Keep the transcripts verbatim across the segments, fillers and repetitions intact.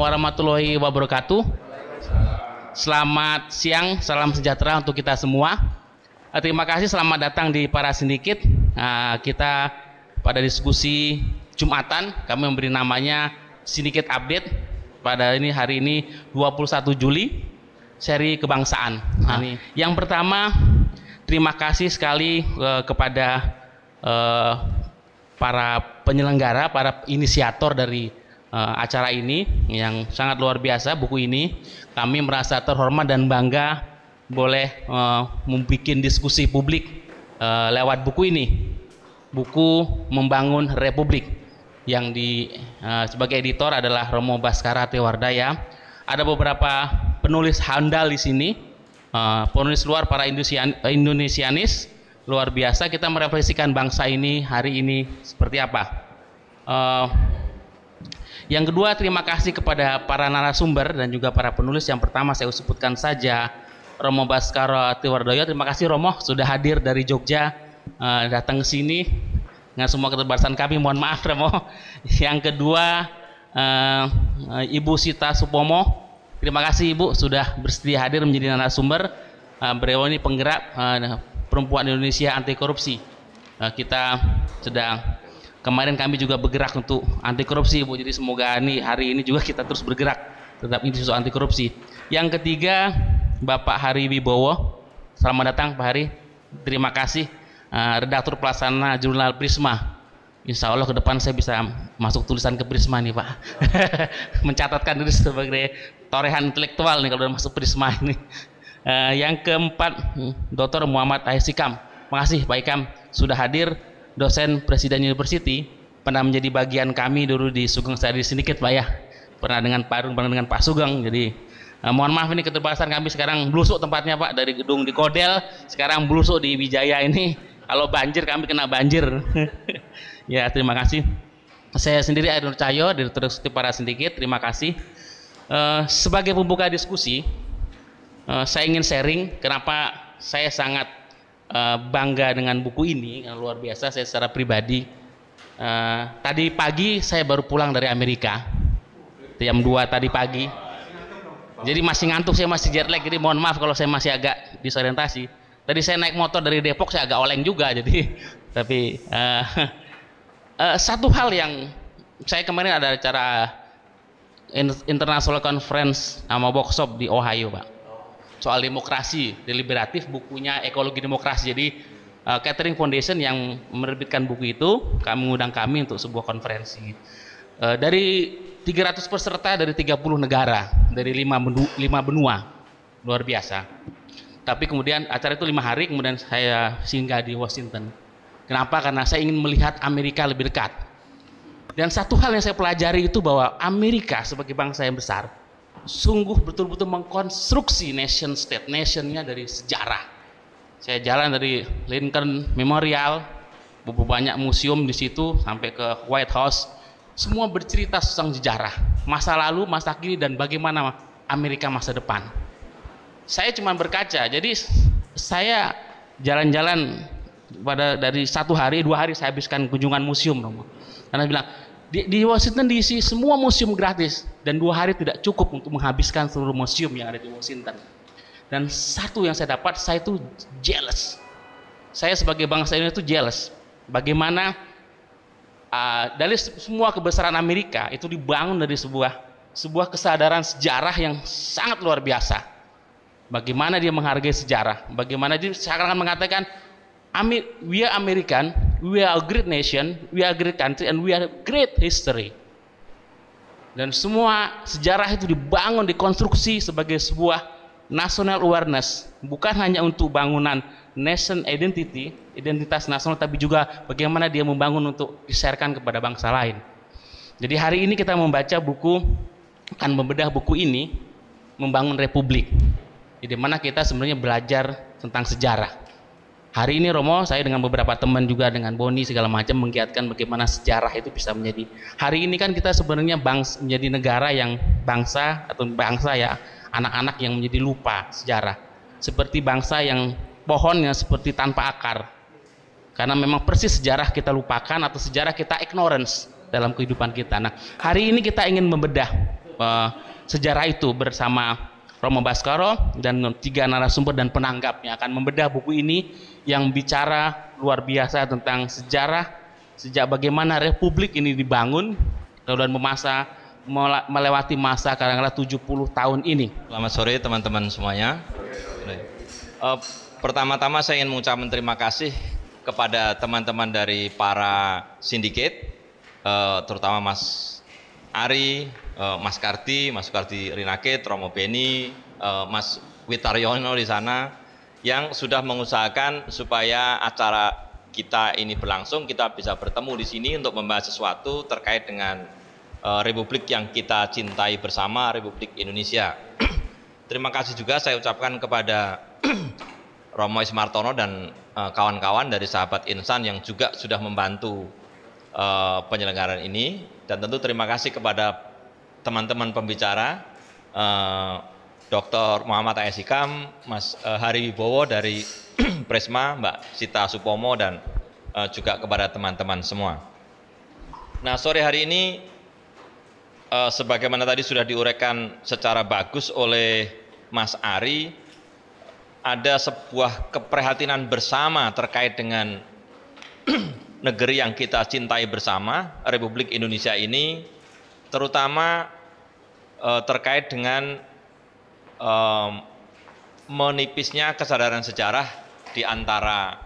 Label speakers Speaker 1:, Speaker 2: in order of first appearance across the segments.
Speaker 1: warahmatullahi wabarakatuh. Selamat siang, salam sejahtera untuk kita semua. Terima kasih, selamat datang di Para Sindikit. Nah, kita pada diskusi Jumatan, kami memberi namanya Sindikit Update. Pada ini hari ini dua puluh satu Juli, seri kebangsaan. Nah, ini. Yang pertama, terima kasih sekali uh, kepada uh, para penyelenggara, para inisiator dari uh, acara ini yang sangat luar biasa. Buku ini kami merasa terhormat dan bangga boleh uh, membuat diskusi publik uh, lewat buku ini, buku Membangun Republik, yang di uh, sebagai editor adalah Romo Baskara Tewardaya. Ada beberapa penulis handal di sini, uh, penulis luar, para Indonesian, Indonesianis luar biasa. Kita merefleksikan bangsa ini hari ini seperti apa. Uh, yang kedua, terima kasih kepada para narasumber dan juga para penulis. Yang pertama saya sebutkan saja Romo Baskara Tewardaya. Terima kasih Romo sudah hadir dari Jogja, uh, datang ke sini dengan semua keterbatasan kami. Mohon maaf Romo. Yang kedua, uh, uh, Ibu Sita Supomo. Terima kasih Ibu sudah bersedia hadir menjadi narasumber. Uh, beliau ini penggerak uh, perempuan Indonesia anti korupsi. Uh, kita sedang kemarin kami juga bergerak untuk anti korupsi Bu, jadi semoga ini hari ini juga kita terus bergerak tetap ini soal anti korupsi. Yang ketiga, Bapak Hari Wibowo. Selamat datang Pak Hari. Terima kasih, uh, redaktur pelaksana jurnal Prisma. Insya Allah ke depan saya bisa masuk tulisan ke Prisma nih Pak. Mencatatkan diri sebagai torehan intelektual nih kalau udah masuk Prisma ini. Uh, yang keempat, Doktor Muhammad Aisyikam. Makasih Pak Ikam sudah hadir, dosen Presiden University, pernah menjadi bagian kami dulu di Sugeng Sari Sindikit Pak ya. Pernah dengan Pak Arun, pernah dengan Pak Sugeng. Jadi uh, mohon maaf ini keterbatasan kami sekarang belusuk tempatnya Pak, dari gedung di Kodel sekarang belusuk di Wijaya ini. Kalau banjir kami kena banjir. Ya, terima kasih. Saya sendiri Air Nur Cahyo, Direktur Eksekutif Para Sindikit. Terima kasih. Uh, sebagai pembuka diskusi, uh, saya ingin sharing kenapa saya sangat uh, bangga dengan buku ini. Yang luar biasa, saya secara pribadi. Uh, tadi pagi saya baru pulang dari Amerika, jam dua tadi pagi. Jadi masih ngantuk, saya masih jet lag. Jadi mohon maaf kalau saya masih agak disorientasi. Tadi saya naik motor dari Depok, saya agak oleng juga. Jadi, tapi uh, Uh, satu hal yang saya kemarin ada acara International Conference sama workshop di Ohio Pak, soal demokrasi deliberatif, bukunya Ekologi Demokrasi. Jadi uh, Catering Foundation yang menerbitkan buku itu, kami mengundang kami untuk sebuah konferensi uh, dari tiga ratus peserta dari tiga puluh negara, dari lima benua, luar biasa. Tapi kemudian acara itu lima hari, kemudian saya singgah di Washington. Kenapa? Karena saya ingin melihat Amerika lebih dekat. Dan satu hal yang saya pelajari itu bahwa Amerika sebagai bangsa yang besar sungguh betul-betul mengkonstruksi nation state, nationnya dari sejarah. Saya jalan dari Lincoln Memorial, beberapa banyak museum di situ sampai ke White House, semua bercerita tentang sejarah, masa lalu, masa kini, dan bagaimana Amerika masa depan. Saya cuma berkaca, jadi saya jalan-jalan pada dari satu hari, dua hari saya habiskan kunjungan museum Romo. Karena bilang di, di Washington D C semua museum gratis dan dua hari tidak cukup untuk menghabiskan seluruh museum yang ada di Washington. Dan satu yang saya dapat, saya itu jealous. Saya sebagai bangsa ini itu jealous. Bagaimana uh, dari semua kebesaran Amerika itu dibangun dari sebuah sebuah kesadaran sejarah yang sangat luar biasa. Bagaimana dia menghargai sejarah, bagaimana dia seakan-akan mengatakan we are American, we are a great nation, we are a great country, and we are a great history. Dan semua sejarah itu dibangun, dikonstruksi sebagai sebuah national awareness, bukan hanya untuk bangunan nation identity, identitas nasional, tapi juga bagaimana dia membangun untuk di-sharekan kepada bangsa lain. Jadi hari ini kita membaca buku, akan membedah buku ini, Membangun Republik, di mana kita sebenarnya belajar tentang sejarah. Hari ini Romo, saya dengan beberapa teman juga dengan Boni segala macam menggiatkan bagaimana sejarah itu bisa menjadi. Hari ini kan kita sebenarnya bangsa, menjadi negara yang bangsa atau bangsa ya anak-anak yang menjadi lupa sejarah. Seperti bangsa yang pohonnya seperti tanpa akar. Karena memang persis sejarah kita lupakan atau sejarah kita ignorance dalam kehidupan kita. Nah, hari ini kita ingin membedah uh, sejarah itu bersama Romo Baskoro dan tiga narasumber dan penanggap yang akan membedah buku ini yang bicara luar biasa tentang sejarah sejak bagaimana republik ini dibangun dan memasa melewati masa kadang-kadang tujuh puluh tahun ini.
Speaker 2: Selamat sore teman-teman semuanya. Uh, pertama-tama saya ingin mengucapkan terima kasih kepada teman-teman dari para sindiket, uh, terutama Mas Ari, uh, Mas Kardi, Mas Kardi Rinakit, Romo Beni, uh, Mas Witaryono di sana yang sudah mengusahakan supaya acara kita ini berlangsung, kita bisa bertemu di sini untuk membahas sesuatu terkait dengan uh, Republik yang kita cintai bersama, Republik Indonesia. Terima kasih juga saya ucapkan kepada Romo Ismartono dan kawan-kawan uh, dari sahabat Insan yang juga sudah membantu uh, penyelenggaraan ini, dan tentu terima kasih kepada teman-teman pembicara uh, Doktor Muhammad Aisyikam, Mas uh, Hari Wibowo dari Presma, Mbak Sita Supomo, dan uh, juga kepada teman-teman semua. Nah, sore hari ini uh, sebagaimana tadi sudah diuraikan secara bagus oleh Mas Ari, ada sebuah keprihatinan bersama terkait dengan negeri yang kita cintai bersama, Republik Indonesia ini, terutama eh, terkait dengan eh, menipisnya kesadaran sejarah di antara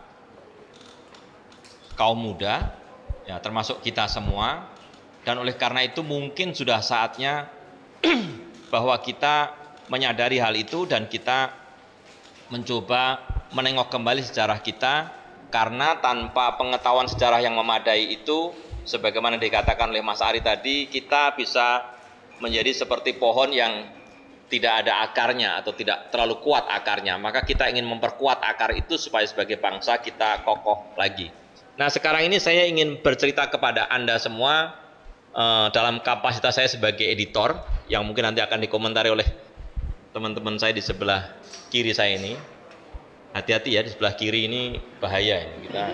Speaker 2: kaum muda, ya, termasuk kita semua, dan oleh karena itu mungkin sudah saatnya bahwa kita menyadari hal itu dan kita mencoba menengok kembali sejarah kita, karena tanpa pengetahuan sejarah yang memadai itu, sebagaimana dikatakan oleh Mas Ari tadi, kita bisa menjadi seperti pohon yang tidak ada akarnya atau tidak terlalu kuat akarnya. Maka kita ingin memperkuat akar itu supaya sebagai bangsa kita kokoh lagi. Nah, sekarang ini saya ingin bercerita kepada Anda semua uh, dalam kapasitas saya sebagai editor, yang mungkin nanti akan dikomentari oleh teman-teman saya di sebelah kiri saya ini. Hati-hati ya, di sebelah kiri ini bahaya ini kita.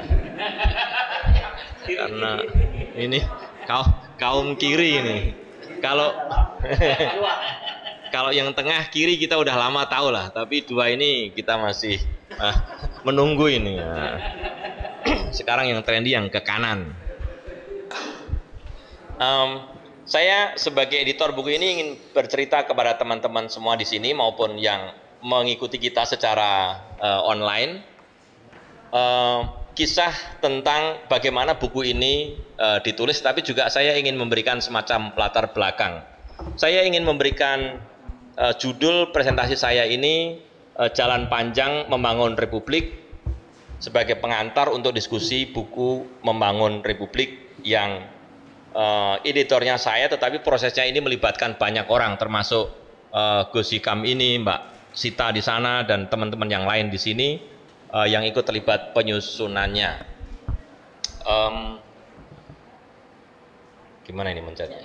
Speaker 2: Karena ini kaum kaum kiri ini. Kalau kalau yang tengah kiri kita udah lama tahu lah, tapi dua ini kita masih uh, menunggu ini. Nah, sekarang yang trendy yang ke kanan. Um, Saya sebagai editor buku ini ingin bercerita kepada teman-teman semua di sini maupun yang mengikuti kita secara uh, online, uh, kisah tentang bagaimana buku ini uh, ditulis, tapi juga saya ingin memberikan semacam latar belakang. Saya ingin memberikan uh, judul presentasi saya ini uh, Jalan Panjang Membangun Republik, sebagai pengantar untuk diskusi buku Membangun Republik yang uh, editornya saya, tetapi prosesnya ini melibatkan banyak orang, termasuk uh, Gus Hikam ini, Mbak Sita di sana, dan teman-teman yang lain di sini uh, yang ikut terlibat penyusunannya. Um, gimana ini mencetnya?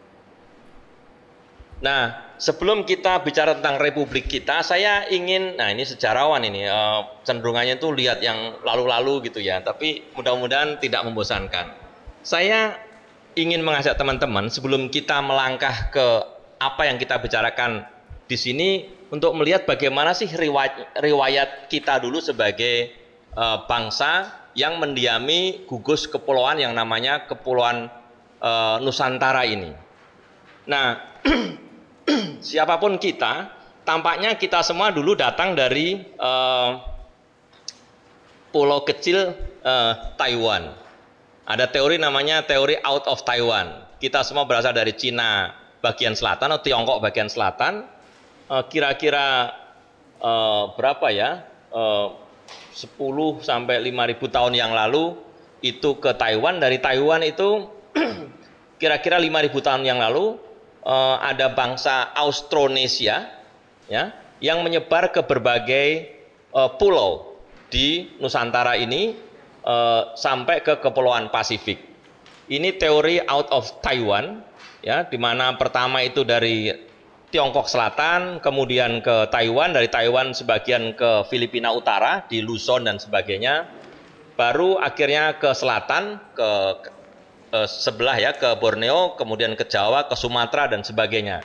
Speaker 2: Nah, sebelum kita bicara tentang Republik kita, saya ingin, nah ini sejarawan ini, uh, cenderungannya tuh lihat yang lalu-lalu gitu ya, tapi mudah-mudahan tidak membosankan. Saya ingin mengajak teman-teman sebelum kita melangkah ke apa yang kita bicarakan di sini, untuk melihat bagaimana sih riwayat, riwayat kita dulu sebagai uh, bangsa yang mendiami gugus kepulauan yang namanya Kepulauan uh, Nusantara ini. Nah, siapapun kita, tampaknya kita semua dulu datang dari uh, pulau kecil uh, Taiwan. Ada teori namanya teori out of Taiwan. Kita semua berasal dari Cina bagian selatan atau Tiongkok bagian selatan. Kira-kira uh, berapa ya, uh, sepuluh sampai lima ribu tahun yang lalu itu ke Taiwan. Dari Taiwan itu kira-kira lima ribu tahun yang lalu uh, ada bangsa Austronesia ya, yang menyebar ke berbagai uh, pulau di Nusantara ini uh, sampai ke Kepulauan Pasifik. Ini teori out of Taiwan ya, di mana pertama itu dari Tiongkok Selatan, kemudian ke Taiwan, dari Taiwan sebagian ke Filipina Utara, di Luzon dan sebagainya, baru akhirnya ke selatan, ke, ke eh, sebelah ya, ke Borneo, kemudian ke Jawa, ke Sumatera dan sebagainya.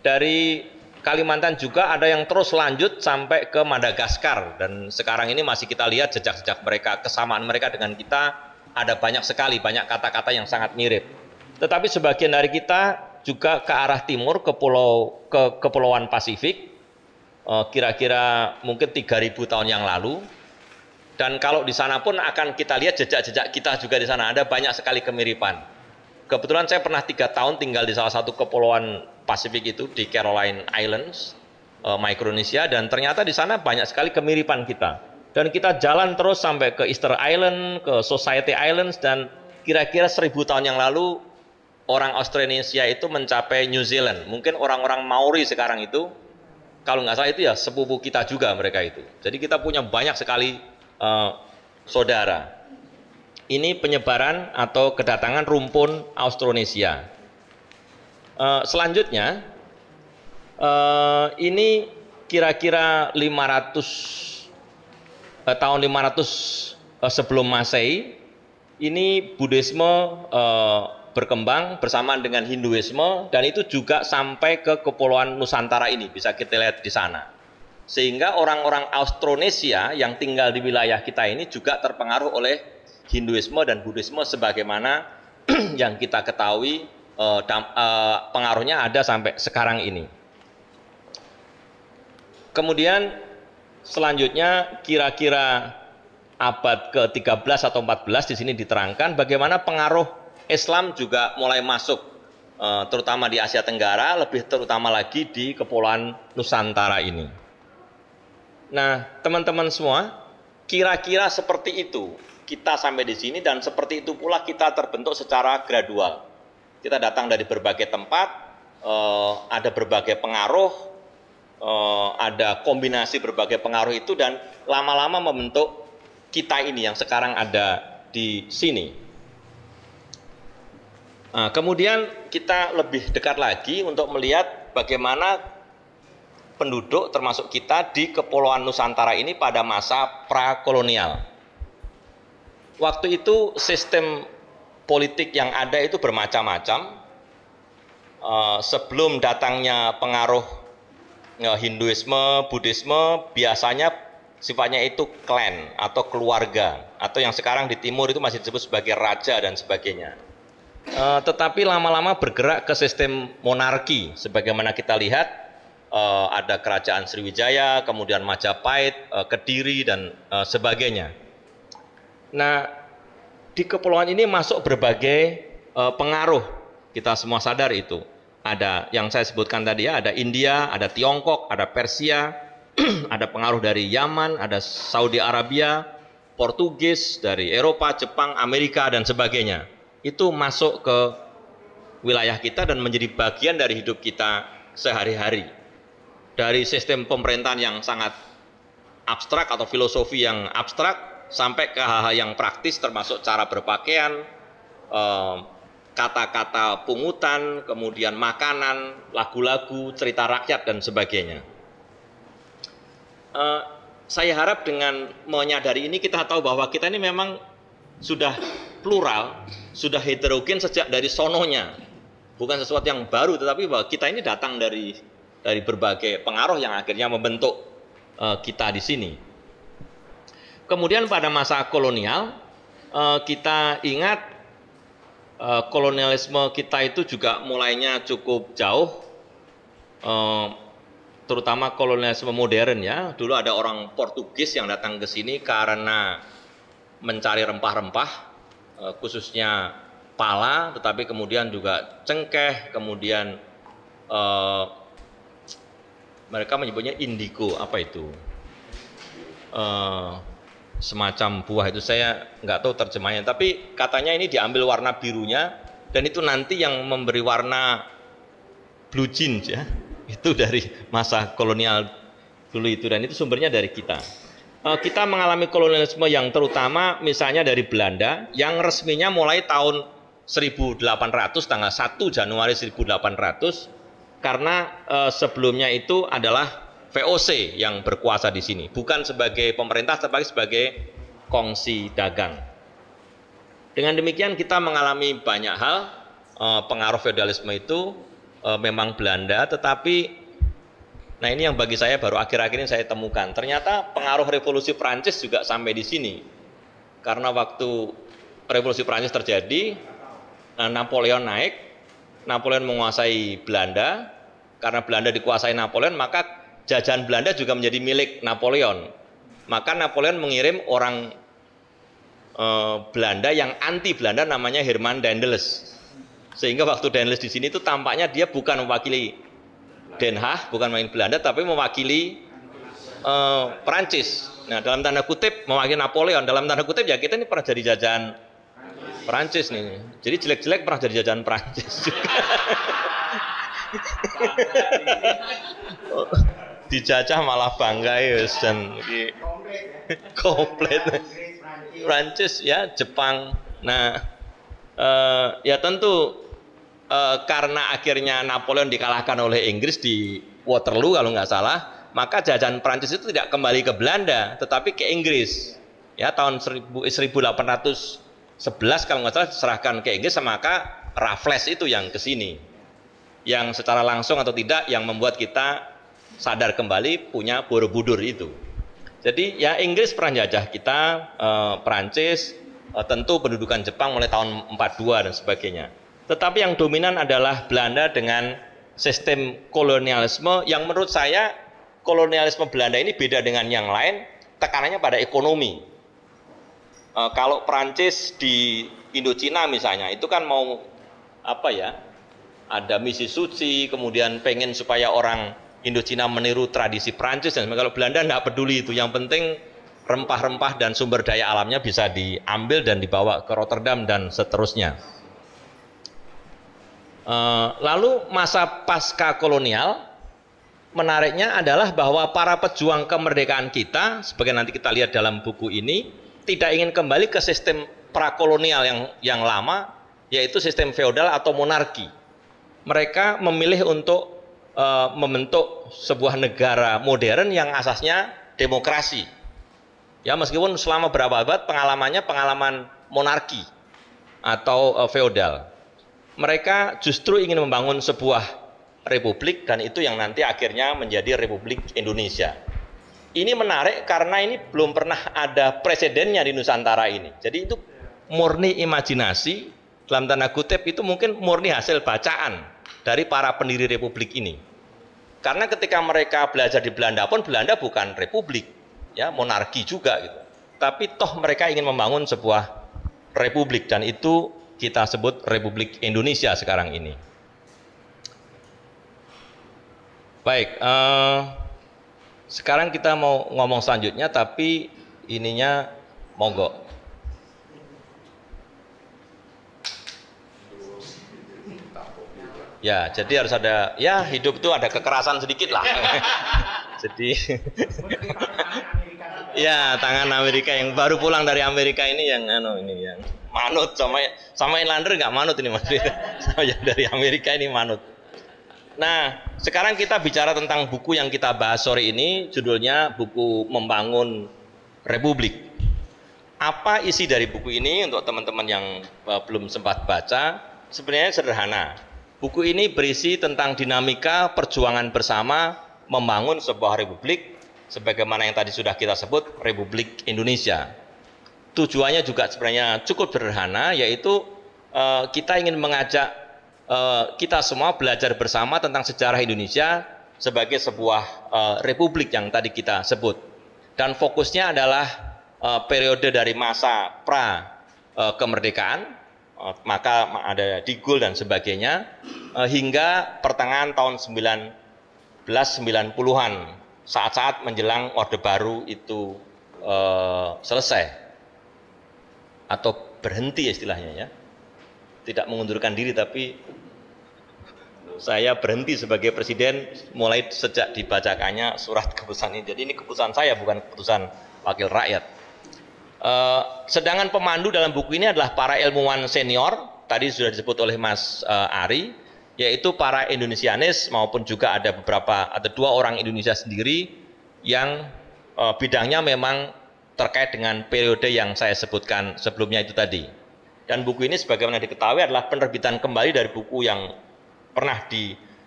Speaker 2: Dari Kalimantan juga ada yang terus lanjut sampai ke Madagaskar, dan sekarang ini masih kita lihat jejak-jejak mereka, kesamaan mereka dengan kita ada banyak sekali, banyak kata-kata yang sangat mirip. Tetapi sebagian dari kita juga ke arah timur, ke pulau ke kepulauan Pasifik, kira-kira mungkin tiga ribu tahun yang lalu. Dan kalau di sana pun akan kita lihat jejak-jejak kita juga di sana, ada banyak sekali kemiripan. Kebetulan saya pernah tiga tahun tinggal di salah satu kepulauan Pasifik itu, di Caroline Islands, uh, Micronesia, dan ternyata di sana banyak sekali kemiripan kita. Dan kita jalan terus sampai ke Easter Island, ke Society Islands, dan kira-kira seribu tahun yang lalu orang Australasia itu mencapai New Zealand. Mungkin orang-orang Maori sekarang itu, kalau nggak salah itu ya sepupu kita juga mereka itu. Jadi kita punya banyak sekali uh, saudara. Ini penyebaran atau kedatangan rumpun Austronesia. Uh, selanjutnya, uh, ini kira-kira lima ratus uh, tahun lima ratus uh, sebelum Masehi, ini Buddhisme uh, berkembang bersamaan dengan Hinduisme, dan itu juga sampai ke kepulauan Nusantara ini, bisa kita lihat di sana. Sehingga orang-orang Austronesia yang tinggal di wilayah kita ini juga terpengaruh oleh Hinduisme dan Buddhisme sebagaimana yang kita ketahui eh, dam, eh, pengaruhnya ada sampai sekarang ini. Kemudian selanjutnya kira-kira abad ke tiga belas atau empat belas di sini diterangkan bagaimana pengaruh Islam juga mulai masuk, eh, terutama di Asia Tenggara, lebih terutama lagi di kepulauan Nusantara ini. Nah, teman-teman semua, kira-kira seperti itu kita sampai di sini, dan seperti itu pula kita terbentuk secara gradual. Kita datang dari berbagai tempat, eh, ada berbagai pengaruh, eh, ada kombinasi berbagai pengaruh itu, dan lama-lama membentuk kita ini yang sekarang ada di sini. Nah, kemudian kita lebih dekat lagi untuk melihat bagaimana penduduk termasuk kita di kepulauan Nusantara ini pada masa prakolonial. Waktu itu sistem politik yang ada itu bermacam-macam. Uh, sebelum datangnya pengaruh uh, Hinduisme, Buddhisme, biasanya sifatnya itu klan atau keluarga, atau yang sekarang di timur itu masih disebut sebagai raja dan sebagainya. Uh, tetapi lama-lama bergerak ke sistem monarki, sebagaimana kita lihat uh, ada kerajaan Sriwijaya, kemudian Majapahit, uh, Kediri, dan uh, sebagainya. Nah, di kepulauan ini masuk berbagai uh, pengaruh, kita semua sadar itu. Ada yang saya sebutkan tadi ya, ada India, ada Tiongkok, ada Persia, ada pengaruh dari Yaman, ada Saudi Arabia, Portugis, dari Eropa, Jepang, Amerika, dan sebagainya. Itu masuk ke wilayah kita dan menjadi bagian dari hidup kita sehari-hari. Dari sistem pemerintahan yang sangat abstrak atau filosofi yang abstrak, sampai ke hal-hal yang praktis termasuk cara berpakaian, kata-kata pungutan, kemudian makanan, lagu-lagu, cerita rakyat, dan sebagainya. Saya harap dengan menyadari ini kita tahu bahwa kita ini memang sudah plural, sudah heterogen sejak dari sononya. Bukan sesuatu yang baru, tetapi bahwa kita ini datang dari dari berbagai pengaruh yang akhirnya membentuk kita di sini. Kemudian pada masa kolonial, kita ingat kolonialisme kita itu juga mulainya cukup jauh, terutama kolonialisme modern ya. Dulu ada orang Portugis yang datang ke sini karena mencari rempah-rempah, khususnya pala, tetapi kemudian juga cengkeh, kemudian mereka menyebutnya indigo, apa itu? Semacam buah itu, saya nggak tahu terjemahnya, tapi katanya ini diambil warna birunya dan itu nanti yang memberi warna blue jeans ya, itu dari masa kolonial dulu itu, dan itu sumbernya dari kita. Kita mengalami kolonialisme yang terutama misalnya dari Belanda yang resminya mulai tahun seribu delapan ratus, tanggal satu Januari seribu delapan ratus, karena eh, sebelumnya itu adalah V O C yang berkuasa di sini, bukan sebagai pemerintah tetapi sebagai kongsi dagang. Dengan demikian kita mengalami banyak hal, eh, pengaruh feodalisme itu, e, memang Belanda, tetapi nah ini yang bagi saya baru akhir-akhir ini saya temukan. Ternyata pengaruh revolusi Prancis juga sampai di sini. Karena waktu revolusi Prancis terjadi, Napoleon naik, Napoleon menguasai Belanda. Karena Belanda dikuasai Napoleon, maka jajahan Belanda juga menjadi milik Napoleon. Maka Napoleon mengirim orang eh, Belanda yang anti Belanda, namanya Herman Daendels. Sehingga waktu Daendels di sini itu tampaknya dia bukan mewakili Den Haag, bukan main Belanda, tapi mewakili uh, Perancis. Nah, dalam tanda kutip mewakili Napoleon. Dalam tanda kutip ya kita ini pernah jadi jajahan Perancis nih. Jadi jelek-jelek pernah jadi jajahan Perancis juga. Dijajah malah bangga ya, dan komplit. Perancis ya, Jepang. Nah, uh, ya tentu. E, karena akhirnya Napoleon dikalahkan oleh Inggris di Waterloo kalau nggak salah, maka jajahan Prancis itu tidak kembali ke Belanda, tetapi ke Inggris. Ya, tahun seribu delapan ratus sebelas kalau nggak salah diserahkan ke Inggris, maka Raffles itu yang ke sini, yang secara langsung atau tidak yang membuat kita sadar kembali punya Borobudur itu. Jadi ya Inggris pernah jajah kita, e, Prancis, e, tentu pendudukan Jepang mulai tahun empat puluh dua dan sebagainya. Tetapi yang dominan adalah Belanda dengan sistem kolonialisme yang menurut saya kolonialisme Belanda ini beda dengan yang lain, tekanannya pada ekonomi. E, kalau Prancis di Indochina misalnya, itu kan mau apa ya, ada misi suci, kemudian pengen supaya orang Indochina meniru tradisi Prancis, dan kalau Belanda nggak peduli itu, yang penting rempah-rempah dan sumber daya alamnya bisa diambil dan dibawa ke Rotterdam dan seterusnya. Uh, lalu masa pasca kolonial, menariknya adalah bahwa para pejuang kemerdekaan kita, sebagai nanti kita lihat dalam buku ini, tidak ingin kembali ke sistem prakolonial yang yang lama, yaitu sistem feodal atau monarki. Mereka memilih untuk uh, membentuk sebuah negara modern yang asasnya demokrasi. Ya, meskipun selama berapa abad pengalamannya pengalaman monarki atau uh, feodal. Mereka justru ingin membangun sebuah republik, dan itu yang nanti akhirnya menjadi Republik Indonesia. Ini menarik karena ini belum pernah ada presidennya di Nusantara ini. Jadi itu murni imajinasi, dalam tanda kutip itu mungkin murni hasil bacaan dari para pendiri republik ini. Karena ketika mereka belajar di Belanda pun, Belanda bukan republik, ya monarki juga gitu. Tapi toh mereka ingin membangun sebuah republik, dan itu kita sebut Republik Indonesia sekarang ini. Baik, eh, sekarang kita mau ngomong selanjutnya, tapi ininya monggo. Ya, jadi harus ada, ya hidup itu ada kekerasan sedikit lah. Jadi, ya tangan Amerika yang baru pulang dari Amerika ini yang ano ini yang manut, sama sama Inlander nggak manut ini mas. Sama yang dari Amerika ini manut. Nah, sekarang kita bicara tentang buku yang kita bahas sore ini, judulnya buku Membangun Republik. Apa isi dari buku ini untuk teman-teman yang uh, belum sempat baca? Sebenarnya sederhana. Buku ini berisi tentang dinamika perjuangan bersama membangun sebuah republik, sebagaimana yang tadi sudah kita sebut Republik Indonesia. Tujuannya juga sebenarnya cukup sederhana, yaitu uh, kita ingin mengajak uh, kita semua belajar bersama tentang sejarah Indonesia sebagai sebuah uh, republik yang tadi kita sebut. Dan fokusnya adalah uh, periode dari masa pra uh, kemerdekaan, uh, maka ada Di Gaulle dan sebagainya, uh, hingga pertengahan tahun sembilan belas sembilan puluhan, saat-saat menjelang Orde Baru itu uh, selesai. Atau berhenti istilahnya ya, tidak mengundurkan diri, tapi saya berhenti sebagai presiden mulai sejak dibacakannya surat keputusan ini. Jadi ini keputusan saya, bukan keputusan wakil rakyat. Eh, sedangkan pemandu dalam buku ini adalah para ilmuwan senior, tadi sudah disebut oleh Mas eh, Ari, yaitu para Indonesianis maupun juga ada beberapa, ada dua orang Indonesia sendiri yang eh, bidangnya memang terkait dengan periode yang saya sebutkan sebelumnya itu tadi. Dan buku ini sebagaimana diketahui adalah penerbitan kembali dari buku yang pernah di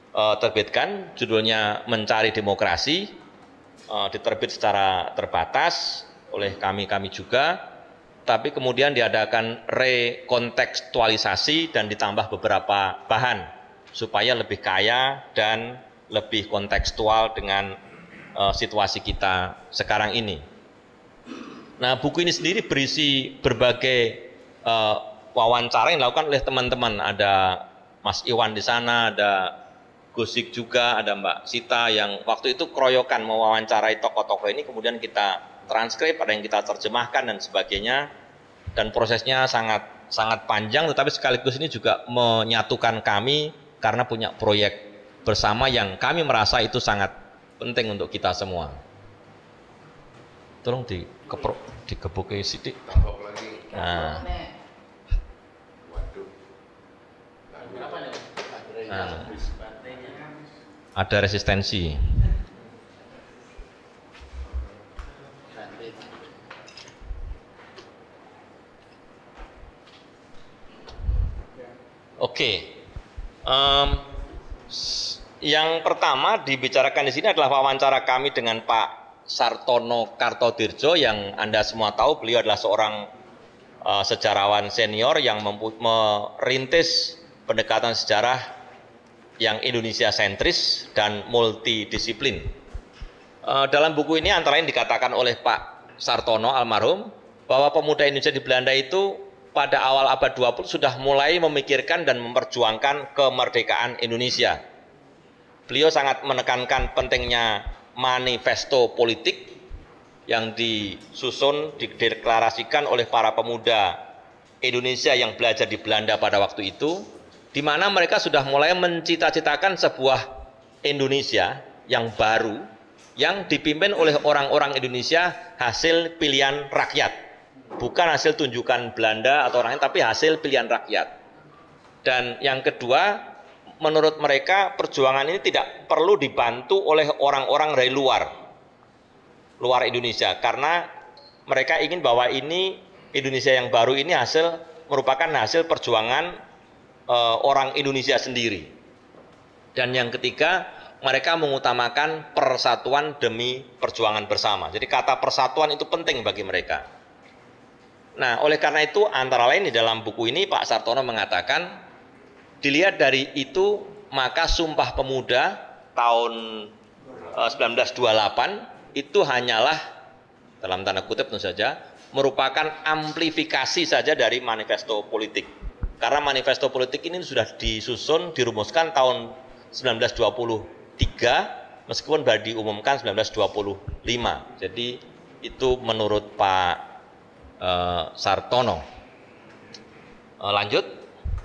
Speaker 2: uh, terbitkan, judulnya Mencari Demokrasi, uh, diterbit secara terbatas oleh kami-kami juga, tapi kemudian diadakan rekontekstualisasi dan ditambah beberapa bahan supaya lebih kaya dan lebih kontekstual dengan uh, situasi kita sekarang ini. Nah, buku ini sendiri berisi berbagai uh, wawancara yang dilakukan oleh teman-teman. Ada Mas Iwan di sana, ada Gusik juga, ada Mbak Sita yang waktu itu keroyokan mewawancarai tokoh-tokoh ini, kemudian kita transkrip, ada yang kita terjemahkan dan sebagainya. Dan prosesnya sangat sangat panjang, tetapi sekaligus ini juga menyatukan kami karena punya proyek bersama yang kami merasa itu sangat penting untuk kita semua. Tolong di keprok dikebuke sidik. Nah. Nah. Ada resistensi. Oke. Um, yang pertama dibicarakan di sini adalah wawancara kami dengan Pak Sartono Kartodirjo, yang Anda semua tahu beliau adalah seorang uh, sejarawan senior yang merintis pendekatan sejarah yang Indonesia sentris dan multidisiplin. Uh, dalam buku ini antara lain dikatakan oleh Pak Sartono almarhum bahwa pemuda Indonesia di Belanda itu pada awal abad dua puluh sudah mulai memikirkan dan memperjuangkan kemerdekaan Indonesia. Beliau sangat menekankan pentingnya manifesto politik yang disusun, dideklarasikan oleh para pemuda Indonesia yang belajar di Belanda pada waktu itu, di mana mereka sudah mulai mencita-citakan sebuah Indonesia yang baru, yang dipimpin oleh orang-orang Indonesia hasil pilihan rakyat, bukan hasil tunjukan Belanda atau orang lain, tapi hasil pilihan rakyat. Dan yang kedua, menurut mereka perjuangan ini tidak perlu dibantu oleh orang-orang dari luar luar Indonesia, karena mereka ingin bahwa ini Indonesia yang baru ini hasil merupakan hasil perjuangan e, orang Indonesia sendiri. Dan yang ketiga, mereka mengutamakan persatuan demi perjuangan bersama. Jadi kata persatuan itu penting bagi mereka. Nah, oleh karena itu antara lain di dalam buku ini Pak Sartono mengatakan, dilihat dari itu, maka Sumpah Pemuda tahun eh, seribu sembilan ratus dua puluh delapan itu hanyalah, dalam tanda kutip tentu saja, merupakan amplifikasi saja dari manifesto politik. Karena manifesto politik ini sudah disusun, dirumuskan tahun seribu sembilan ratus dua puluh tiga, meskipun baru diumumkan seribu sembilan ratus dua puluh lima. Jadi itu menurut Pak eh, Sartono. Eh, lanjut.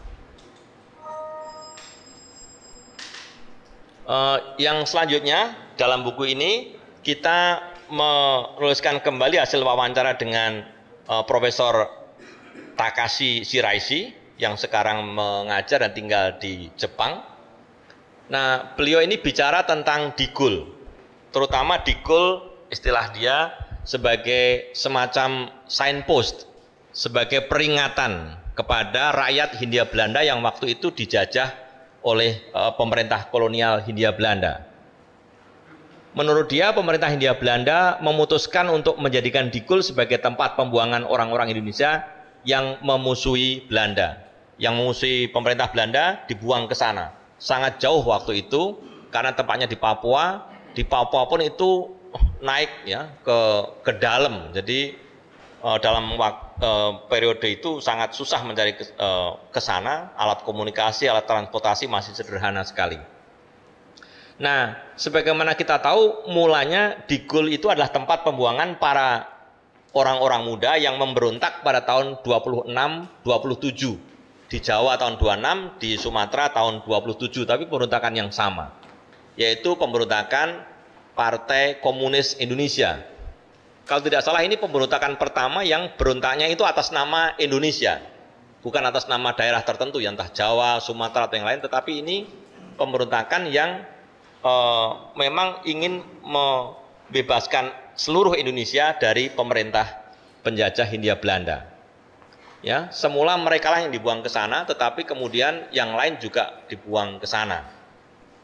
Speaker 2: Uh, yang selanjutnya dalam buku ini kita menuliskan kembali hasil wawancara dengan uh, Profesor Takashi Shiraishi yang sekarang mengajar dan tinggal di Jepang. Nah, beliau ini bicara tentang Digul, terutama Digul istilah dia sebagai semacam signpost, sebagai peringatan kepada rakyat Hindia Belanda yang waktu itu dijajah oleh uh, pemerintah kolonial Hindia Belanda. Menurut dia, pemerintah Hindia Belanda memutuskan untuk menjadikan Digul sebagai tempat pembuangan orang-orang Indonesia yang memusuhi Belanda. Yang memusuhi pemerintah Belanda dibuang ke sana. Sangat jauh waktu itu, karena tempatnya di Papua. Di Papua pun itu naik ya ke ke dalam. Jadi uh, dalam waktu Uh, periode itu sangat susah mencari ke, uh, ke sana, alat komunikasi, alat transportasi masih sederhana sekali. Nah, sebagaimana kita tahu, mulanya Digul itu adalah tempat pembuangan para orang-orang muda yang memberontak pada tahun dua puluh enam dua puluh tujuh. Di Jawa tahun dua puluh enam, di Sumatera tahun dua puluh tujuh, tapi pemberontakan yang sama. Yaitu pemberontakan Partai Komunis Indonesia. Kalau tidak salah ini pemberontakan pertama yang berontaknya itu atas nama Indonesia, bukan atas nama daerah tertentu, yang entah Jawa, Sumatera atau yang lain, tetapi ini pemberontakan yang eh, memang ingin membebaskan seluruh Indonesia dari pemerintah penjajah Hindia Belanda. Ya, semula mereka lah yang dibuang ke sana, tetapi kemudian yang lain juga dibuang ke sana.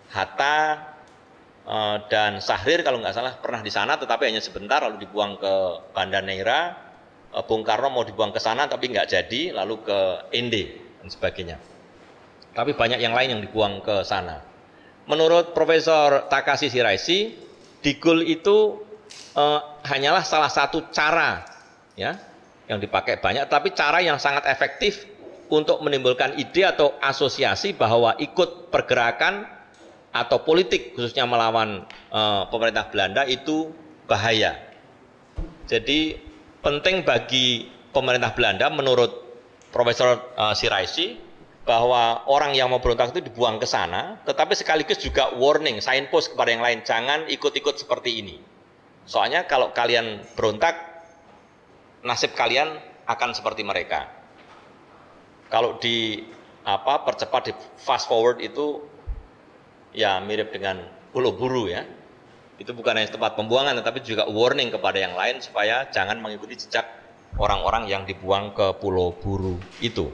Speaker 2: Hatta uh, dan Syahrir kalau nggak salah pernah di sana, tetapi hanya sebentar lalu dibuang ke Banda Neira. Uh, Bung Karno mau dibuang ke sana tapi nggak jadi, lalu ke Ende dan sebagainya. Tapi banyak yang lain yang dibuang ke sana. Menurut Profesor Takashi Shiraishi, Digul itu uh, hanyalah salah satu cara, ya, yang dipakai banyak, tapi cara yang sangat efektif untuk menimbulkan ide atau asosiasi bahwa ikut pergerakan atau politik khususnya melawan uh, pemerintah Belanda itu bahaya. Jadi penting bagi pemerintah Belanda menurut Profesor uh, Shiraishi bahwa orang yang mau berontak itu dibuang ke sana, tetapi sekaligus juga warning, signpost kepada yang lain, jangan ikut-ikut seperti ini. Soalnya kalau kalian berontak, nasib kalian akan seperti mereka. Kalau di apa percepat, di fast forward itu ya mirip dengan pulau buru ya. Itu bukan hanya tempat pembuangan, tetapi juga warning kepada yang lain supaya jangan mengikuti jejak orang-orang yang dibuang ke pulau buru itu.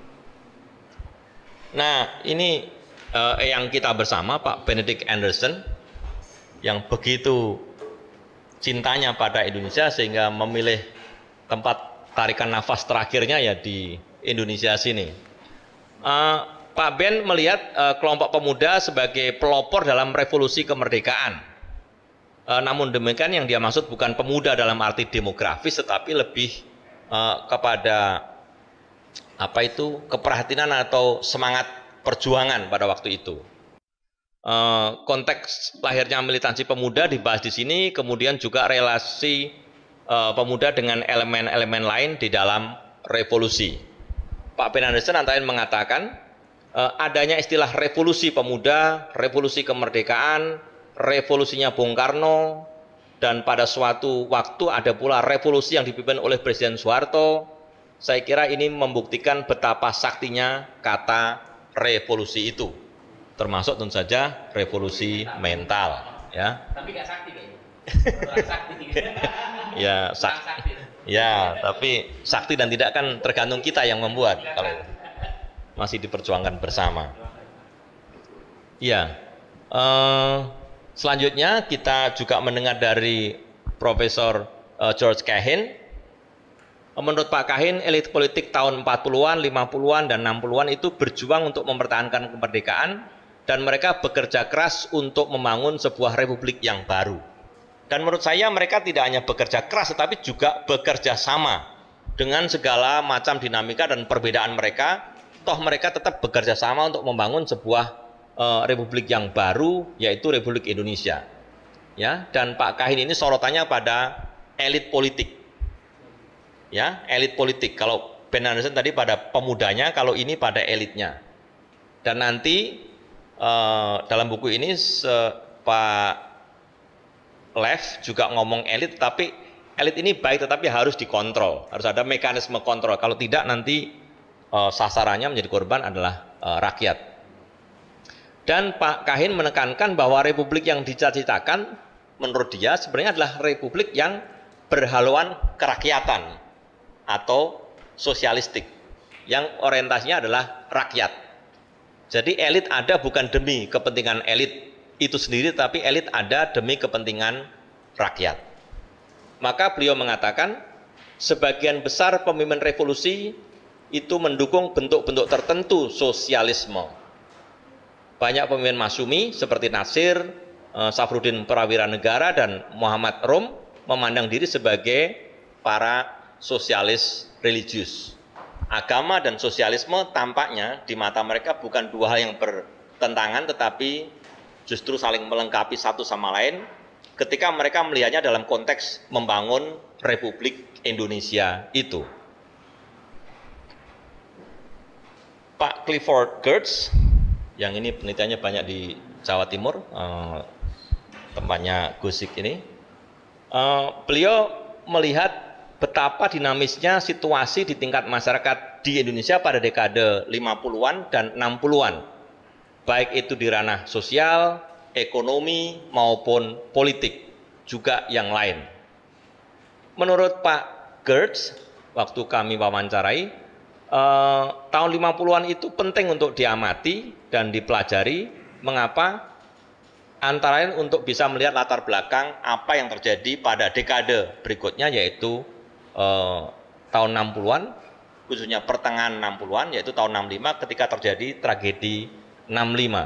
Speaker 2: Nah, ini eh, yang kita bersama Pak Benedict Anderson yang begitu cintanya pada Indonesia sehingga memilih tempat tarikan nafas terakhirnya ya di Indonesia sini. Uh, Pak Ben melihat uh, kelompok pemuda sebagai pelopor dalam revolusi kemerdekaan. Uh, namun demikian yang dia maksud bukan pemuda dalam arti demografis, tetapi lebih uh, kepada apa itu keprihatinan atau semangat perjuangan pada waktu itu. Uh, konteks lahirnya militansi pemuda dibahas di sini, kemudian juga relasi uh, pemuda dengan elemen-elemen lain di dalam revolusi. Pak Ben Anderson antara lain mengatakan uh, adanya istilah revolusi pemuda, revolusi kemerdekaan, revolusinya Bung Karno, dan pada suatu waktu ada pula revolusi yang dipimpin oleh Presiden Soeharto. Saya kira ini membuktikan betapa saktinya kata revolusi itu, termasuk tentu saja revolusi mental, ya.
Speaker 1: Tapi nggak sakti kayaknya. Kurang sakti.
Speaker 2: Ya, sak
Speaker 1: sakti.
Speaker 2: Ya, tapi sakti dan tidak kan tergantung kita yang membuat kalau masih diperjuangkan bersama. Ya, eh, selanjutnya kita juga mendengar dari Profesor eh, George Cahin. Menurut Pak Cahin, elit politik tahun empat puluhan, lima puluhan, dan enam puluhan itu berjuang untuk mempertahankan kemerdekaan dan mereka bekerja keras untuk membangun sebuah republik yang baru. Dan menurut saya mereka tidak hanya bekerja keras tetapi juga bekerja sama dengan segala macam dinamika dan perbedaan mereka. Toh mereka tetap bekerja sama untuk membangun sebuah uh, republik yang baru, yaitu Republik Indonesia. Ya, dan Pak Cahin ini sorotannya pada elit politik. Ya, elit politik. Kalau Ben Anderson tadi pada pemudanya, kalau ini pada elitnya. Dan nanti uh, dalam buku ini se- Pak Lev juga ngomong elit, tapi elit ini baik tetapi harus dikontrol, harus ada mekanisme kontrol. Kalau tidak nanti uh, sasarannya menjadi korban adalah uh, rakyat. Dan Pak Cahin menekankan bahwa republik yang dicita-citakan menurut dia sebenarnya adalah republik yang berhaluan kerakyatan atau sosialistik, yang orientasinya adalah rakyat. Jadi elit ada bukan demi kepentingan elit itu sendiri, tapi elit ada demi kepentingan rakyat. Maka beliau mengatakan sebagian besar pemimpin revolusi itu mendukung bentuk-bentuk tertentu sosialisme. Banyak pemimpin Masyumi seperti Nasir, Safruddin Prawira Negara, dan Muhammad Rum memandang diri sebagai para sosialis religius. Agama dan sosialisme tampaknya di mata mereka bukan dua hal yang bertentangan, tetapi justru saling melengkapi satu sama lain ketika mereka melihatnya dalam konteks membangun Republik Indonesia itu. Pak Clifford Geertz, yang ini penelitiannya banyak di Jawa Timur, eh, tempatnya Gusik ini, eh, beliau melihat betapa dinamisnya situasi di tingkat masyarakat di Indonesia pada dekade lima puluhan dan enam puluhan. Baik itu di ranah sosial, ekonomi, maupun politik, juga yang lain. Menurut Pak Geertz, waktu kami wawancarai, eh, tahun lima puluhan itu penting untuk diamati dan dipelajari. Mengapa? antara lain untuk bisa melihat latar belakang apa yang terjadi pada dekade berikutnya, yaitu eh, tahun enam puluhan, khususnya pertengahan enam puluhan, yaitu tahun enam puluh lima ketika terjadi tragedi enam puluh lima.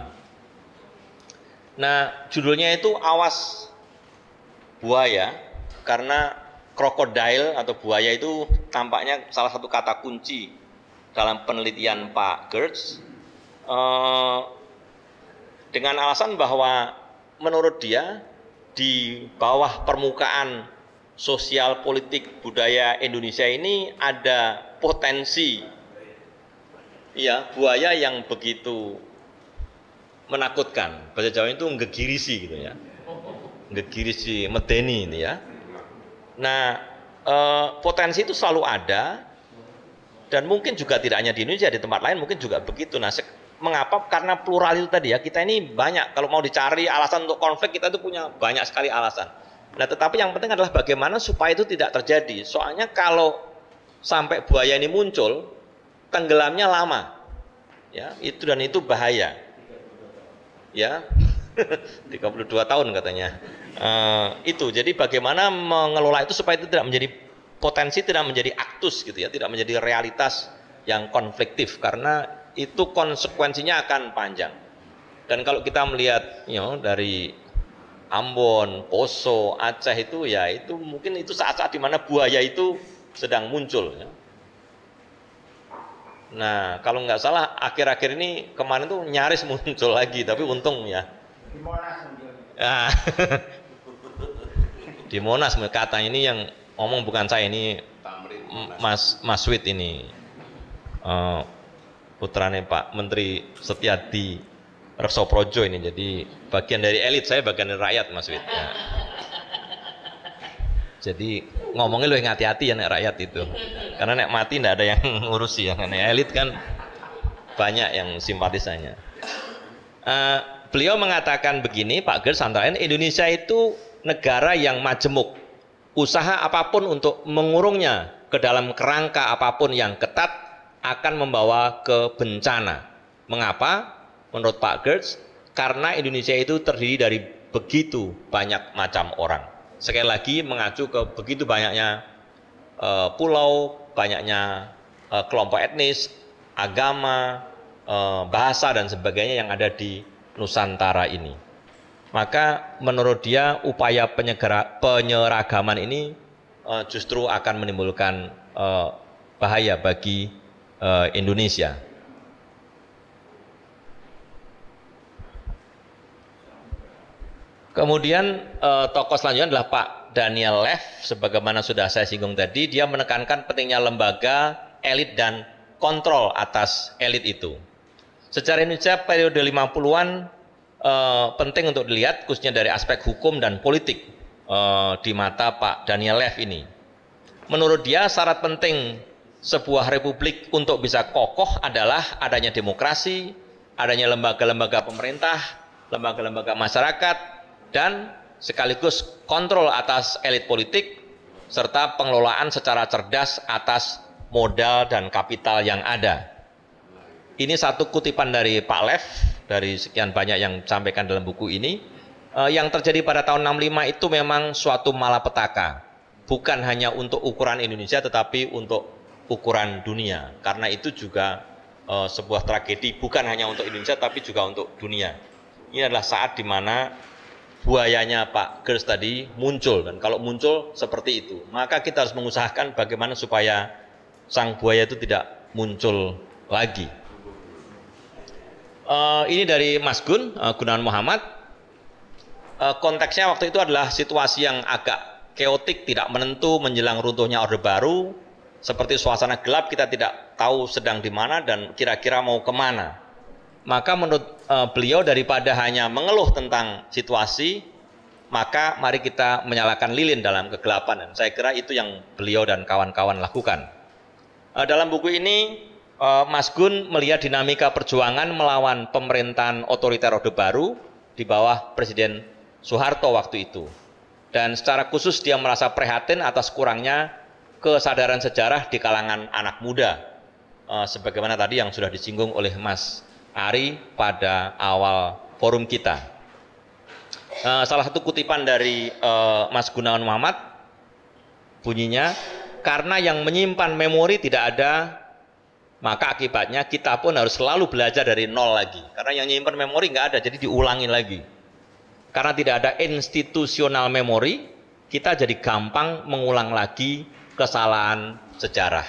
Speaker 2: Nah, judulnya itu Awas Buaya, karena krokodil atau buaya itu tampaknya salah satu kata kunci dalam penelitian Pak Gertz, eh, dengan alasan bahwa menurut dia di bawah permukaan sosial politik budaya Indonesia ini ada potensi ya buaya yang begitu menakutkan. Bahasa Jawa itu ngegirisi gitu ya, ngegirisi medeni ini ya. Nah, eh, potensi itu selalu ada, dan mungkin juga tidak hanya di Indonesia, di tempat lain mungkin juga begitu. Nah, mengapa? Karena plural itu tadi ya, kita ini banyak, kalau mau dicari alasan untuk konflik, kita itu punya banyak sekali alasan. Nah, tetapi yang penting adalah bagaimana supaya itu tidak terjadi. Soalnya kalau sampai buaya ini muncul, tenggelamnya lama. Ya, itu dan itu bahaya. Ya. tiga puluh dua tahun katanya. Uh, itu. Jadi bagaimana mengelola itu supaya itu tidak menjadi potensi, tidak menjadi aktus gitu ya, tidak menjadi realitas yang konfliktif, karena itu konsekuensinya akan panjang. Dan kalau kita melihat you know, dari Ambon, Poso, Aceh itu ya itu mungkin itu saat-saat di mana buaya itu sedang muncul ya. Nah, kalau nggak salah akhir-akhir ini kemarin tuh nyaris muncul lagi, tapi untung ya. Di Monas ah, di Monas kata ini yang ngomong bukan saya, ini Mas Mas Wid ini uh, putrane Pak Menteri Setiadi Rekso Projo ini, jadi bagian dari elit, saya bagian dari rakyat Mas Wid ya. Jadi ngomongnya lu yang hati-hati ya nek rakyat itu, karena nek mati ndak ada yang ngurusi ya, karena elit kan banyak yang simpatisannya. Uh, beliau mengatakan begini, Pak Gertz antara lain, Indonesia itu negara yang majemuk, usaha apapun untuk mengurungnya ke dalam kerangka apapun yang ketat akan membawa ke bencana. Mengapa? Menurut Pak Gertz, karena Indonesia itu terdiri dari begitu banyak macam orang. Sekali lagi mengacu ke begitu banyaknya uh, pulau, banyaknya uh, kelompok etnis, agama, uh, bahasa dan sebagainya yang ada di Nusantara ini. Maka menurut dia upaya penyegera, penyeragaman ini uh, justru akan menimbulkan uh, bahaya bagi uh, Indonesia. Kemudian eh, tokoh selanjutnya adalah Pak Daniel Lev, sebagaimana sudah saya singgung tadi, dia menekankan pentingnya lembaga, elit dan kontrol atas elit itu. Sejarah Indonesia periode lima puluhan eh, penting untuk dilihat, khususnya dari aspek hukum dan politik eh, di mata Pak Daniel Lev ini. Menurut dia syarat penting sebuah republik untuk bisa kokoh adalah adanya demokrasi, adanya lembaga-lembaga pemerintah, lembaga-lembaga masyarakat, dan sekaligus kontrol atas elit politik serta pengelolaan secara cerdas atas modal dan kapital yang ada. Ini satu kutipan dari Pak Lev dari sekian banyak yang disampaikan dalam buku ini. Eh, yang terjadi pada tahun enam puluh lima itu memang suatu malapetaka, bukan hanya untuk ukuran Indonesia tetapi untuk ukuran dunia, karena itu juga eh, sebuah tragedi bukan hanya untuk Indonesia tapi juga untuk dunia. Ini adalah saat di mana buayanya Pak Gertz tadi muncul, dan kalau muncul seperti itu, maka kita harus mengusahakan bagaimana supaya sang buaya itu tidak muncul lagi. Uh, ini dari Mas Gun, uh, Gunawan Muhammad. Uh, konteksnya waktu itu adalah situasi yang agak keotik, tidak menentu, menjelang runtuhnya Orde Baru, seperti suasana gelap, kita tidak tahu sedang di mana dan kira-kira mau kemana. Maka menurut uh, beliau, daripada hanya mengeluh tentang situasi, maka mari kita menyalakan lilin dalam kegelapan. Dan saya kira itu yang beliau dan kawan-kawan lakukan. Uh, dalam buku ini uh, Mas Gun melihat dinamika perjuangan melawan pemerintahan otoriter Orde Baru di bawah Presiden Soeharto waktu itu. Dan secara khusus dia merasa prihatin atas kurangnya kesadaran sejarah di kalangan anak muda. Uh, sebagaimana tadi yang sudah disinggung oleh Mas Ari pada awal forum kita. uh, salah satu kutipan dari uh, Mas Gunawan Muhammad bunyinya, karena yang menyimpan memori tidak ada, maka akibatnya kita pun harus selalu belajar dari nol lagi. Karena yang menyimpan memori nggak ada, jadi diulangin lagi. Karena tidak ada institusional memori, kita jadi gampang mengulang lagi kesalahan sejarah.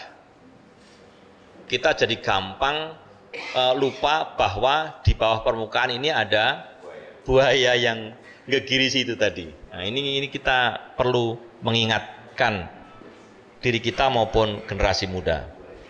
Speaker 2: Kita jadi gampang uh, lupa bahwa di bawah permukaan ini ada buaya yang ngegiris itu tadi. Nah, ini ini kita perlu mengingatkan diri kita maupun generasi muda.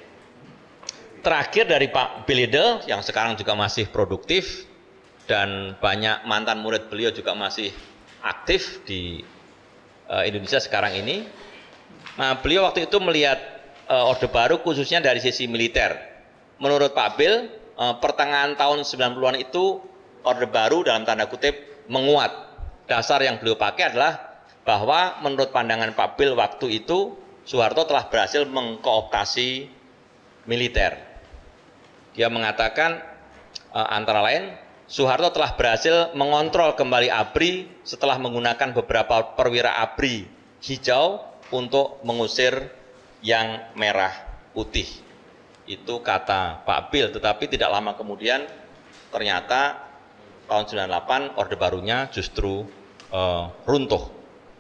Speaker 2: Terakhir dari Pak Bilidel yang sekarang juga masih produktif dan banyak mantan murid beliau juga masih aktif di uh, Indonesia sekarang ini. Nah, beliau waktu itu melihat uh, Orde Baru khususnya dari sisi militer. Menurut Pak Bil, uh, pertengahan tahun sembilan puluhan itu Orde Baru dalam tanda kutip menguat. Dasar yang beliau pakai adalah bahwa menurut pandangan Pak Bil waktu itu Soeharto telah berhasil mengkooptasi militer. Dia mengatakan uh, antara lain Soeharto telah berhasil mengontrol kembali ABRI setelah menggunakan beberapa perwira ABRI hijau untuk mengusir yang merah putih. Itu kata Pak Bil, tetapi tidak lama kemudian ternyata tahun sembilan puluh delapan Orde Barunya justru uh, runtuh.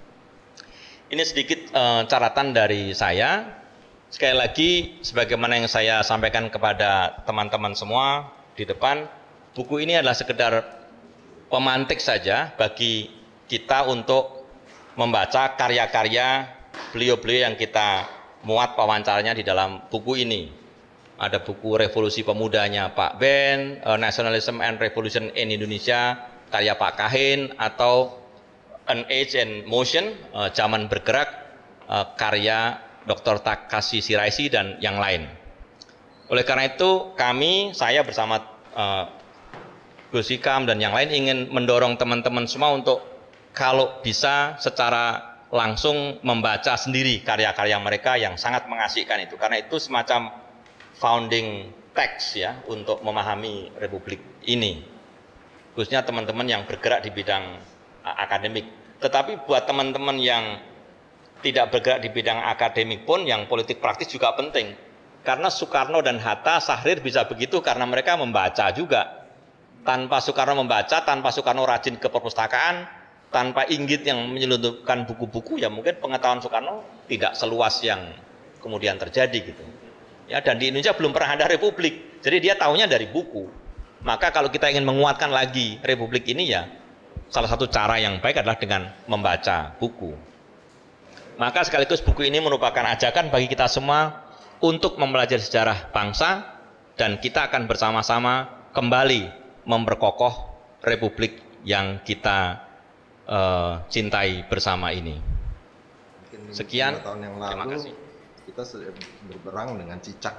Speaker 2: Ini sedikit uh, catatan dari saya. Sekali lagi, sebagaimana yang saya sampaikan kepada teman-teman semua di depan, buku ini adalah sekedar pemantik saja bagi kita untuk membaca karya-karya beliau-beliau yang kita muat wawancaranya di dalam buku ini. Ada buku Revolusi Pemudanya Pak Ben, uh, Nationalism and Revolution in Indonesia, karya Pak Kahin, atau An Age and Motion, uh, Zaman Bergerak, uh, karya Doktor Takashi Shiraishi dan yang lain. Oleh karena itu kami, saya bersama uh, Gus Hikam dan yang lain ingin mendorong teman-teman semua untuk kalau bisa secara langsung membaca sendiri karya-karya mereka yang sangat mengasihkan itu. Karena itu semacam founding text ya untuk memahami Republik ini. Khususnya teman-teman yang bergerak di bidang akademik. Tetapi buat teman-teman yang tidak bergerak di bidang akademik pun yang politik praktis juga penting. Karena Soekarno dan Hatta, Syahrir bisa begitu karena mereka membaca juga. Tanpa Soekarno membaca, tanpa Soekarno rajin ke perpustakaan, tanpa Inggit yang menyelundupkan buku-buku, ya mungkin pengetahuan Soekarno tidak seluas yang kemudian terjadi gitu. Ya, dan di Indonesia belum pernah ada republik. Jadi dia tahunya dari buku. Maka kalau kita ingin menguatkan lagi republik ini ya salah satu cara yang baik adalah dengan membaca buku. Maka sekaligus buku ini merupakan ajakan bagi kita semua untuk mempelajari sejarah bangsa dan kita akan bersama-sama kembali memperkokoh republik yang kita uh, cintai bersama ini. Sekian.
Speaker 3: Tahun yang lalu, terima kasih. Kita sudah berperang dengan cicak.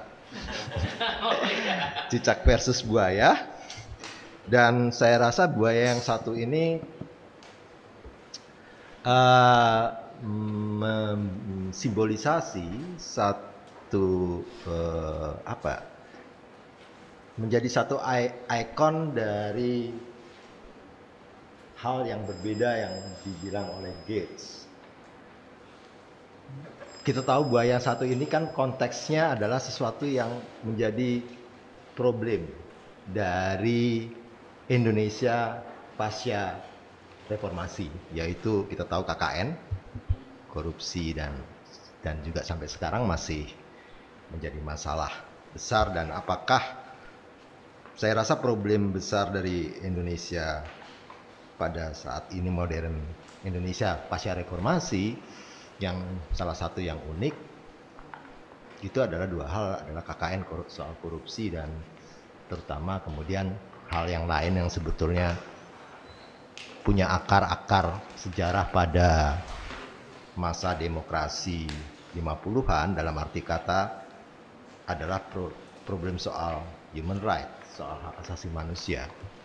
Speaker 3: Cicak versus buaya. Dan saya rasa buaya yang satu ini uh, memsimbolisasi satu uh, apa? Menjadi satu ikon dari hal yang berbeda yang dibilang oleh Gates. Kita tahu buaya satu ini kan konteksnya adalah sesuatu yang menjadi problem dari Indonesia pasca reformasi, yaitu kita tahu K K N, korupsi dan dan juga sampai sekarang masih menjadi masalah besar. Dan apakah saya rasa problem besar dari Indonesia pada saat ini modern Indonesia pasca reformasi yang salah satu yang unik itu adalah dua hal, adalah K K N soal korupsi dan terutama kemudian hal yang lain yang sebetulnya punya akar-akar sejarah pada masa demokrasi lima puluhan dalam arti kata adalah pro, problem soal human right, soal hak asasi manusia.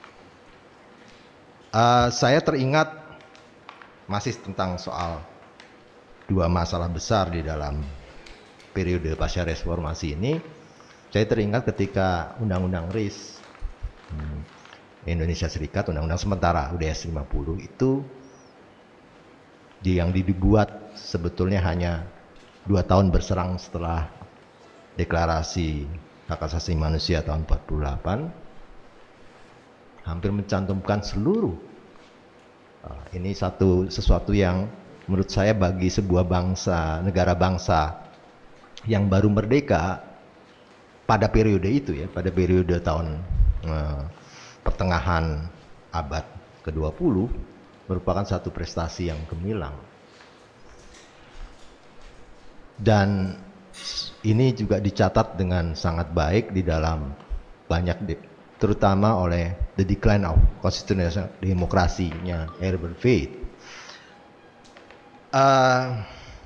Speaker 3: Uh, saya teringat masih tentang soal dua masalah besar di dalam periode pasca reformasi ini. Saya teringat ketika Undang-Undang R I S hmm, Indonesia Serikat, Undang-Undang Sementara U D S lima puluh itu di, yang dibuat sebetulnya hanya dua tahun berserang setelah Deklarasi Hak Asasi Manusia tahun empat puluh delapan, hampir mencantumkan seluruh. Uh, ini satu sesuatu yang menurut saya bagi sebuah bangsa, negara bangsa yang baru merdeka pada periode itu ya, pada periode tahun uh, pertengahan abad ke dua puluh merupakan satu prestasi yang gemilang. Dan ini juga dicatat dengan sangat baik di dalam banyak, di, terutama oleh The Decline of Constitutional Democracy-nya Herbert Feith. Uh,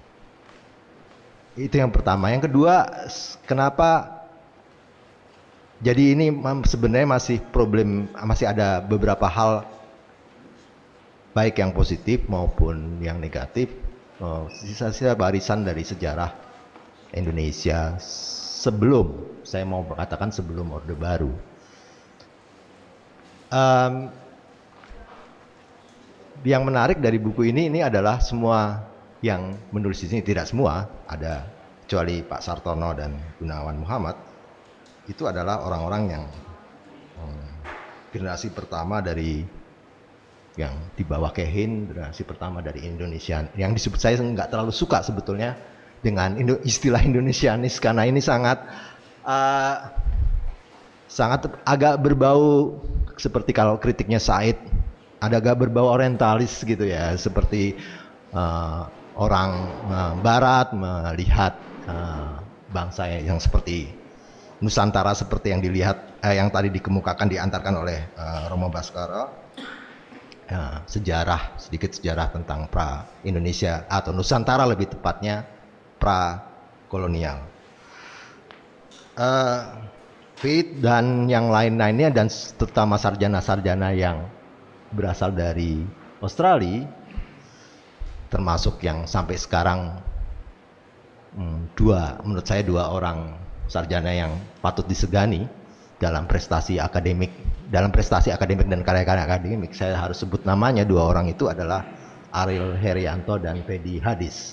Speaker 3: itu yang pertama. Yang kedua, kenapa? Jadi ini sebenarnya masih problem, masih ada beberapa hal baik yang positif maupun yang negatif. Oh, sisa-sisa barisan dari sejarah Indonesia sebelum, saya mau mengatakan sebelum Orde Baru. Um, yang menarik dari buku ini, ini adalah semua yang menulis di sini, tidak semua, ada kecuali Pak Sartono dan Gunawan Muhammad, itu adalah orang-orang yang um, generasi pertama dari yang di bawah Kehin, generasi pertama dari Indonesia, yang disebut, saya nggak terlalu suka sebetulnya dengan Indo, istilah Indonesianis, karena ini sangat uh, sangat agak berbau seperti kalau kritiknya Said, ada agak berbau orientalis gitu ya, seperti uh, orang uh, Barat melihat uh, bangsa yang seperti Nusantara seperti yang dilihat, eh, yang tadi dikemukakan, diantarkan oleh uh, Romo Baskara, uh, sejarah, sedikit sejarah tentang pra Indonesia atau Nusantara lebih tepatnya pra kolonial. Uh, Feith dan yang lain-lainnya dan terutama sarjana-sarjana yang berasal dari Australia, termasuk yang sampai sekarang hmm, dua, menurut saya dua orang sarjana yang patut disegani dalam prestasi akademik, dalam prestasi akademik dan karya-karya akademik. Saya harus sebut namanya, dua orang itu adalah Ariel Herianto dan Fedi Hadis.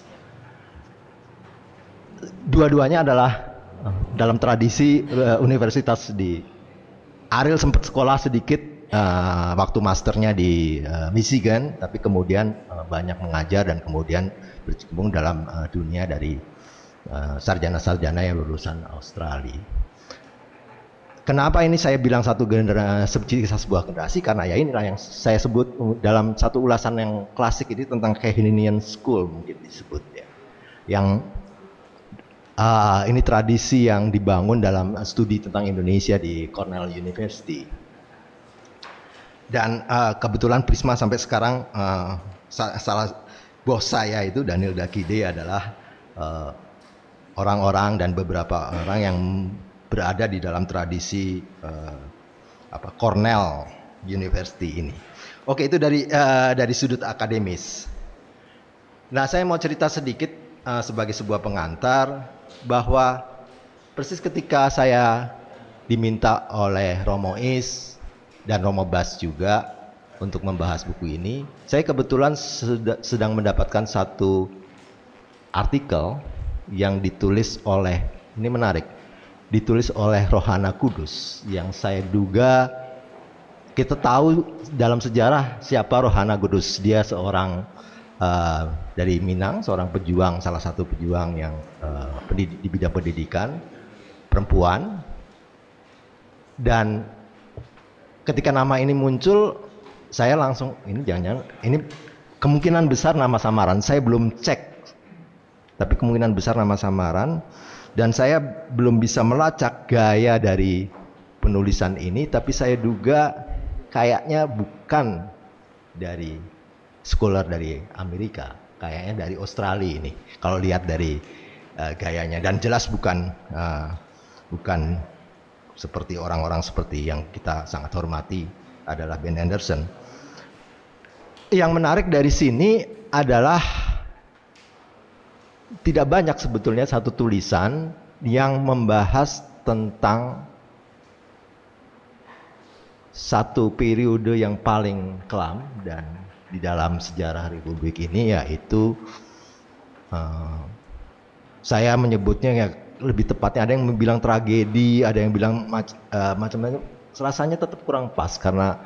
Speaker 3: Dua-duanya adalah dalam tradisi uh, universitas di, Ariel sempat sekolah sedikit uh, waktu masternya di uh, Michigan, tapi kemudian uh, banyak mengajar dan kemudian berkecimpung dalam uh, dunia dari sarjana-sarjana uh, yang lulusan Australia. Kenapa ini saya bilang satu generasi, sebuah generasi? Karena ya inilah yang saya sebut dalam satu ulasan yang klasik ini tentang Keynesian School mungkin disebut ya. Yang uh, ini tradisi yang dibangun dalam studi tentang Indonesia di Cornell University. Dan uh, kebetulan Prisma sampai sekarang uh, salah bos saya itu Daniel Dakide adalah uh, orang-orang dan beberapa orang yang berada di dalam tradisi uh, apa, Cornell University ini. Oke, itu dari uh, dari sudut akademis. Nah, saya mau cerita sedikit uh, sebagai sebuah pengantar bahwa persis ketika saya diminta oleh Romo Is dan Romo Bas juga untuk membahas buku ini, saya kebetulan sedang mendapatkan satu artikel yang ditulis oleh, ini menarik, ditulis oleh Rohana Kudus, yang saya duga kita tahu dalam sejarah siapa Rohana Kudus. Dia seorang uh, dari Minang, seorang pejuang, salah satu pejuang yang uh, pendidik, di bidang pendidikan, perempuan. Dan ketika nama ini muncul, saya langsung, ini jangan-jangan, ini kemungkinan besar nama samaran, saya belum cek, tapi kemungkinan besar nama samaran, dan saya belum bisa melacak gaya dari penulisan ini, tapi saya duga kayaknya bukan dari scholar dari Amerika, kayaknya dari Australia ini, kalau lihat dari uh, gayanya, dan jelas bukan uh, bukan seperti orang-orang seperti yang kita sangat hormati adalah Ben Anderson. Yang menarik dari sini adalah tidak banyak sebetulnya satu tulisan yang membahas tentang satu periode yang paling kelam dan di dalam sejarah Republik ini, yaitu uh, saya menyebutnya ya lebih tepatnya, ada yang bilang tragedi, ada yang bilang mac uh, macam-macam. Rasanya tetap kurang pas karena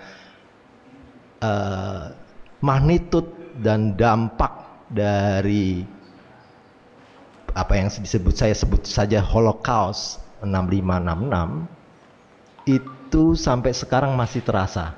Speaker 3: uh, magnitud dan dampak dari apa yang disebut, saya sebut saja Holocaust enam lima enam enam, itu sampai sekarang masih terasa.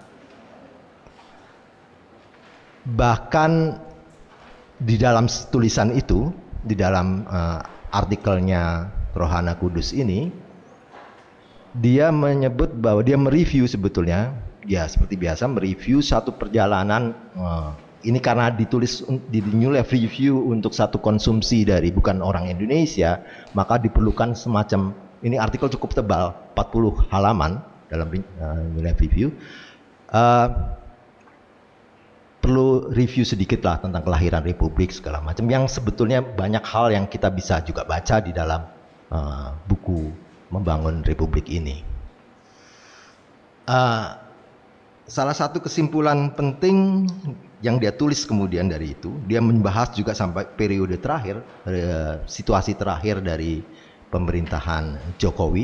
Speaker 3: Bahkan di dalam tulisan itu, di dalam uh, artikelnya Rohana Kudus ini, dia menyebut bahwa dia mereview sebetulnya, ya seperti biasa mereview satu perjalanan. Uh, ini karena ditulis di New Life Review untuk satu konsumsi dari bukan orang Indonesia, maka diperlukan semacam, ini artikel cukup tebal, empat puluh halaman dalam uh, New Life Review. Uh, perlu review sedikit lah tentang kelahiran Republik segala macam, yang sebetulnya banyak hal yang kita bisa juga baca di dalam uh, buku Membangun Republik ini. Uh, salah satu kesimpulan penting yang dia tulis kemudian dari itu, dia membahas juga sampai periode terakhir, uh, situasi terakhir dari pemerintahan Jokowi.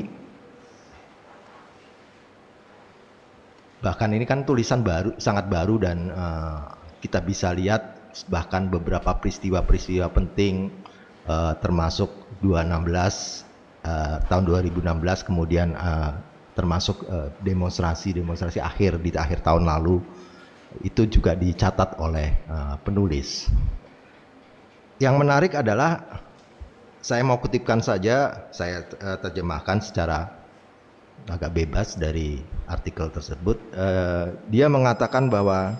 Speaker 3: Bahkan ini kan tulisan baru, sangat baru, dan uh, kita bisa lihat bahkan beberapa peristiwa-peristiwa penting, uh, termasuk dua ribu enam belas, uh, tahun dua ribu enam belas, kemudian uh, termasuk demonstrasi-demonstrasi uh, akhir di akhir tahun lalu, itu juga dicatat oleh uh, penulis. Yang menarik adalah, saya mau kutipkan saja, saya uh, terjemahkan secara agak bebas dari artikel tersebut. Uh, dia mengatakan bahwa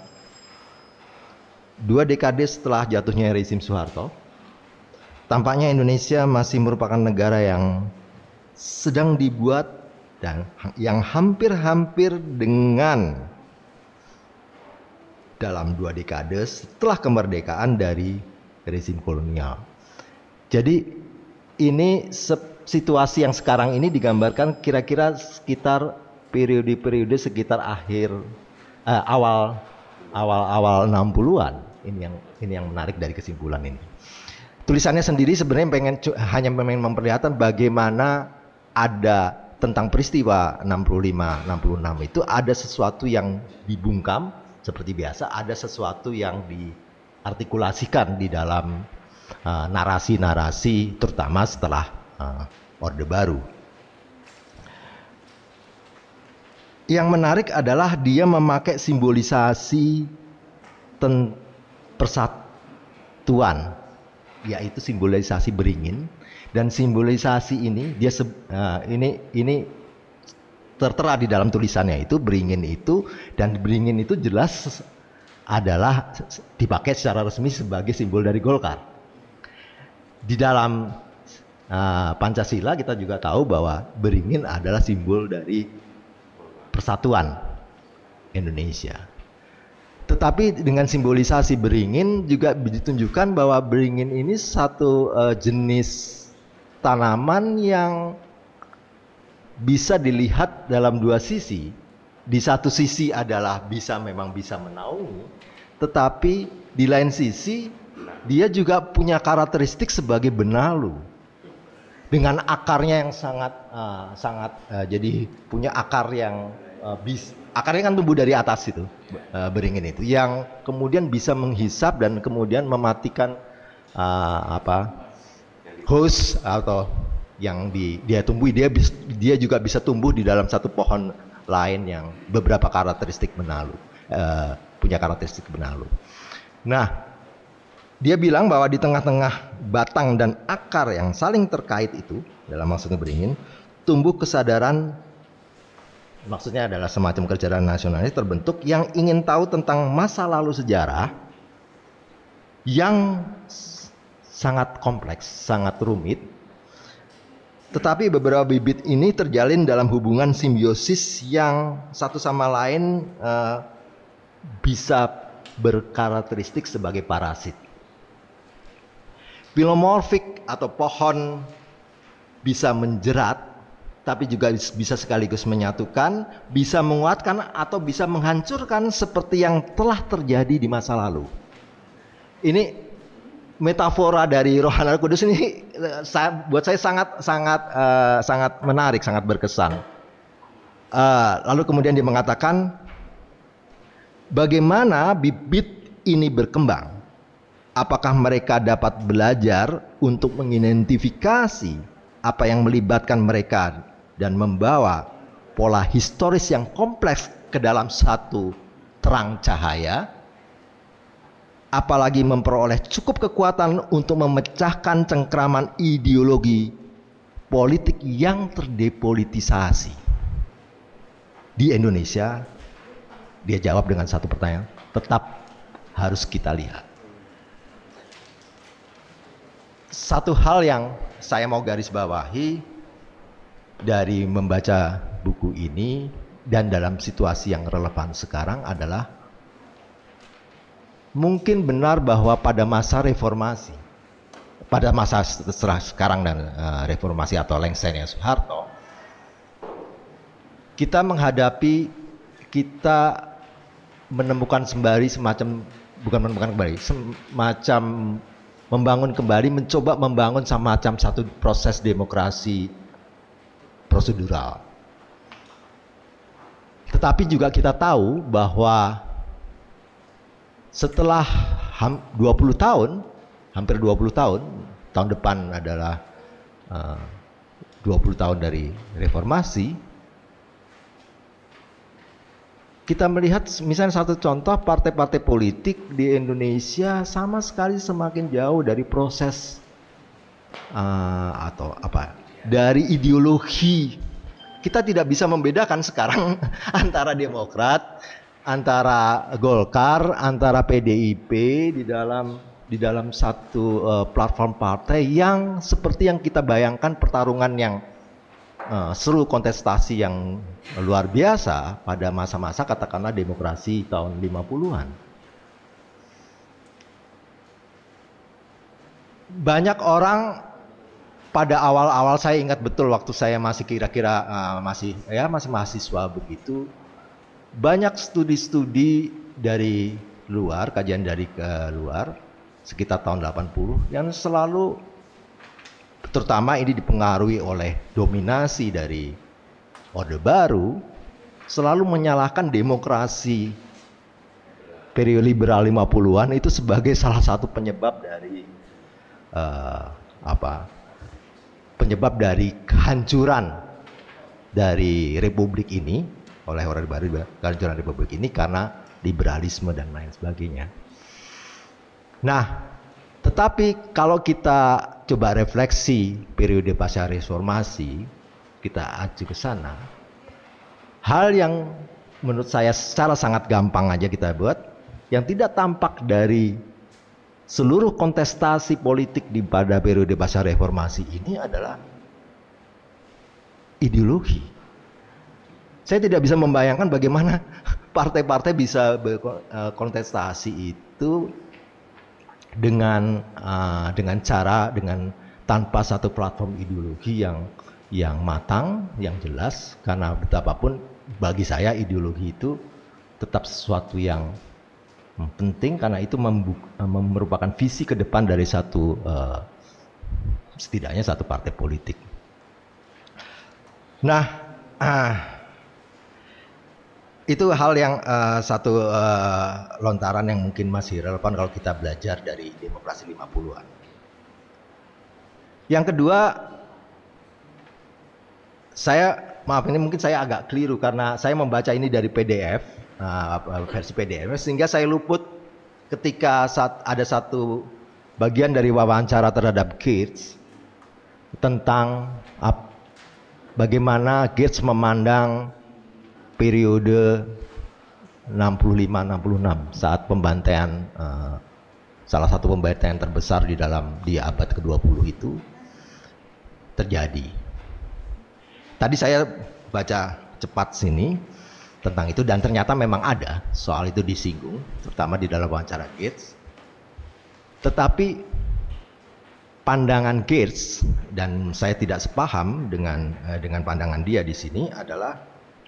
Speaker 3: dua dekade setelah jatuhnya rezim Soeharto, tampaknya Indonesia masih merupakan negara yang sedang dibuat dan yang hampir-hampir dengan dalam dua dekade setelah kemerdekaan dari rezim kolonial. Jadi ini situasi yang sekarang ini digambarkan kira-kira sekitar periode-periode sekitar akhir eh, awal awal-awal enam puluhan. Ini yang ini yang menarik dari kesimpulan ini. Tulisannya sendiri sebenarnya pengen hanya pengen memperlihatkan bagaimana ada tentang peristiwa enam puluh lima enam puluh enam itu ada sesuatu yang dibungkam seperti biasa, ada sesuatu yang diartikulasikan di dalam narasi-narasi, uh, terutama setelah uh, Orde Baru. Yang menarik adalah dia memakai simbolisasi persatuan, yaitu simbolisasi beringin, dan simbolisasi ini dia uh, ini ini tertera di dalam tulisannya itu, beringin itu, dan beringin itu jelas adalah dipakai secara resmi sebagai simbol dari Golkar. Di dalam uh, Pancasila kita juga tahu bahwa beringin adalah simbol dari persatuan Indonesia. Tetapi dengan simbolisasi beringin juga ditunjukkan bahwa beringin ini satu uh, jenis tanaman yang bisa dilihat dalam dua sisi. Di satu sisi adalah bisa memang bisa menaungi, tetapi di lain sisi dia juga punya karakteristik sebagai benalu dengan akarnya yang sangat uh, sangat uh, jadi punya akar yang uh, bis akarnya kan tumbuh dari atas itu, uh, beringin itu, yang kemudian bisa menghisap dan kemudian mematikan uh, apa host atau yang di, dia tumbuhi. Dia dia juga bisa tumbuh di dalam satu pohon lain yang beberapa karakteristik benalu, uh, punya karakteristik benalu. Nah, dia bilang bahwa di tengah-tengah batang dan akar yang saling terkait itu, dalam maksudnya beringin, tumbuh kesadaran, maksudnya adalah semacam kesadaran nasionalis terbentuk yang ingin tahu tentang masa lalu sejarah yang sangat kompleks, sangat rumit. Tetapi beberapa bibit ini terjalin dalam hubungan simbiosis yang satu sama lain uh, bisa berkarakteristik sebagai parasit. Philomorphic atau pohon bisa menjerat, tapi juga bisa sekaligus menyatukan, bisa menguatkan atau bisa menghancurkan seperti yang telah terjadi di masa lalu. Ini metafora dari Roh Allah Kudus ini buat saya sangat sangat uh, sangat menarik, sangat berkesan. Uh, lalu kemudian dia mengatakan bagaimana bibit ini berkembang. Apakah mereka dapat belajar untuk mengidentifikasi apa yang melibatkan mereka dan membawa pola historis yang kompleks ke dalam satu terang cahaya, apalagi memperoleh cukup kekuatan untuk memecahkan cengkraman ideologi politik yang terdepolitisasi. Di Indonesia, dia jawab dengan satu pertanyaan, tetap harus kita lihat. Satu hal yang saya mau garis bawahi dari membaca buku ini dan dalam situasi yang relevan sekarang adalah mungkin benar bahwa pada masa reformasi, pada masa setelah sekarang dan uh, reformasi atau lengsernya Soeharto, kita menghadapi, kita menemukan sembari semacam, bukan menemukan kembali, semacam membangun kembali, mencoba membangun semacam satu proses demokrasi prosedural. Tetapi juga kita tahu bahwa setelah dua puluh tahun, hampir dua puluh tahun, tahun depan adalah uh, dua puluh tahun dari reformasi, kita melihat misalnya satu contoh, partai-partai politik di Indonesia sama sekali semakin jauh dari proses uh, atau apa, dari ideologi. Kita tidak bisa membedakan sekarang antara Demokrat, antara Golkar, antara P D I P di dalam di dalam satu uh, platform partai yang seperti yang kita bayangkan, pertarungan yang Uh, seru, kontestasi yang luar biasa pada masa-masa katakanlah demokrasi tahun lima puluhan. Banyak orang pada awal-awal, saya ingat betul waktu saya masih kira-kira uh, masih ya masih mahasiswa begitu, banyak studi-studi dari luar, kajian dari ke luar sekitar tahun delapan puluh yang selalu, terutama ini dipengaruhi oleh dominasi dari Orde Baru, selalu menyalahkan demokrasi periode liberal lima puluhan itu sebagai salah satu penyebab dari uh, apa? penyebab dari kehancuran dari republik ini oleh Orde Baru, kehancuran republik ini karena liberalisme dan lain sebagainya. Nah, tetapi kalau kita coba refleksi periode pasca reformasi, kita acu ke sana, hal yang menurut saya secara sangat gampang aja kita buat, yang tidak tampak dari seluruh kontestasi politik di pada periode pasca reformasi ini adalah ideologi. Saya tidak bisa membayangkan bagaimana partai-partai bisa berkontestasi itu dengan uh, dengan cara dengan tanpa satu platform ideologi yang yang matang, yang jelas, karena betapapun bagi saya ideologi itu tetap sesuatu yang penting karena itu membuka, merupakan visi ke depan dari satu uh, setidaknya satu partai politik. Nah, uh, itu hal yang uh, satu uh, lontaran yang mungkin masih relevan kalau kita belajar dari demokrasi lima puluhan. Yang kedua, saya maaf ini mungkin saya agak keliru karena saya membaca ini dari P D F, uh, versi P D F, sehingga saya luput ketika saat ada satu bagian dari wawancara terhadap Gates tentang uh, bagaimana Gates memandang periode enam puluh lima enam puluh enam saat pembantaian uh, salah satu pembantaian terbesar di dalam di abad ke dua puluh itu terjadi. Tadi saya baca cepat sini tentang itu dan ternyata memang ada soal itu disinggung, terutama di dalam wawancara Gates. Tetapi pandangan Geertz, dan saya tidak sepaham dengan uh, dengan pandangan dia di sini, adalah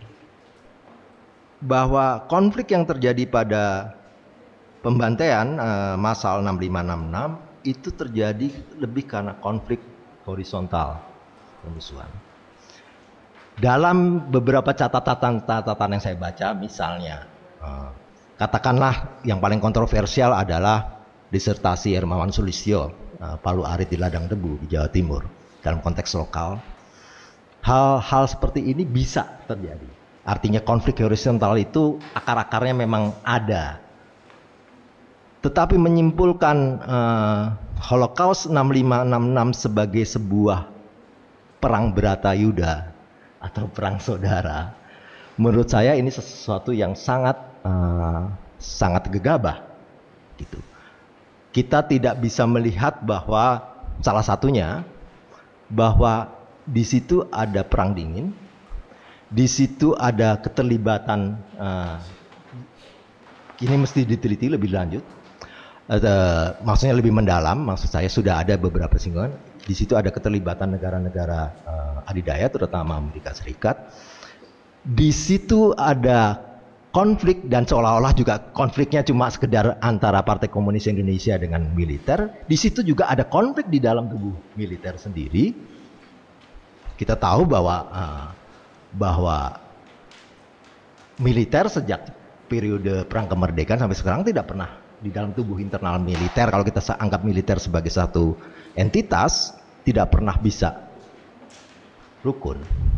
Speaker 3: bahwa konflik yang terjadi pada pembantaian uh, massal enam lima enam enam itu terjadi lebih karena konflik horizontal, permusuhan. Dalam beberapa catatan-catatan yang saya baca, misalnya uh, katakanlah yang paling kontroversial adalah disertasi Hermawan Sulistyo, uh, Palu Arit di Ladang Debu di Jawa Timur. Dalam konteks lokal, hal-hal seperti ini bisa terjadi. Artinya konflik horizontal itu akar-akarnya memang ada. Tetapi menyimpulkan uh, Holocaust enam lima enam enam sebagai sebuah perang Bharatayuda atau perang saudara, menurut saya ini sesuatu yang sangat uh, sangat gegabah gitu. Kita tidak bisa melihat bahwa salah satunya bahwa di situ ada perang dingin, di situ ada keterlibatan, uh, ini mesti diteliti lebih lanjut, uh, maksudnya lebih mendalam. Maksud saya sudah ada beberapa singgungan. Di situ ada keterlibatan negara-negara uh, adidaya, terutama Amerika Serikat. Di situ ada konflik, dan seolah-olah juga konfliknya cuma sekedar antara Partai Komunis Indonesia dengan militer. Di situ juga ada konflik di dalam tubuh militer sendiri. Kita tahu bahwa uh, bahwa militer sejak periode perang kemerdekaan sampai sekarang tidak pernah di dalam tubuh internal militer, kalau kita anggap militer sebagai satu entitas, tidak pernah bisa rukun.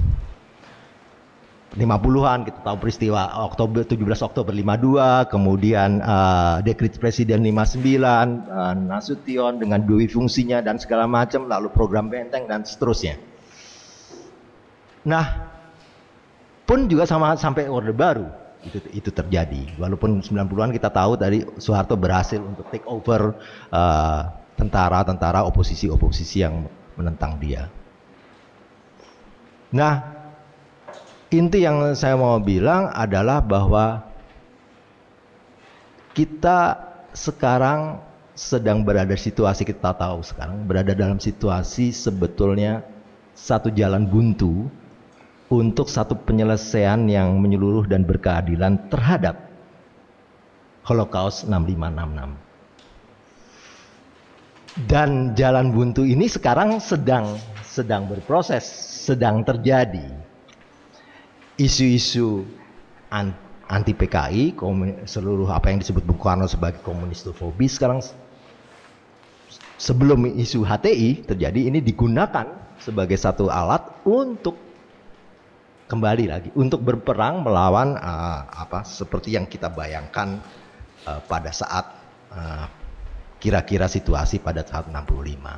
Speaker 3: lima puluhan kita tahu peristiwa Oktober tujuh belas Oktober lima puluh dua, kemudian uh, dekret presiden lima puluh sembilan, uh, Nasution dengan dui fungsinya dan segala macam, lalu program benteng dan seterusnya. Nah, pun juga sama sampai Orde Baru itu itu terjadi. Walaupun sembilan puluhan kita tahu tadi Soeharto berhasil untuk take over uh, tentara-tentara oposisi-oposisi yang menentang dia. Nah, inti yang saya mau bilang adalah bahwa kita sekarang sedang berada situasi, kita tahu sekarang berada dalam situasi sebetulnya satu jalan buntu untuk satu penyelesaian yang menyeluruh dan berkeadilan terhadap Holocaust enam lima enam enam. Dan jalan buntu ini sekarang sedang sedang berproses, sedang terjadi. Isu-isu anti P K I, seluruh apa yang disebut Bung Karno sebagai komunistofobis, sekarang sebelum isu H T I terjadi, ini digunakan sebagai satu alat untuk kembali lagi untuk berperang melawan uh, apa seperti yang kita bayangkan uh, pada saat uh, kira-kira situasi pada tahun enam puluh lima.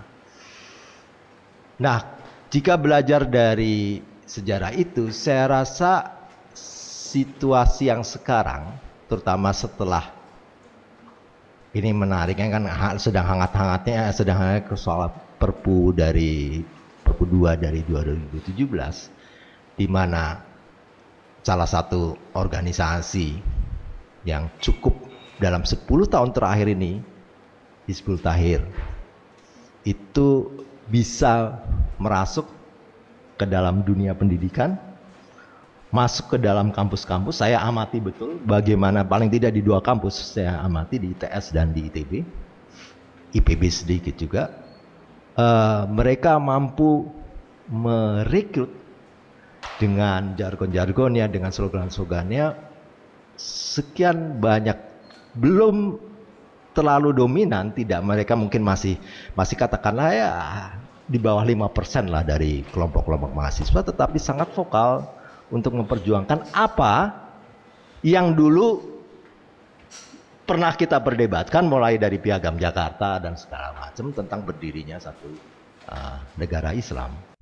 Speaker 3: Nah, jika belajar dari sejarah itu, saya rasa situasi yang sekarang, terutama setelah ini menariknya kan sedang hangat-hangatnya, sedang hangat soal Perpu dari Perpu dua dari dua ribu tujuh belas, di mana salah satu organisasi yang cukup dalam sepuluh tahun terakhir ini, Hizbut Tahrir, itu bisa merasuk ke dalam dunia pendidikan, masuk ke dalam kampus-kampus. Saya amati betul bagaimana, paling tidak di dua kampus saya amati, di I T S dan di I T B, I P B sedikit juga, uh, mereka mampu merekrut dengan jargon-jargonnya, dengan slogan-slogannya sekian banyak, belum terlalu dominan, tidak, mereka mungkin masih masih katakanlah ya di bawah lima persen lah dari kelompok-kelompok mahasiswa, tetapi sangat vokal untuk memperjuangkan apa yang dulu pernah kita perdebatkan, mulai dari Piagam Jakarta dan segala macam tentang berdirinya satu uh, negara Islam.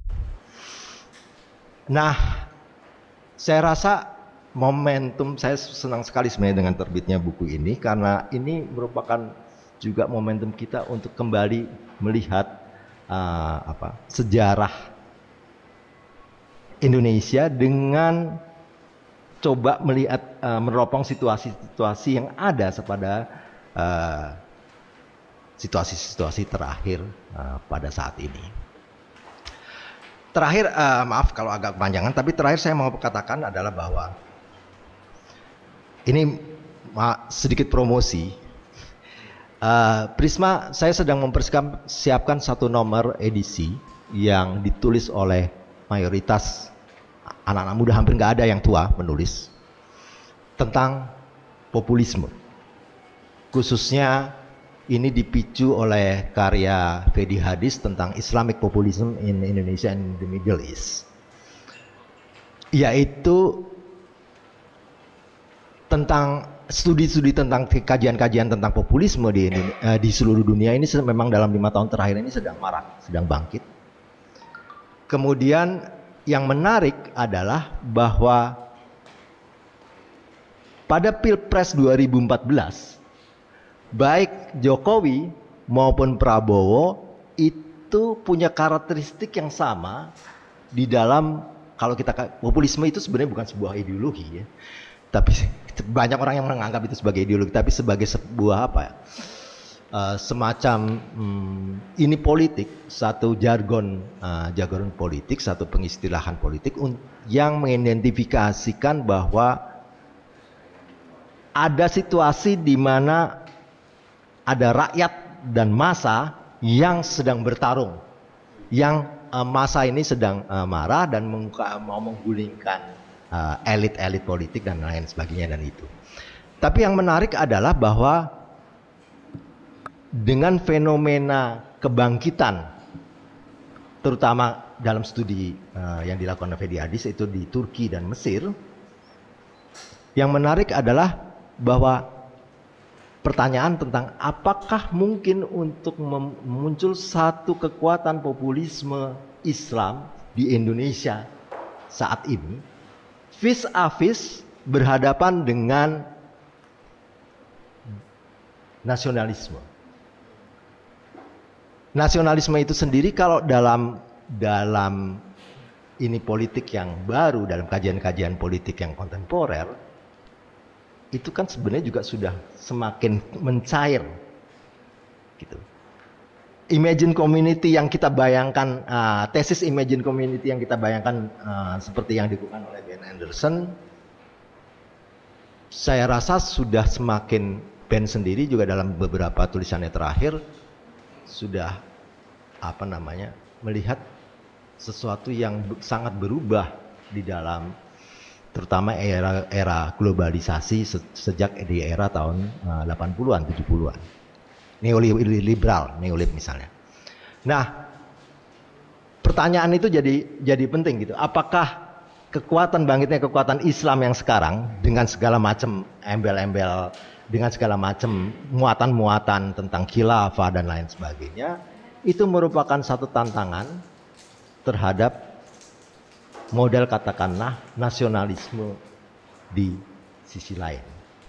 Speaker 3: Nah, saya rasa momentum, saya senang sekali sebenarnya dengan terbitnya buku ini, karena ini merupakan juga momentum kita untuk kembali melihat uh, apa sejarah Indonesia dengan coba melihat uh, meneropong situasi-situasi yang ada pada uh, situasi-situasi terakhir uh, pada saat ini. Terakhir, uh, maaf kalau agak kepanjangan, tapi terakhir saya mau katakan adalah bahwa ini ma, sedikit promosi. Uh, Prisma, saya sedang mempersiapkan satu nomor edisi yang ditulis oleh mayoritas anak-anak muda, hampir nggak ada yang tua menulis tentang populisme. Khususnya ini dipicu oleh karya Fedi Hadis tentang Islamic Populism in Indonesia and the Middle East, yaitu tentang studi-studi tentang kajian-kajian tentang populisme di, di seluruh dunia ini memang dalam lima tahun terakhir ini sedang marak, sedang bangkit. Kemudian yang menarik adalah bahwa pada Pilpres dua ribu empat belas, baik Jokowi maupun Prabowo itu punya karakteristik yang sama di dalam, kalau kita, populisme itu sebenarnya bukan sebuah ideologi ya, tapi banyak orang yang menganggap itu sebagai ideologi, tapi sebagai sebuah apa ya, uh, semacam hmm, ini politik, satu jargon, uh, jargon politik, satu pengistilahan politik yang mengidentifikasikan bahwa ada situasi di mana ada rakyat dan massa yang sedang bertarung, yang uh, massa ini sedang uh, marah dan mengka, mau menggulingkan uh, elit-elit politik dan lain sebagainya dan itu. Tapi yang menarik adalah bahwa dengan fenomena kebangkitan, terutama dalam studi uh, yang dilakukan oleh Fedi Hadis itu di Turki dan Mesir, yang menarik adalah bahwa pertanyaan tentang apakah mungkin untuk muncul satu kekuatan populisme Islam di Indonesia saat ini vis a vis berhadapan dengan nasionalisme. Nasionalisme itu sendiri kalau dalam dalam ini politik yang baru, dalam kajian-kajian politik yang kontemporer, itu kan sebenarnya juga sudah semakin mencair gitu. Imagine community yang kita bayangkan, uh, tesis imagine community yang kita bayangkan uh, seperti yang dilakukan oleh Ben Anderson, saya rasa sudah semakin, Ben sendiri juga dalam beberapa tulisannya terakhir sudah apa namanya melihat sesuatu yang sangat berubah di dalam terutama era era globalisasi sejak di era tahun uh, delapan puluhan, tujuh puluhan. Neoliberal, neolib misalnya. Nah, pertanyaan itu jadi jadi penting gitu. Apakah kekuatan bangkitnya kekuatan Islam yang sekarang dengan segala macam embel-embel, dengan segala macam muatan-muatan tentang khilafah dan lain sebagainya, itu merupakan satu tantangan terhadap model katakanlah nasionalisme di sisi lain.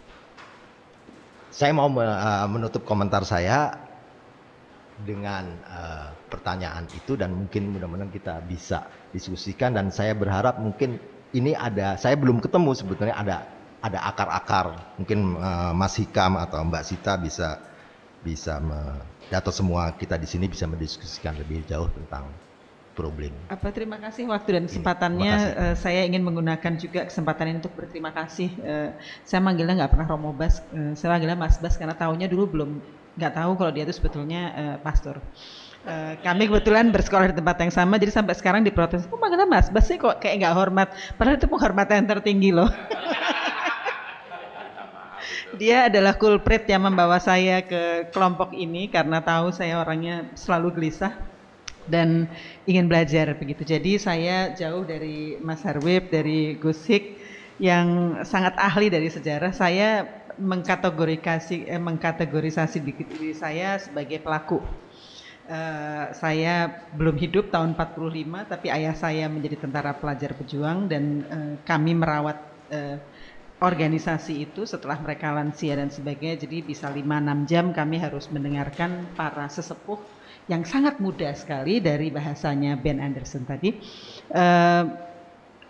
Speaker 3: Saya mau menutup komentar saya dengan uh, pertanyaan itu dan mungkin mudah-mudahan kita bisa diskusikan, dan saya berharap mungkin ini ada, saya belum ketemu sebetulnya ada ada akar-akar, mungkin uh, Mas Hikam atau Mbak Sita bisa bisa me, atau semua kita di sini bisa mendiskusikan lebih jauh tentang problem.
Speaker 4: Apa, terima kasih waktu dan kesempatannya. Uh, saya ingin menggunakan juga kesempatan ini untuk berterima kasih. Uh, saya manggilnya nggak pernah Romo Bas, uh, saya manggilnya Mas Bas karena tahunya dulu belum nggak tahu kalau dia itu sebetulnya uh, pastor. Uh, kami kebetulan bersekolah di tempat yang sama, jadi sampai sekarang diprotes. Kok manggilnya Mas Bas sih kok kayak nggak hormat? Padahal itu penghormatan yang tertinggi loh. Dia adalah kulprit yang membawa saya ke kelompok ini karena tahu saya orangnya selalu gelisah dan ingin belajar begitu. Jadi saya jauh dari Mas Harwib, dari Gus Hik yang sangat ahli dari sejarah. Saya mengkategorisasi eh, mengkategorisasi diri saya sebagai pelaku. Uh, saya belum hidup tahun empat puluh lima, tapi ayah saya menjadi tentara pelajar pejuang dan uh, kami merawat uh, organisasi itu setelah mereka lansia dan sebagainya. Jadi bisa lima enam jam kami harus mendengarkan para sesepuh yang sangat muda sekali dari bahasanya Ben Anderson tadi. Uh,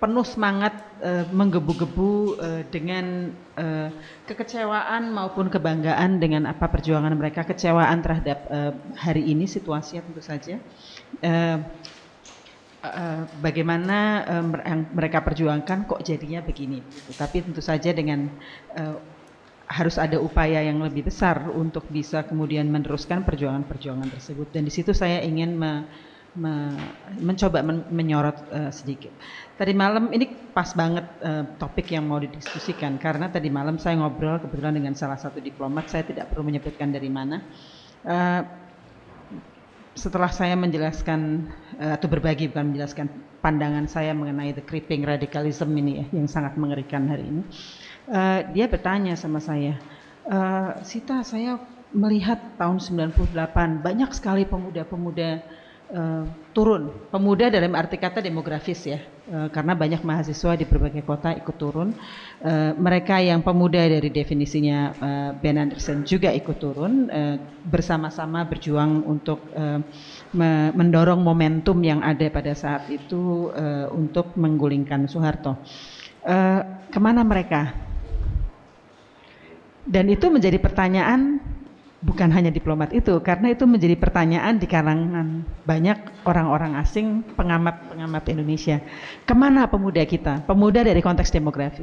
Speaker 4: penuh semangat, uh, menggebu-gebu uh, dengan uh, kekecewaan maupun kebanggaan dengan apa perjuangan mereka, kecewaan terhadap uh, hari ini situasinya tentu saja. Uh, uh, bagaimana uh, yang mereka perjuangkan kok jadinya begini. Gitu. Tapi tentu saja dengan uh, harus ada upaya yang lebih besar untuk bisa kemudian meneruskan perjuangan-perjuangan tersebut. Dan di situ saya ingin me, me, mencoba men, menyorot uh, sedikit. Tadi malam ini pas banget uh, topik yang mau didiskusikan karena tadi malam saya ngobrol kebetulan dengan salah satu diplomat, saya tidak perlu menyebutkan dari mana. Uh, setelah saya menjelaskan uh, atau berbagi bukan menjelaskan pandangan saya mengenai the creeping radicalism ini ya, yang sangat mengerikan hari ini, uh, dia bertanya sama saya, uh, Sita, saya melihat tahun sembilan puluh delapan banyak sekali pemuda-pemuda Uh, turun, pemuda dalam arti kata demografis ya, uh, karena banyak mahasiswa di berbagai kota ikut turun. Uh, mereka yang pemuda dari definisinya uh, Ben Anderson juga ikut turun, uh, bersama-sama berjuang untuk uh, me mendorong momentum yang ada pada saat itu uh, untuk menggulingkan Soeharto. Uh, kemana mereka? Dan itu menjadi pertanyaan bukan hanya diplomat itu, karena itu menjadi pertanyaan di kalangan banyak orang-orang asing, pengamat-pengamat Indonesia. Kemana pemuda kita? Pemuda dari konteks demografi.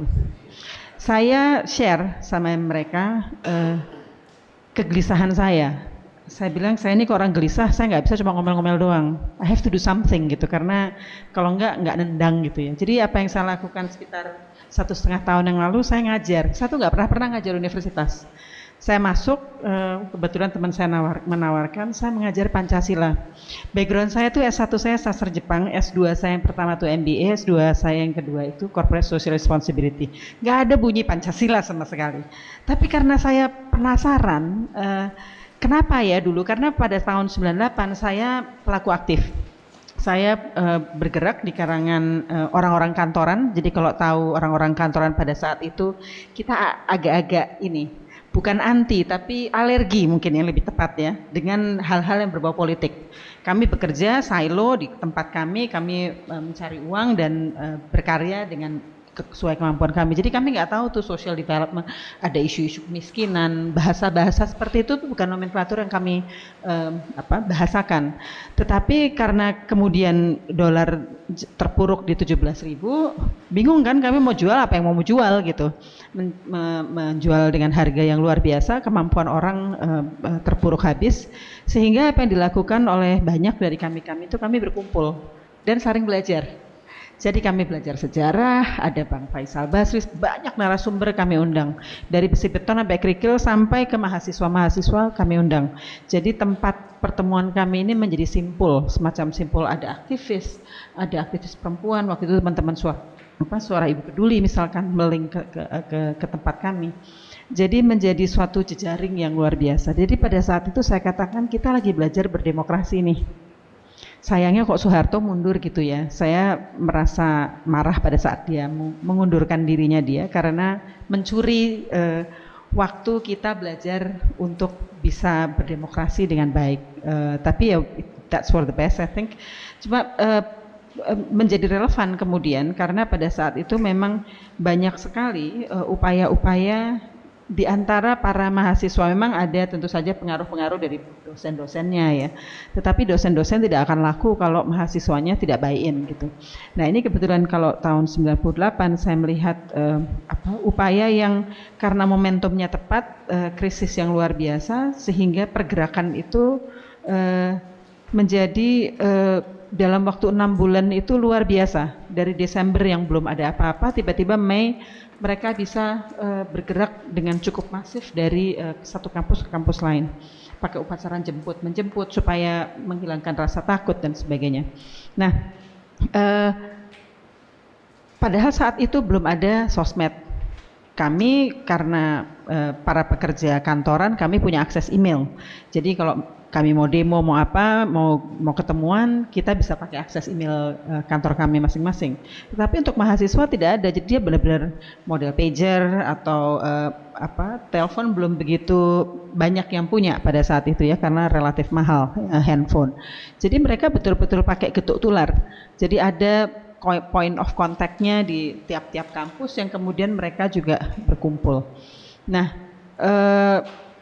Speaker 4: Saya share sama mereka eh, kegelisahan saya. Saya bilang, saya ini kok orang gelisah, saya nggak bisa cuma ngomel-ngomel doang. I have to do something gitu, karena kalau nggak, nggak nendang gitu ya. Jadi apa yang saya lakukan sekitar satu setengah tahun yang lalu, saya ngajar. Saya tuh nggak pernah pernah ngajar universitas. Saya masuk, kebetulan teman saya nawar, menawarkan, saya mengajar Pancasila. Background saya tuh S satu saya sastra Jepang, S dua saya yang pertama tuh M B A, S dua saya yang kedua itu Corporate Social Responsibility. Gak ada bunyi Pancasila sama sekali. Tapi karena saya penasaran, eh, kenapa ya dulu? Karena pada tahun sembilan puluh delapan saya pelaku aktif. Saya eh, bergerak di kalangan orang-orang eh, kantoran, jadi kalau tahu orang-orang kantoran pada saat itu, kita agak-agak ini, bukan anti, tapi alergi mungkin yang lebih tepat ya, dengan hal-hal yang berbau politik. Kami bekerja silo di tempat kami, kami uh, mencari uang dan uh, berkarya dengan sesuai kemampuan kami. Jadi kami nggak tahu tuh social development, ada isu-isu kemiskinan, bahasa-bahasa seperti itu tuh bukan nomenklatur yang kami um, apa, bahasakan. Tetapi karena kemudian dolar terpuruk di tujuh belas ribu, bingung kan kami mau jual apa yang mau jual gitu. Men, me, menjual dengan harga yang luar biasa, kemampuan orang uh, terpuruk habis, sehingga apa yang dilakukan oleh banyak dari kami-kami itu kami berkumpul dan saling belajar. Jadi kami belajar sejarah, ada Bang Faisal Basri, banyak narasumber kami undang. Dari besi beton sampai kerikil sampai ke mahasiswa-mahasiswa kami undang. Jadi tempat pertemuan kami ini menjadi simpul, semacam simpul, ada aktivis, ada aktivis perempuan, waktu itu teman-teman suara, apa, suara Ibu Peduli misalkan meling ke, ke, ke, ke tempat kami. Jadi menjadi suatu jejaring yang luar biasa. Jadi pada saat itu saya katakan kita lagi belajar berdemokrasi nih. Sayangnya kok Soeharto mundur gitu ya. Saya merasa marah pada saat dia mengundurkan dirinya dia karena mencuri eh, waktu kita belajar untuk bisa berdemokrasi dengan baik. Eh, tapi ya that's for the best I think. Cuma eh, menjadi relevan kemudian karena pada saat itu memang banyak sekali upaya-upaya uh, di antara para mahasiswa. Memang ada tentu saja pengaruh-pengaruh dari dosen-dosennya ya, tetapi dosen-dosen tidak akan laku kalau mahasiswanya tidak buy-in gitu. Nah ini kebetulan kalau tahun sembilan puluh delapan saya melihat uh, apa, upaya yang karena momentumnya tepat, uh, krisis yang luar biasa sehingga pergerakan itu uh, menjadi uh, dalam waktu enam bulan itu luar biasa. Dari Desember yang belum ada apa-apa, tiba-tiba Mei mereka bisa uh, bergerak dengan cukup masif dari uh, satu kampus ke kampus lain, pakai upacara jemput menjemput supaya menghilangkan rasa takut dan sebagainya. Nah, uh, padahal saat itu belum ada sosmed. Kami karena uh, para pekerja kantoran, kami punya akses email. Jadi kalau kami mau demo, mau apa, mau mau ketemuan, kita bisa pakai akses email uh, kantor kami masing-masing. Tetapi untuk mahasiswa tidak ada, jadi dia benar-benar model pager atau uh, apa, telepon belum begitu banyak yang punya pada saat itu ya, karena relatif mahal uh, handphone. Jadi mereka betul-betul pakai getuk tular. Jadi ada point of contact-nya di tiap-tiap kampus yang kemudian mereka juga berkumpul. Nah, eh,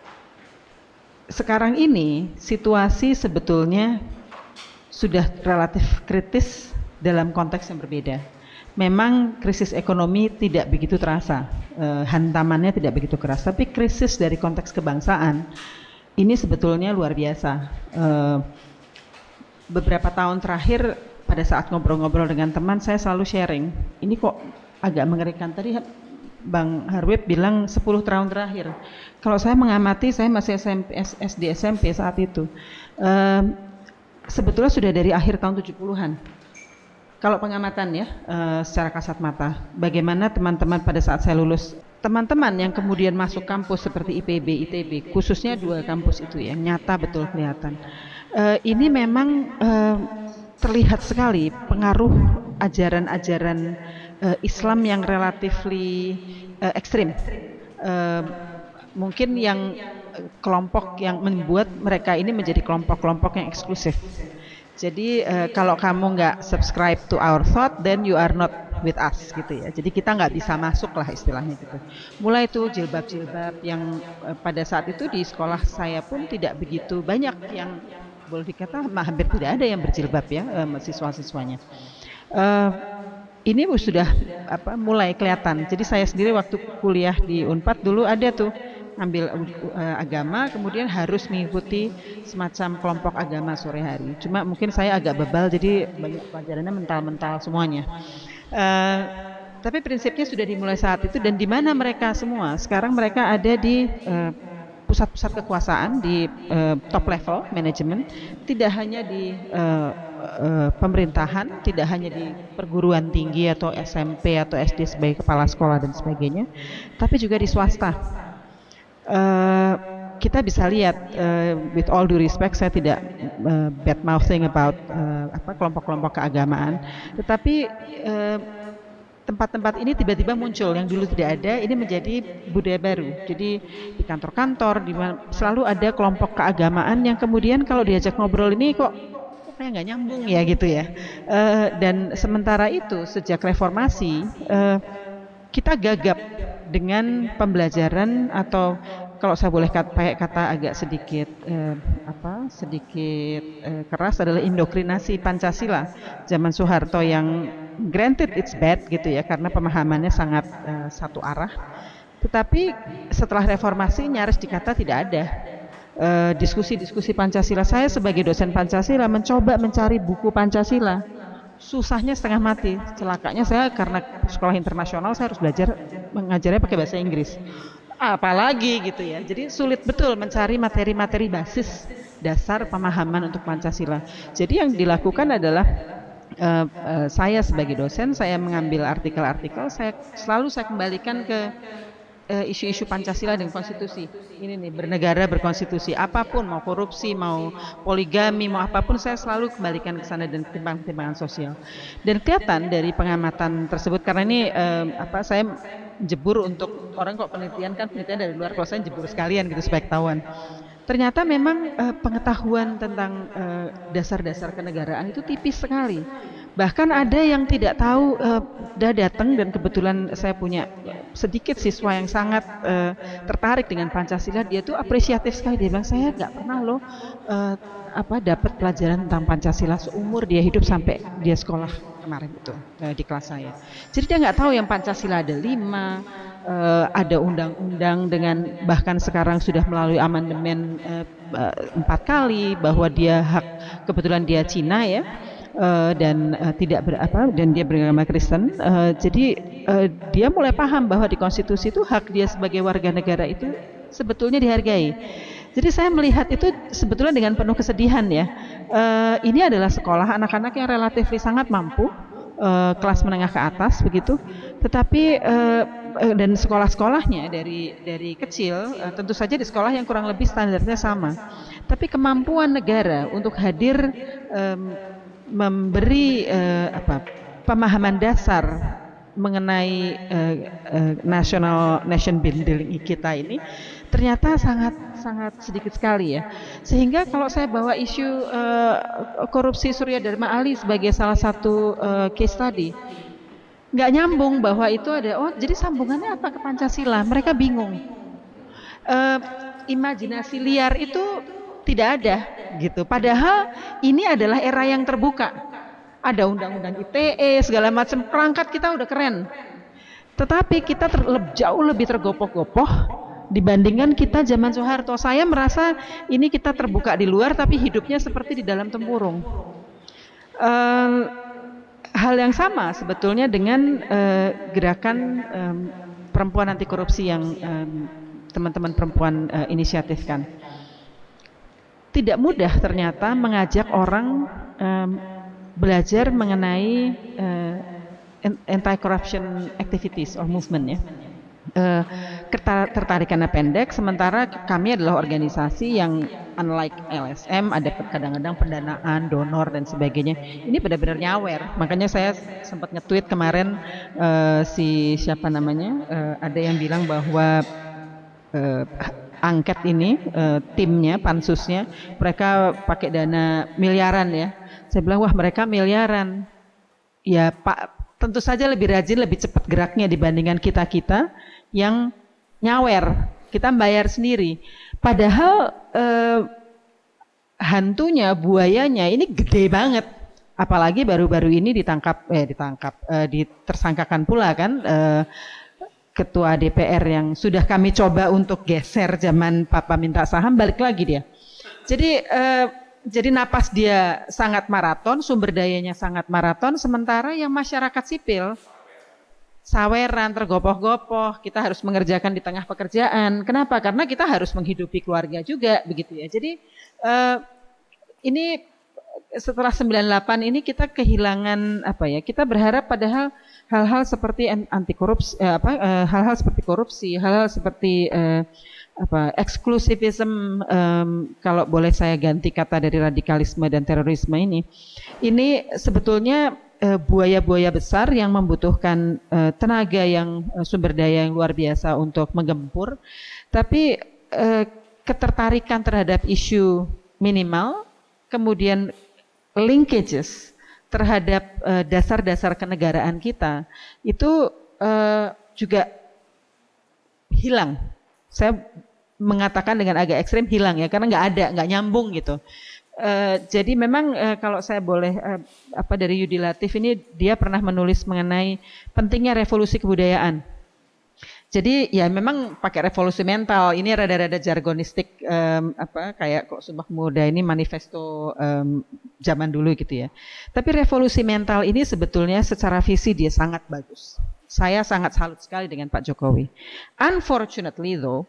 Speaker 4: sekarang ini situasi sebetulnya sudah relatif kritis dalam konteks yang berbeda. Memang krisis ekonomi tidak begitu terasa, eh, hantamannya tidak begitu keras, tapi krisis dari konteks kebangsaan ini sebetulnya luar biasa. Eh, beberapa tahun terakhir pada saat ngobrol-ngobrol dengan teman, saya selalu sharing, ini kok agak mengerikan. Tadi Bang Harwib bilang sepuluh tahun terakhir. Kalau saya mengamati, saya masih S M P, S D S M P saat itu. Uh, sebetulnya sudah dari akhir tahun tujuh puluhan. Kalau pengamatan ya, uh, secara kasat mata, bagaimana teman-teman pada saat saya lulus, teman-teman yang kemudian masuk kampus seperti I P B, I T B, khususnya dua kampus itu yang nyata betul kelihatan. Uh, ini memang uh, terlihat sekali pengaruh ajaran-ajaran uh, Islam yang relatifly uh, ekstrim. Uh, mungkin yang uh, kelompok yang membuat mereka ini menjadi kelompok-kelompok yang eksklusif. Jadi uh, kalau kamu nggak subscribe to our thought, then you are not with us gitu ya. Jadi kita nggak bisa masuk lah istilahnya gitu. Mulai itu jilbab-jilbab yang uh, pada saat itu di sekolah saya pun tidak begitu banyak yang boleh dikata hampir tidak ada yang berjilbab ya, uh, siswa-siswanya. Uh, ini sudah apa mulai kelihatan. Jadi saya sendiri waktu kuliah di Unpad dulu ada tuh ambil uh, agama, kemudian harus mengikuti semacam kelompok agama sore hari. Cuma mungkin saya agak bebal, jadi banyak pelajarannya mental-mental semuanya. Uh, tapi prinsipnya sudah dimulai saat itu, dan di mana mereka semua? Sekarang mereka ada di uh, pusat-pusat kekuasaan di uh, top level manajemen, tidak hanya di uh, uh, pemerintahan, tidak hanya di perguruan tinggi atau S M P atau S D sebagai kepala sekolah dan sebagainya, tapi juga di swasta. Uh, kita bisa lihat, uh, with all due respect, saya tidak uh, bad mouthing about uh, apa kelompok-kelompok keagamaan, tetapi uh, tempat-tempat ini tiba-tiba muncul yang dulu tidak ada, ini menjadi budaya baru. Jadi di kantor-kantor di mana selalu ada kelompok keagamaan yang kemudian kalau diajak ngobrol ini kok kayak nggak nyambung ya gitu ya. Uh, dan sementara itu sejak reformasi uh, kita gagap dengan pembelajaran, atau kalau saya boleh kata, pakai kata agak sedikit eh, apa sedikit eh, keras, adalah indoktrinasi Pancasila zaman Soeharto yang granted it's bad gitu ya, karena pemahamannya sangat eh, satu arah. Tetapi setelah reformasi nyaris dikata tidak ada eh, diskusi-diskusi Pancasila. Saya sebagai dosen Pancasila mencoba mencari buku Pancasila. Susahnya setengah mati. Celakanya saya karena sekolah internasional, saya harus belajar mengajarnya pakai bahasa Inggris. Apalagi gitu ya. Jadi sulit betul mencari materi-materi basis dasar pemahaman untuk Pancasila. Jadi yang dilakukan adalah uh, uh, saya sebagai dosen, saya mengambil artikel-artikel, saya selalu saya kembalikan ke uh, isu-isu Pancasila dan konstitusi. Ini nih, bernegara berkonstitusi, apapun, mau korupsi, mau poligami, mau apapun, saya selalu kembalikan ke sana, dan pertimbangan-pertimbangan sosial. Dan kelihatan dari pengamatan tersebut, karena ini uh, apa saya jebur untuk orang kok penelitian kan penelitian dari luar, kalau saya jebur sekalian gitu supaya ketahuan. Ternyata memang uh, pengetahuan tentang uh, dasar-dasar kenegaraan itu tipis sekali. Bahkan ada yang tidak tahu, uh, udah datang, dan kebetulan saya punya sedikit siswa yang sangat uh, tertarik dengan Pancasila. Dia tuh apresiatif sekali, dia bilang saya nggak pernah loh uh, apa dapat pelajaran tentang Pancasila seumur dia hidup sampai dia sekolah kemarin itu uh, di kelas saya. Jadi dia nggak tahu yang Pancasila ada lima, uh, ada undang-undang dengan bahkan sekarang sudah melalui amandemen uh, uh, empat kali, bahwa dia hak, kebetulan dia Cina ya. Uh, dan uh, tidak berapa dan dia beragama Kristen, uh, jadi uh, dia mulai paham bahwa di konstitusi itu hak dia sebagai warga negara itu sebetulnya dihargai. Jadi saya melihat itu sebetulnya dengan penuh kesedihan ya. Uh, ini adalah sekolah anak-anak yang relatif sangat mampu, uh, kelas menengah ke atas begitu, tetapi uh, dan sekolah-sekolahnya dari dari kecil uh, tentu saja di sekolah yang kurang lebih standarnya sama, tapi kemampuan negara untuk hadir um, memberi uh, apa pemahaman dasar mengenai uh, uh, national nation building kita ini ternyata sangat sangat sedikit sekali ya. Sehingga kalau saya bawa isu uh, korupsi Surya Dharma Ali sebagai salah satu uh, case study, nggak nyambung bahwa itu ada, oh jadi sambungannya apa ke Pancasila? Mereka bingung. Uh, imajinasi liar itu tidak ada gitu. Padahal ini adalah era yang terbuka. Ada undang-undang I T E segala macam, perangkat kita udah keren. Tetapi kita ter, jauh lebih tergopoh-gopoh dibandingkan kita zaman Soeharto. Saya merasa ini kita terbuka di luar tapi hidupnya seperti di dalam tempurung. Uh, hal yang sama sebetulnya dengan uh, gerakan um, perempuan anti korupsi yang um, teman-teman perempuan uh, inisiatifkan. Tidak mudah ternyata mengajak orang um, belajar mengenai uh, anti-corruption activities or movement ya. Uh, tertarikannya pendek, sementara kami adalah organisasi yang unlike L S M ada kadang-kadang pendanaan, donor dan sebagainya. Ini benar-benar nyawer. Makanya saya sempat nge-tweet kemarin uh, si siapa namanya uh, ada yang bilang bahwa uh, angket ini uh, timnya, pansusnya mereka pakai dana miliaran ya. Saya bilang wah mereka miliaran. Ya Pak, tentu saja lebih rajin, lebih cepat geraknya dibandingkan kita-kita yang nyawer, kita bayar sendiri. Padahal eh, hantunya, buayanya ini gede banget. Apalagi baru-baru ini ditangkap, eh ditangkap, eh, ditersangkakan pula kan eh, ketua D P R yang sudah kami coba untuk geser zaman Papa minta saham, balik lagi dia. Jadi eh, Jadi napas dia sangat maraton, sumber dayanya sangat maraton, sementara yang masyarakat sipil saweran, tergopoh-gopoh, kita harus mengerjakan di tengah pekerjaan. Kenapa? Karena kita harus menghidupi keluarga juga, begitu ya. Jadi uh, ini setelah sembilan puluh delapan ini kita kehilangan apa ya? Kita berharap padahal hal-hal seperti anti korupsi, uh, apa? Uh, hal-hal seperti korupsi, hal-hal seperti uh, apa eksklusivisme, um, kalau boleh saya ganti kata dari radikalisme dan terorisme ini, ini sebetulnya uh, buaya-buaya besar yang membutuhkan uh, tenaga yang uh, sumber daya yang luar biasa untuk menggempur, tapi uh, ketertarikan terhadap isu minimal, kemudian linkages terhadap uh, dasar-dasar kenegaraan kita itu uh, juga hilang. Saya mengatakan dengan agak ekstrim hilang ya, karena nggak ada, nggak nyambung gitu. Uh, jadi memang uh, kalau saya boleh uh, apa dari Yudi Latif ini, dia pernah menulis mengenai pentingnya revolusi kebudayaan. Jadi ya memang pakai revolusi mental, ini rada-rada jargonistik um, apa kayak kok Sumpah Pemuda ini manifesto um, zaman dulu gitu ya. Tapi revolusi mental ini sebetulnya secara visi dia sangat bagus. Saya sangat salut sekali dengan Pak Jokowi. Unfortunately though,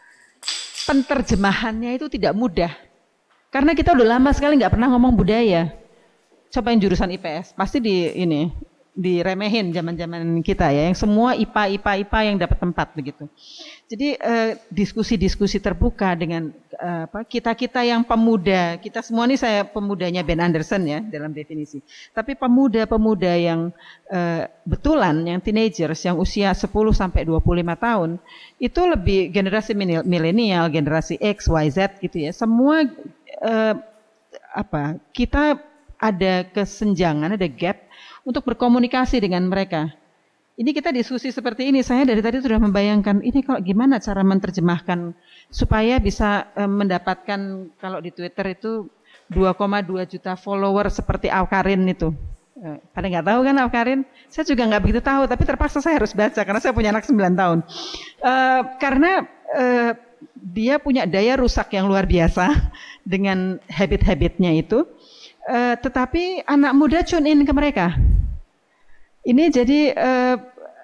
Speaker 4: penterjemahannya itu tidak mudah. Karena kita udah lama sekali nggak pernah ngomong budaya. Cobain jurusan I P S, pasti di ini diremehin zaman-zaman kita ya. Yang semua I P A, I P A, I P A yang dapat tempat begitu. Jadi eh, diskusi-diskusi terbuka dengan eh, apa kita-kita yang pemuda. Kita semua ini saya pemudanya Ben Anderson ya dalam definisi. Tapi pemuda-pemuda yang eh, betulan, yang teenagers, yang usia sepuluh sampai dua puluh lima tahun, itu lebih generasi milenial, generasi X, Y, Z gitu ya. Semua eh, apa kita ada kesenjangan, ada gap untuk berkomunikasi dengan mereka. Ini kita diskusi seperti ini, saya dari tadi sudah membayangkan ini kalau gimana cara menerjemahkan supaya bisa eh, mendapatkan kalau di Twitter itu dua koma dua juta follower seperti Awkarin itu. Eh, pada nggak tahu kan Awkarin? Saya juga nggak begitu tahu, tapi terpaksa saya harus baca karena saya punya anak sembilan tahun. Eh, karena eh, dia punya daya rusak yang luar biasa dengan habit-habitnya itu. Uh, tetapi anak muda tune in ke mereka. Ini jadi uh,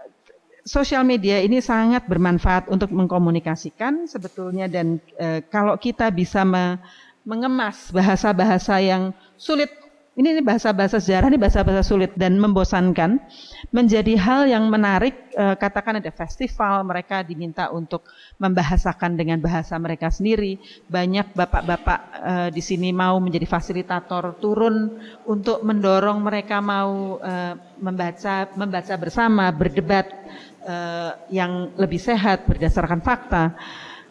Speaker 4: sosial media ini sangat bermanfaat untuk mengkomunikasikan sebetulnya, dan uh, kalau kita bisa me mengemas bahasa-bahasa yang sulit, ini, ini bahasa-bahasa sejarah, ini bahasa-bahasa sulit dan membosankan, menjadi hal yang menarik. Uh, katakan ada festival, mereka diminta untuk membahasakan dengan bahasa mereka sendiri. Banyak bapak-bapak uh, di sini mau menjadi fasilitator, turun untuk mendorong mereka mau uh, membaca, membaca bersama, berdebat uh, yang lebih sehat berdasarkan fakta.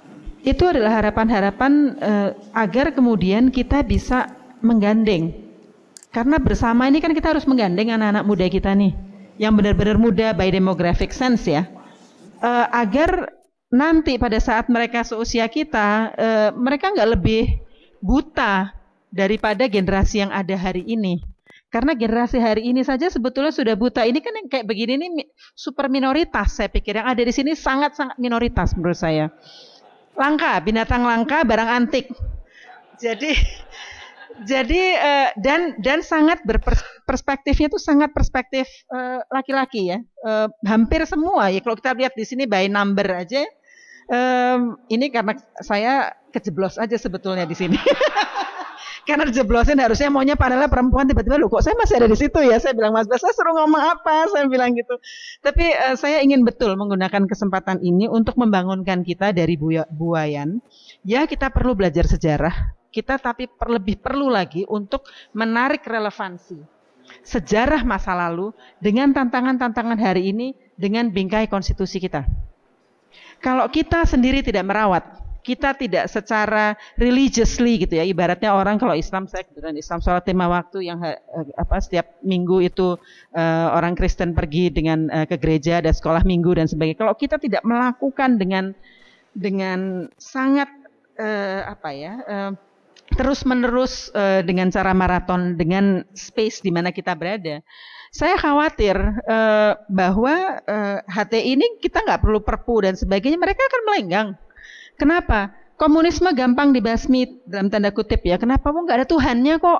Speaker 4: itu adalah harapan-harapan uh, agar kemudian kita bisa menggandeng. Karena bersama ini kan kita harus menggandeng anak-anak muda kita nih, yang benar-benar muda by demographic sense ya, uh, agar nanti pada saat mereka seusia kita, uh, mereka nggak lebih buta daripada generasi yang ada hari ini. Karena generasi hari ini saja sebetulnya sudah buta. Ini kan yang kayak begini nih super minoritas, saya pikir yang ada di sini sangat-sangat minoritas menurut saya. Langka, binatang langka, barang antik. Jadi, jadi uh, dan dan sangat berperspektifnya itu sangat perspektif uh, laki-laki ya. Uh, hampir semua ya. Kalau kita lihat di sini by number aja, um, ini karena saya kejeblos aja sebetulnya di sini. Karena jeblosin harusnya maunya panelnya perempuan, tiba-tiba loh kok saya masih ada di situ ya. Saya bilang Mas Bas, saya suruh ngomong apa? Saya bilang gitu. Tapi uh, saya ingin betul menggunakan kesempatan ini untuk membangunkan kita dari buayan. Ya kita perlu belajar sejarah. Kita tapi per, lebih perlu lagi untuk menarik relevansi sejarah masa lalu dengan tantangan-tantangan hari ini dengan bingkai konstitusi kita. Kalau kita sendiri tidak merawat, kita tidak secara religiously gitu ya, ibaratnya orang kalau Islam, saya kebetulan Islam sholat lima waktu yang apa setiap minggu itu uh, orang Kristen pergi dengan uh, ke gereja, ada sekolah minggu dan sebagainya. Kalau kita tidak melakukan dengan dengan sangat uh, apa ya uh, terus menerus uh, dengan cara maraton, dengan space di mana kita berada, saya khawatir uh, bahwa uh, H T I ini kita nggak perlu perpu dan sebagainya, mereka akan melenggang. Kenapa? Komunisme gampang dibasmi dalam tanda kutip ya. Kenapa? Mau nggak ada Tuhannya kok?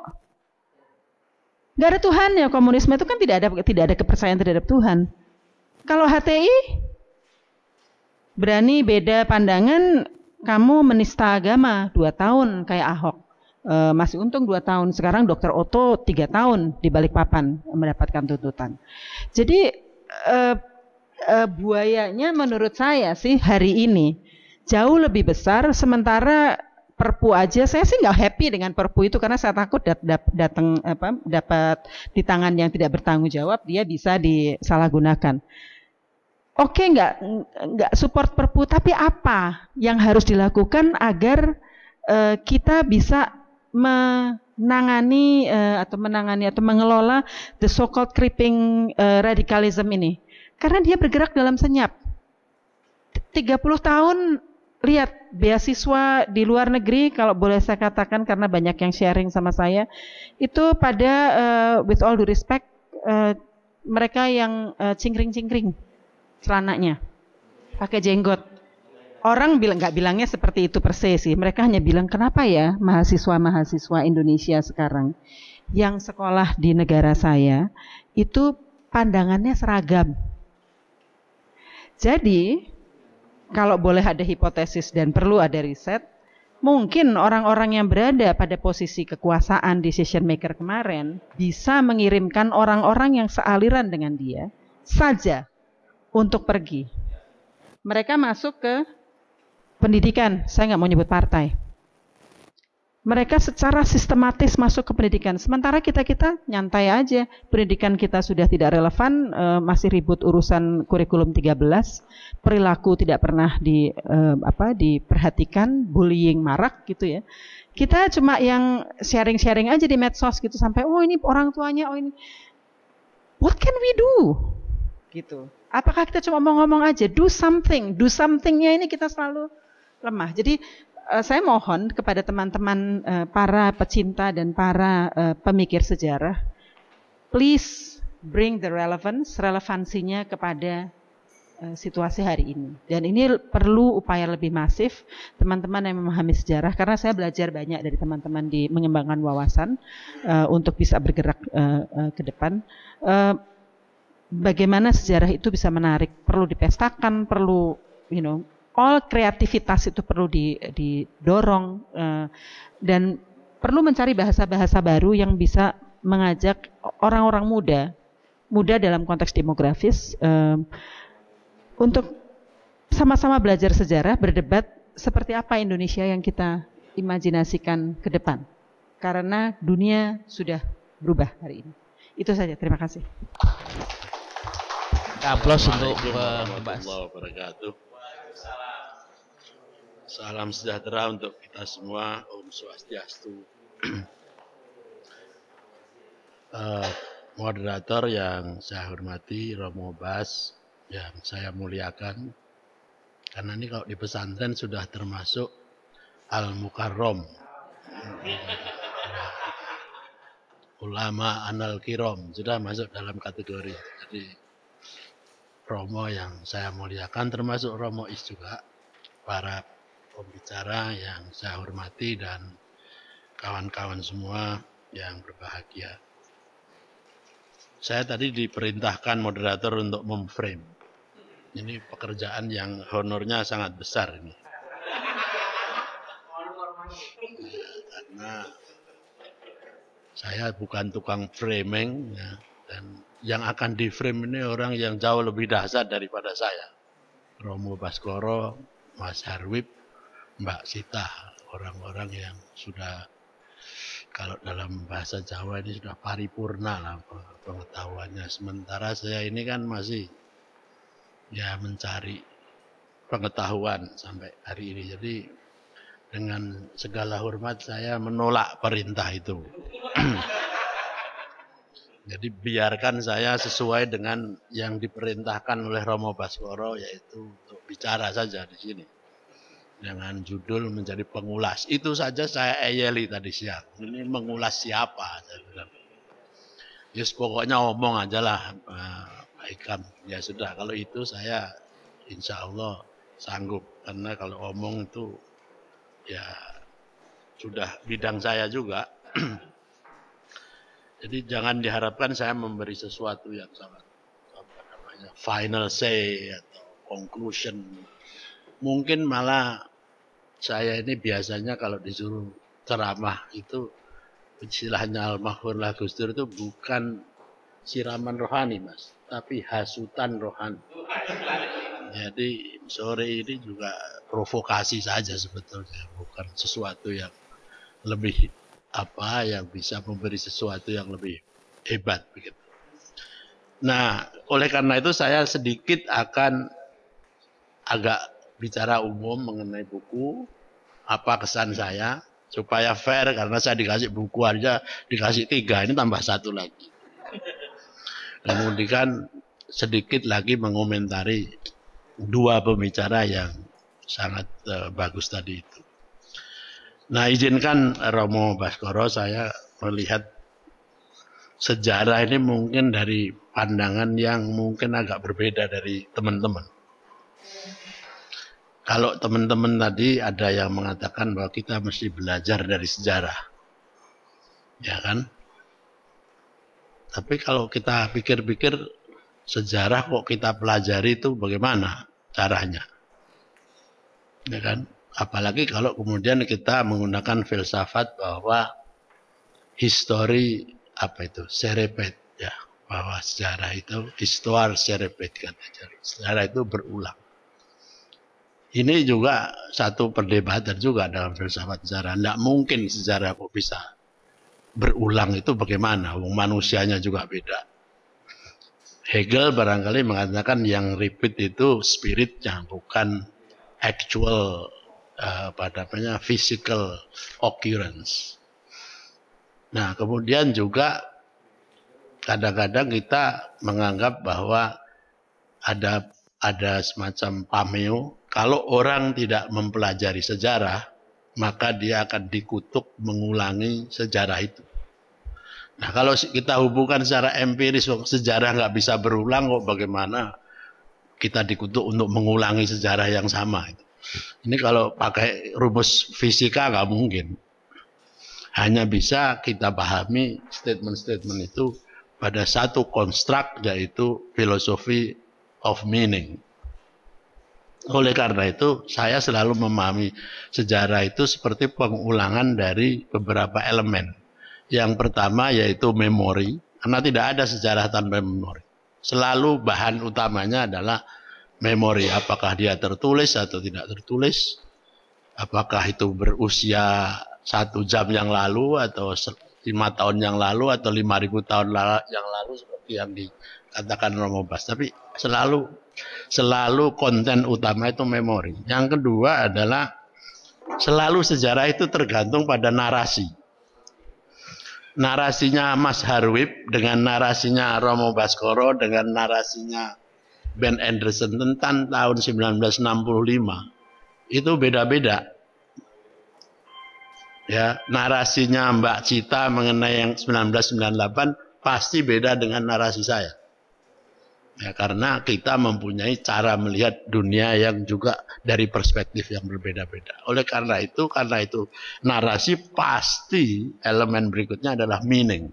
Speaker 4: Nggak ada Tuhannya. Komunisme itu kan tidak ada tidak ada kepercayaan terhadap Tuhan. Kalau H T I berani beda pandangan, kamu menista agama dua tahun kayak Ahok. E, masih untung dua tahun. Sekarang Dokter Otto tiga tahun di Balikpapan mendapatkan tuntutan. Jadi e, e, buayanya menurut saya sih hari ini jauh lebih besar, sementara perpu aja saya sih nggak happy dengan perpu itu karena saya takut dat, dat, datang apa dapat di tangan yang tidak bertanggung jawab, dia bisa disalahgunakan. Oke, nggak nggak support perpu, tapi apa yang harus dilakukan agar uh, kita bisa menangani uh, atau menangani atau mengelola the so-called creeping uh, radicalism ini? Karena dia bergerak dalam senyap. tiga puluh tahun lihat beasiswa di luar negeri, kalau boleh saya katakan karena banyak yang sharing sama saya, itu pada uh, with all due respect uh, mereka yang uh, cingkring-cingkring celananya, pakai jenggot. Orang bilang nggak bilangnya seperti itu perse sih, mereka hanya bilang kenapa ya mahasiswa-mahasiswa Indonesia sekarang yang sekolah di negara saya itu pandangannya seragam. Jadi kalau boleh ada hipotesis dan perlu ada riset, mungkin orang-orang yang berada pada posisi kekuasaan decision maker kemarin bisa mengirimkan orang-orang yang sealiran dengan dia saja untuk pergi. Mereka masuk ke pendidikan, saya nggak mau nyebut partai. Mereka secara sistematis masuk ke pendidikan, sementara kita-kita nyantai aja, pendidikan kita sudah tidak relevan, e, masih ribut urusan kurikulum tiga belas, perilaku tidak pernah di e, apa diperhatikan, bullying marak gitu ya. Kita cuma yang sharing-sharing aja di medsos gitu sampai oh ini orang tuanya, oh ini. What can we do? Gitu. Apakah kita cuma mau ngomong aja, do something, do somethingnya ini kita selalu lemah. Jadi Uh, saya mohon kepada teman-teman uh, para pecinta dan para uh, pemikir sejarah, please bring the relevance, relevansinya kepada uh, situasi hari ini. Dan ini perlu upaya lebih masif teman-teman yang memahami sejarah, karena saya belajar banyak dari teman-teman di mengembangkan wawasan uh, untuk bisa bergerak uh, uh, ke depan. Uh, bagaimana sejarah itu bisa menarik, perlu dipestakan, perlu, you know, all kreativitas itu perlu didorong uh, dan perlu mencari bahasa-bahasa baru yang bisa mengajak orang-orang muda, muda dalam konteks demografis uh, untuk sama-sama belajar sejarah, berdebat seperti apa Indonesia yang kita imajinasikan ke depan. Karena dunia sudah berubah hari ini. Itu saja, terima kasih.
Speaker 1: Aplaus untuk Mbak.
Speaker 5: Salam sejahtera untuk kita semua. Om Swastiastu. uh, moderator yang saya hormati, Romo Bas, yang saya muliakan. Karena ini kalau di pesantren sudah termasuk Al-Mukarrom. Ulama Anal Kirom sudah masuk dalam kategori. Jadi Romo yang saya muliakan termasuk Romo Is juga, para pembicara yang saya hormati dan kawan-kawan semua yang berbahagia. Saya tadi diperintahkan moderator untuk memframe. Ini pekerjaan yang honornya sangat besar ini. Karena saya bukan tukang framing ya, dan yang akan di frame ini orang yang jauh lebih dahsyat daripada saya. Romo Baskoro, Mas Harwib, Mbak Sita, orang-orang yang sudah, kalau dalam bahasa Jawa ini sudah paripurna lah pengetahuannya. Sementara saya ini kan masih ya mencari pengetahuan sampai hari ini. Jadi dengan segala hormat saya menolak perintah itu. Jadi biarkan saya sesuai dengan yang diperintahkan oleh Romo Baskoro, yaitu untuk bicara saja di sini. Dengan judul menjadi pengulas. Itu saja saya eyeli tadi siang. Ini mengulas siapa? Saya bilang. Yes, pokoknya omong aja lah, Pak Ikam. Ya sudah, kalau itu saya insya Allah sanggup. Karena kalau omong itu ya sudah bidang saya juga. Jadi jangan diharapkan saya memberi sesuatu yang sangat apa namanya, final say atau conclusion. Mungkin malah saya ini biasanya kalau disuruh ceramah itu istilahnya Al-Mahfur Gus Dur itu bukan siraman rohani Mas, tapi hasutan rohani. Jadi sore ini juga provokasi saja sebetulnya, bukan sesuatu yang lebih apa yang bisa memberi sesuatu yang lebih hebat begitu. Nah, oleh karena itu saya sedikit akan agak bicara umum mengenai buku, apa kesan saya, supaya fair karena saya dikasih buku aja, dikasih tiga, ini tambah satu lagi. Kemudian sedikit lagi mengomentari dua pembicara yang sangat uh, bagus tadi itu. Nah, izinkan Romo Baskoro saya melihat sejarah ini mungkin dari pandangan yang mungkin agak berbeda dari teman-teman. Kalau teman-teman tadi ada yang mengatakan bahwa kita mesti belajar dari sejarah. Ya kan? Tapi kalau kita pikir-pikir sejarah kok kita pelajari itu bagaimana caranya? Ya kan? Apalagi kalau kemudian kita menggunakan filsafat bahwa history apa itu? Serepet ya, bahwa sejarah itu histoire serepet katanya. Sejarah itu berulang. Ini juga satu perdebatan juga dalam filsafat sejarah. Tidak mungkin sejarah kok bisa berulang, itu bagaimana? Wong manusianya juga beda. Hegel barangkali mengatakan yang repeat itu spiritnya, bukan actual uh, apa namanya physical occurrence. Nah, kemudian juga kadang-kadang kita menganggap bahwa ada ada semacam pameo. Kalau orang tidak mempelajari sejarah, maka dia akan dikutuk mengulangi sejarah itu. Nah, kalau kita hubungkan secara empiris, sejarah nggak bisa berulang, kok bagaimana kita dikutuk untuk mengulangi sejarah yang sama? Ini kalau pakai rumus fisika nggak mungkin. Hanya bisa kita pahami statement-statement itu pada satu konstruk, yaitu filosofi of meaning. Oleh karena itu, saya selalu memahami sejarah itu seperti pengulangan dari beberapa elemen. Yang pertama yaitu memori, karena tidak ada sejarah tanpa memori. Selalu bahan utamanya adalah memori, apakah dia tertulis atau tidak tertulis, apakah itu berusia satu jam yang lalu atau lima tahun yang lalu atau lima ribu tahun yang lalu seperti yang dikatakan Romo Bas. Tapi selalu selalu konten utama itu memori. Yang kedua adalah Selalu sejarah itu tergantung pada narasi. Narasinya Mas Harwib dengan narasinya Romo Baskoro dengan narasinya Ben Anderson tentang tahun seribu sembilan ratus enam puluh lima itu beda-beda. Ya, narasinya Mbak Cita mengenai yang seribu sembilan ratus sembilan puluh delapan pasti beda dengan narasi saya. Ya, karena kita mempunyai cara melihat dunia yang juga dari perspektif yang berbeda-beda. Oleh karena itu, karena itu narasi pasti elemen berikutnya adalah meaning.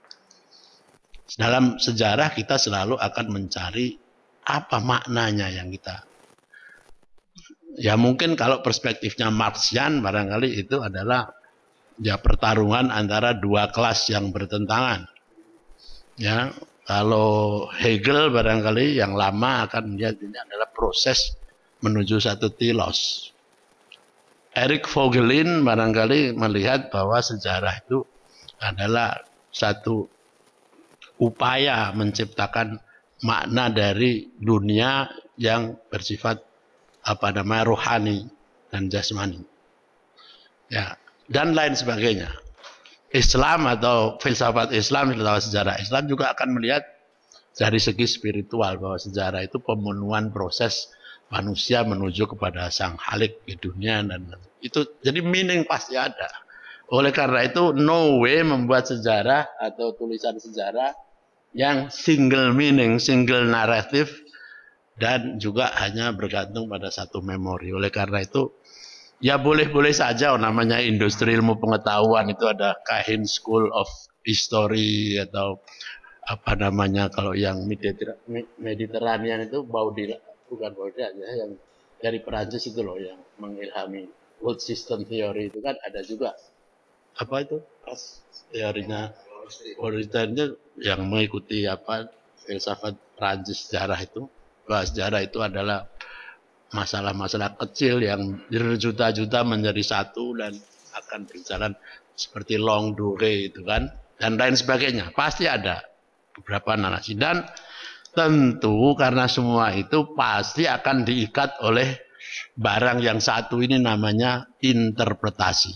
Speaker 5: Dalam sejarah kita selalu akan mencari apa maknanya yang kita. Ya mungkin kalau perspektifnya Marxian barangkali itu adalah ya pertarungan antara dua kelas yang bertentangan. Ya, kalau Hegel barangkali yang lama akan melihat ini adalah proses menuju satu telos. Eric Vogelin barangkali melihat bahwa sejarah itu adalah satu upaya menciptakan makna dari dunia yang bersifat apa namanya rohani dan jasmani. Ya, dan lain sebagainya. Islam atau filsafat Islam atau sejarah Islam juga akan melihat dari segi spiritual bahwa sejarah itu pemenuhan proses manusia menuju kepada sang Khalik di dunia dan itu jadi meaning pasti ada. Oleh karena itu no way membuat sejarah atau tulisan sejarah yang single meaning, single narrative dan juga hanya bergantung pada satu memori. Oleh karena itu ya boleh-boleh saja oh, namanya industri ilmu pengetahuan itu ada Kahin School of History atau apa namanya kalau yang Mediterranean itu Baudelaire, bukan Baudelaire ya, yang dari Perancis itu loh yang mengilhami world system theory itu kan ada juga apa itu pas teorinya Baudelaire yang mengikuti apa filsafat Perancis sejarah itu bahwa sejarah itu adalah masalah-masalah kecil yang berjuta-juta menjadi satu dan akan berjalan seperti long durée itu kan dan lain sebagainya pasti ada beberapa narasi dan tentu karena semua itu pasti akan diikat oleh barang yang satu ini namanya interpretasi.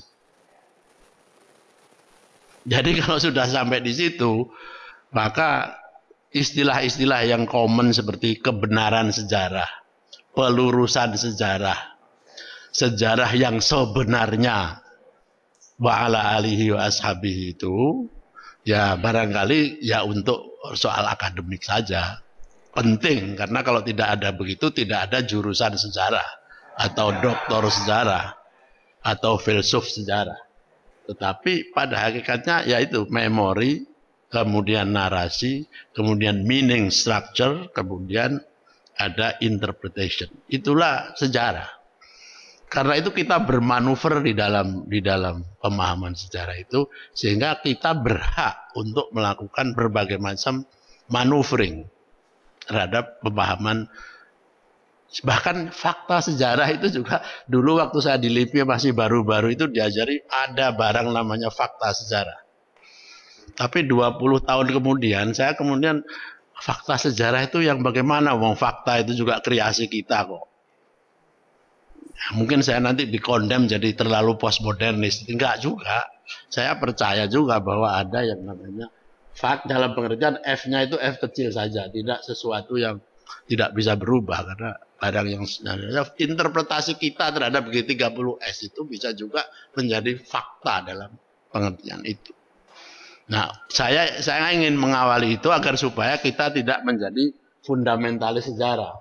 Speaker 5: Jadi kalau sudah sampai di situ maka istilah-istilah yang common seperti kebenaran sejarah, pelurusan sejarah, sejarah yang sebenarnya wa ala alihi wa ashabihi itu ya barangkali ya untuk soal akademik saja penting karena kalau tidak ada begitu tidak ada jurusan sejarah atau doktor sejarah atau filsuf sejarah. Tetapi pada hakikatnya yaitu memori, kemudian narasi, kemudian meaning structure, kemudian ada interpretation. Itulah sejarah. Karena itu kita bermanuver di dalam di dalam pemahaman sejarah itu sehingga kita berhak untuk melakukan berbagai macam maneuvering terhadap pemahaman. Bahkan fakta sejarah itu juga dulu waktu saya di Libya masih baru-baru itu diajari ada barang namanya fakta sejarah. Tapi dua puluh tahun kemudian saya kemudian fakta sejarah itu yang bagaimana? Wong fakta itu juga kreasi kita kok. Ya, mungkin saya nanti dikondem jadi terlalu postmodernis. Enggak juga. Saya percaya juga bahwa ada yang namanya fakt dalam pengertian F-nya itu F kecil saja, tidak sesuatu yang tidak bisa berubah karena barang yang sebenarnya interpretasi kita terhadap G tiga puluh S itu bisa juga menjadi fakta dalam pengertian itu. Nah, saya saya ingin mengawali itu agar supaya kita tidak menjadi fundamentalis sejarah.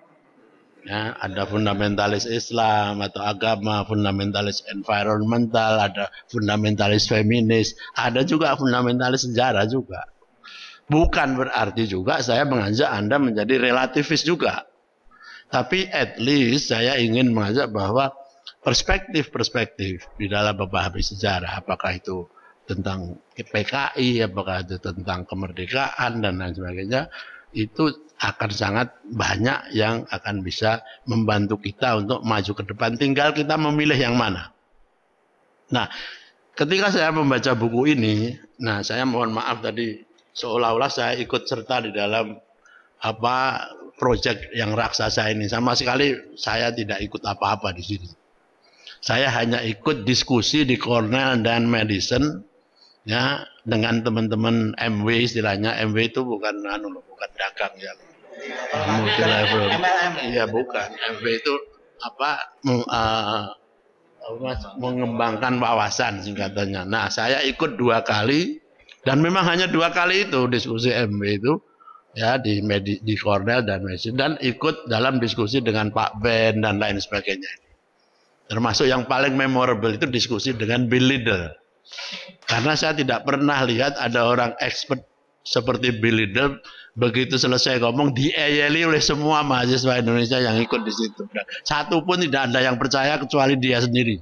Speaker 5: Ya, ada fundamentalis Islam atau agama, fundamentalis environmental, ada fundamentalis feminis, ada juga fundamentalis sejarah juga. Bukan berarti juga saya mengajak Anda menjadi relativis juga. Tapi at least saya ingin mengajak bahwa perspektif-perspektif di dalam memahami sejarah, apakah itu tentang P K I, apakah itu tentang kemerdekaan dan lain sebagainya, itu akan sangat banyak yang akan bisa membantu kita untuk maju ke depan. Tinggal kita memilih yang mana. Nah, ketika saya membaca buku ini, nah saya mohon maaf tadi seolah-olah saya ikut serta di dalam apa proyek yang raksasa ini. Sama sekali saya tidak ikut apa-apa di sini. Saya hanya ikut diskusi di Cornell dan Madison ya dengan teman-teman M W, istilahnya M W itu bukan anu bukan dagang ya. Multi level. Iya bukan. M W itu apa uh, mengembangkan wawasan singkatannya. Nah, saya ikut dua kali dan memang hanya dua kali itu diskusi M W itu ya di Medi, di Cornell dan Madison, dan ikut dalam diskusi dengan Pak Ben dan lain sebagainya. Termasuk yang paling memorable itu diskusi dengan Bill Liddell. Karena saya tidak pernah lihat ada orang expert seperti Bill Liddell begitu selesai ngomong dieyeli oleh semua mahasiswa Indonesia yang ikut di situ. Satu pun tidak ada yang percaya kecuali dia sendiri.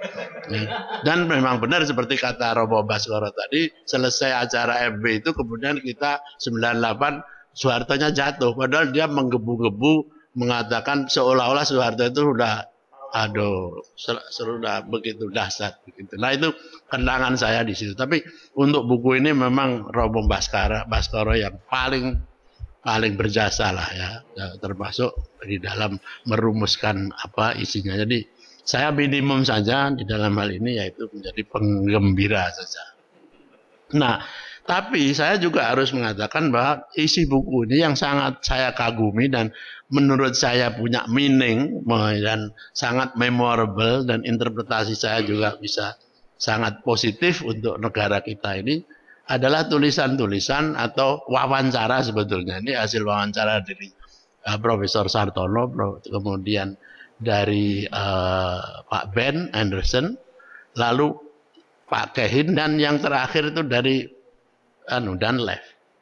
Speaker 5: Dan memang benar seperti kata Romo Baskoro tadi, selesai acara M B itu kemudian kita sembilan puluh delapan Soehartonya jatuh. Padahal dia menggebu-gebu mengatakan seolah-olah Soeharto itu sudah aduh, sudah begitu dahsyat begitu. Nah itu kenangan saya di situ. Tapi untuk buku ini memang Romo Baskara, Baskoro yang paling paling berjasa lah ya, termasuk di dalam merumuskan apa isinya. Jadi saya minimum saja di dalam hal ini yaitu menjadi penggembira saja. Nah, tapi saya juga harus mengatakan bahwa isi buku ini yang sangat saya kagumi dan menurut saya punya meaning dan sangat memorable dan interpretasi saya juga bisa sangat positif untuk negara kita ini adalah tulisan-tulisan atau wawancara sebetulnya. Ini hasil wawancara dari uh, Profesor Sartono, kemudian dari uh, Pak Ben Anderson, lalu Pak Kehin, dan yang terakhir itu dari anu Dunlap.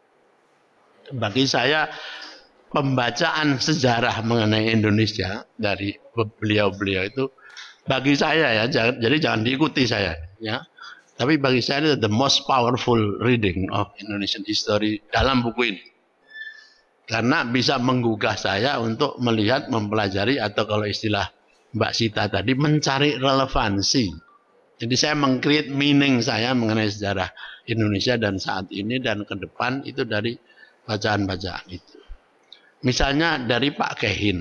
Speaker 5: Bagi saya pembacaan sejarah mengenai Indonesia dari beliau-beliau itu bagi saya ya, jangan, jadi jangan diikuti saya ya. Tapi bagi saya itu the most powerful reading of Indonesian history dalam buku ini. Karena bisa menggugah saya untuk melihat, mempelajari, atau kalau istilah Mbak Sita tadi, mencari relevansi. Jadi saya meng-create meaning saya mengenai sejarah Indonesia dan saat ini dan ke depan itu dari bacaan-bacaan itu. Misalnya dari Pak Kehin.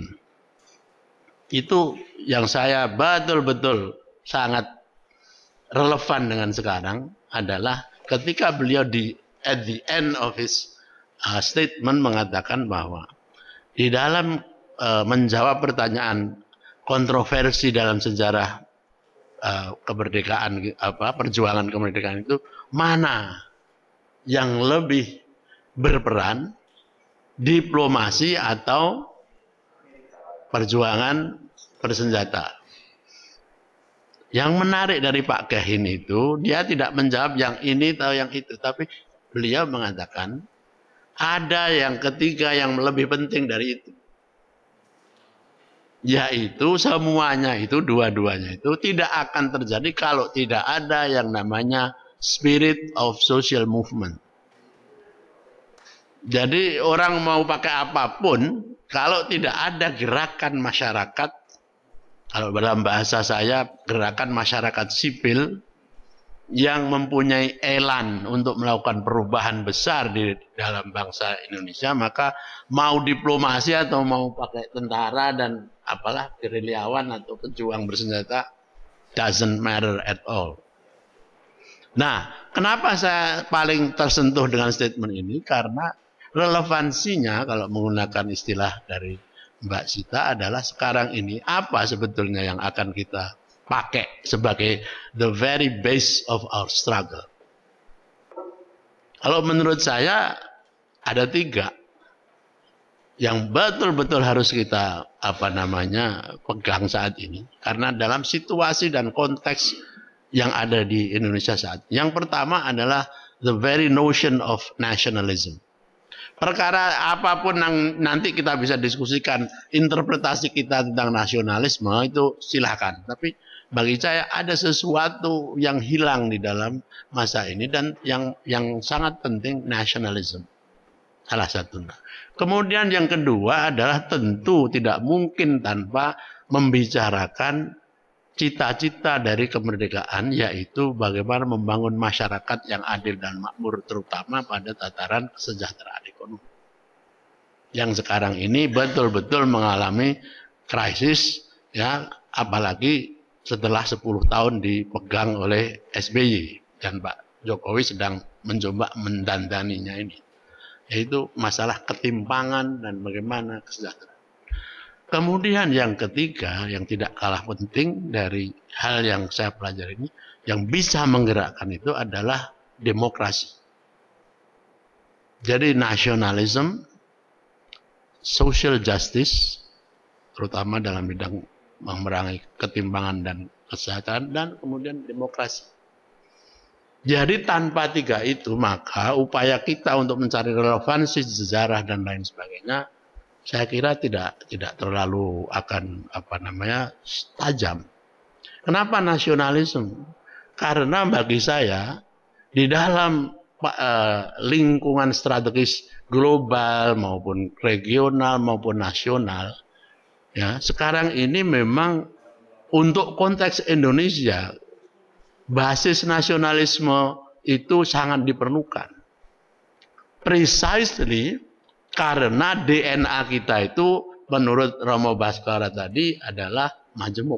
Speaker 5: Itu yang saya betul-betul sangat relevan dengan sekarang adalah ketika beliau di at the end of his uh, statement mengatakan bahwa di dalam uh, menjawab pertanyaan kontroversi dalam sejarah uh, kemerdekaan apa perjuangan kemerdekaan itu, mana yang lebih berperan, diplomasi atau perjuangan bersenjata. Yang menarik dari Pak Kehin itu, dia tidak menjawab yang ini atau yang itu, tapi beliau mengatakan ada yang ketiga yang lebih penting dari itu, yaitu semuanya itu, dua-duanya itu tidak akan terjadi kalau tidak ada yang namanya spirit of social movement. Jadi orang mau pakai apapun, kalau tidak ada gerakan masyarakat, kalau dalam bahasa saya gerakan masyarakat sipil yang mempunyai elan untuk melakukan perubahan besar di dalam bangsa Indonesia, maka mau diplomasi atau mau pakai tentara dan apalah gerilyawan atau pejuang bersenjata, doesn't matter at all. Nah, kenapa saya paling tersentuh dengan statement ini? Karena relevansinya kalau menggunakan istilah dari Mbak Sita adalah sekarang ini apa sebetulnya yang akan kita pakai sebagai the very base of our struggle. Kalau menurut saya ada tiga yang betul-betul harus kita apa namanya pegang saat ini, karena dalam situasi dan konteks yang ada di Indonesia saat ini. Yang pertama adalah the very notion of nationalism. Perkara apapun yang nanti kita bisa diskusikan interpretasi kita tentang nasionalisme itu silahkan. Tapi bagi saya ada sesuatu yang hilang di dalam masa ini dan yang yang sangat penting, nasionalisme. Salah satunya. Kemudian yang kedua adalah tentu tidak mungkin tanpa membicarakan cita-cita dari kemerdekaan, yaitu bagaimana membangun masyarakat yang adil dan makmur, terutama pada tataran kesejahteraan ekonomi. Yang sekarang ini betul-betul mengalami krisis, ya, apalagi setelah sepuluh tahun dipegang oleh S B Y dan Pak Jokowi sedang mencoba mendandaninya ini, yaitu masalah ketimpangan dan bagaimana kesejahteraan. Kemudian yang ketiga yang tidak kalah penting dari hal yang saya pelajari ini, yang bisa menggerakkan itu adalah demokrasi. Jadi nasionalisme, social justice, terutama dalam bidang memerangi ketimpangan dan kesejahteraan, dan kemudian demokrasi. Jadi tanpa tiga itu, maka upaya kita untuk mencari relevansi sejarah dan lain sebagainya, saya kira tidak tidak terlalu akan apa namanya tajam. Kenapa nasionalisme? Karena bagi saya di dalam uh, lingkungan strategis global maupun regional maupun nasional, ya sekarang ini memang untuk konteks Indonesia basis nasionalisme itu sangat diperlukan. Precisely karena D N A kita itu menurut Romo Baskara tadi adalah majemuk.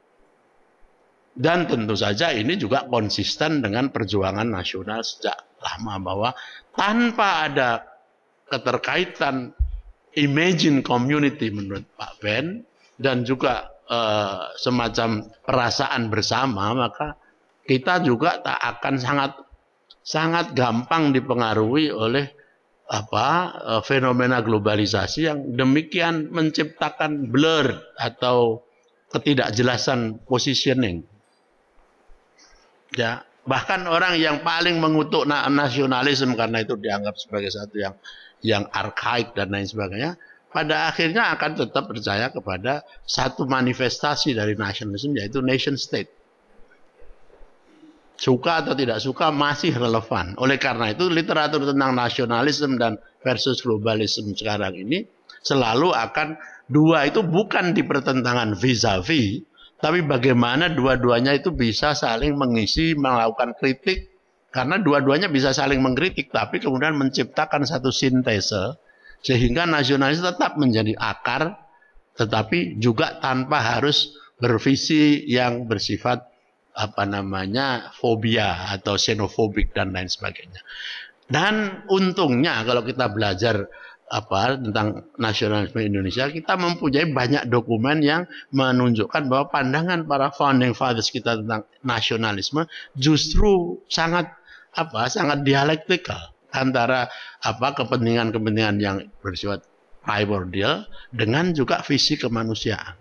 Speaker 5: Dan tentu saja ini juga konsisten dengan perjuangan nasional sejak lama, bahwa tanpa ada keterkaitan imagine community menurut Pak Ben dan juga eh, semacam perasaan bersama, maka kita juga tak akan sangat sangat gampang dipengaruhi oleh apa fenomena globalisasi yang demikian menciptakan blur atau ketidakjelasan positioning. Ya, bahkan orang yang paling mengutuk nasionalisme karena itu dianggap sebagai satu yang yang arkaik dan lain sebagainya, pada akhirnya akan tetap percaya kepada satu manifestasi dari nasionalisme, yaitu nation state. Suka atau tidak suka masih relevan. Oleh karena itu literatur tentang nasionalisme dan versus globalisme sekarang ini selalu akan dua itu bukan di pertentangan vis-a-vis, tapi bagaimana dua-duanya itu bisa saling mengisi, melakukan kritik, karena dua-duanya bisa saling mengkritik, tapi kemudian menciptakan satu sintese sehingga nasionalis tetap menjadi akar, tetapi juga tanpa harus bervisi yang bersifat apa namanya fobia atau xenofobik dan lain sebagainya. Dan untungnya kalau kita belajar apa tentang nasionalisme Indonesia, kita mempunyai banyak dokumen yang menunjukkan bahwa pandangan para founding fathers kita tentang nasionalisme justru sangat apa sangat dialektikal antara apa kepentingan-kepentingan yang bersifat primordial dengan juga visi kemanusiaan.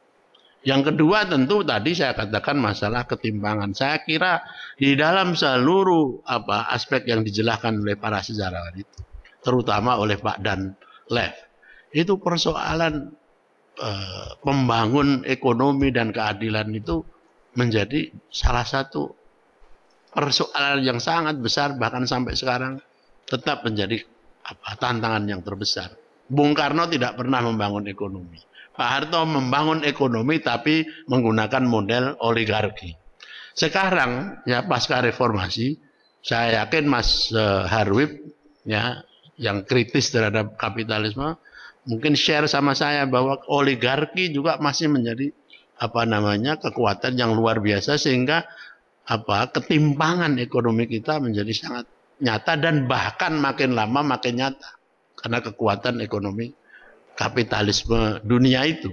Speaker 5: Yang kedua tentu tadi saya katakan masalah ketimpangan. Saya kira di dalam seluruh apa aspek yang dijelaskan oleh para sejarawan itu, terutama oleh Pak Dan Lev, itu persoalan eh, membangun ekonomi dan keadilan itu menjadi salah satu persoalan yang sangat besar, bahkan sampai sekarang tetap menjadi apa tantangan yang terbesar. Bung Karno tidak pernah membangun ekonomi. Pak Harto membangun ekonomi tapi menggunakan model oligarki. Sekarang ya pasca reformasi, saya yakin Mas uh, Harwib ya yang kritis terhadap kapitalisme mungkin share sama saya bahwa oligarki juga masih menjadi apa namanya kekuatan yang luar biasa, sehingga apa ketimpangan ekonomi kita menjadi sangat nyata dan bahkan makin lama makin nyata karena kekuatan ekonomi kapitalisme dunia itu.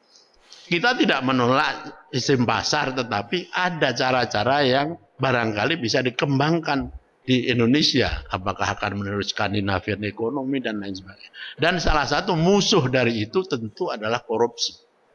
Speaker 5: Kita tidak menolak sistem pasar, tetapi ada cara-cara yang barangkali bisa dikembangkan di Indonesia. Apakah akan menurut Skandinavian ekonomi dan lain sebagainya. Dan salah satu musuh dari itu tentu adalah korupsi.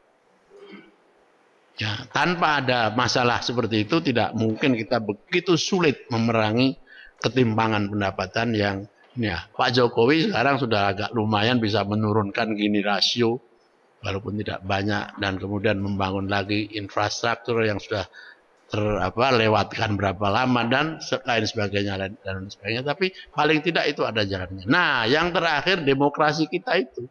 Speaker 5: Ya, tanpa ada masalah seperti itu tidak mungkin kita begitu sulit memerangi ketimpangan pendapatan yang ya, Pak Jokowi sekarang sudah agak lumayan bisa menurunkan gini rasio walaupun tidak banyak, dan kemudian membangun lagi infrastruktur yang sudah ter, apa, lewatkan berapa lama dan lain sebagainya dan, dan sebagainya, tapi paling tidak itu ada jalannya. Nah, yang terakhir demokrasi kita itu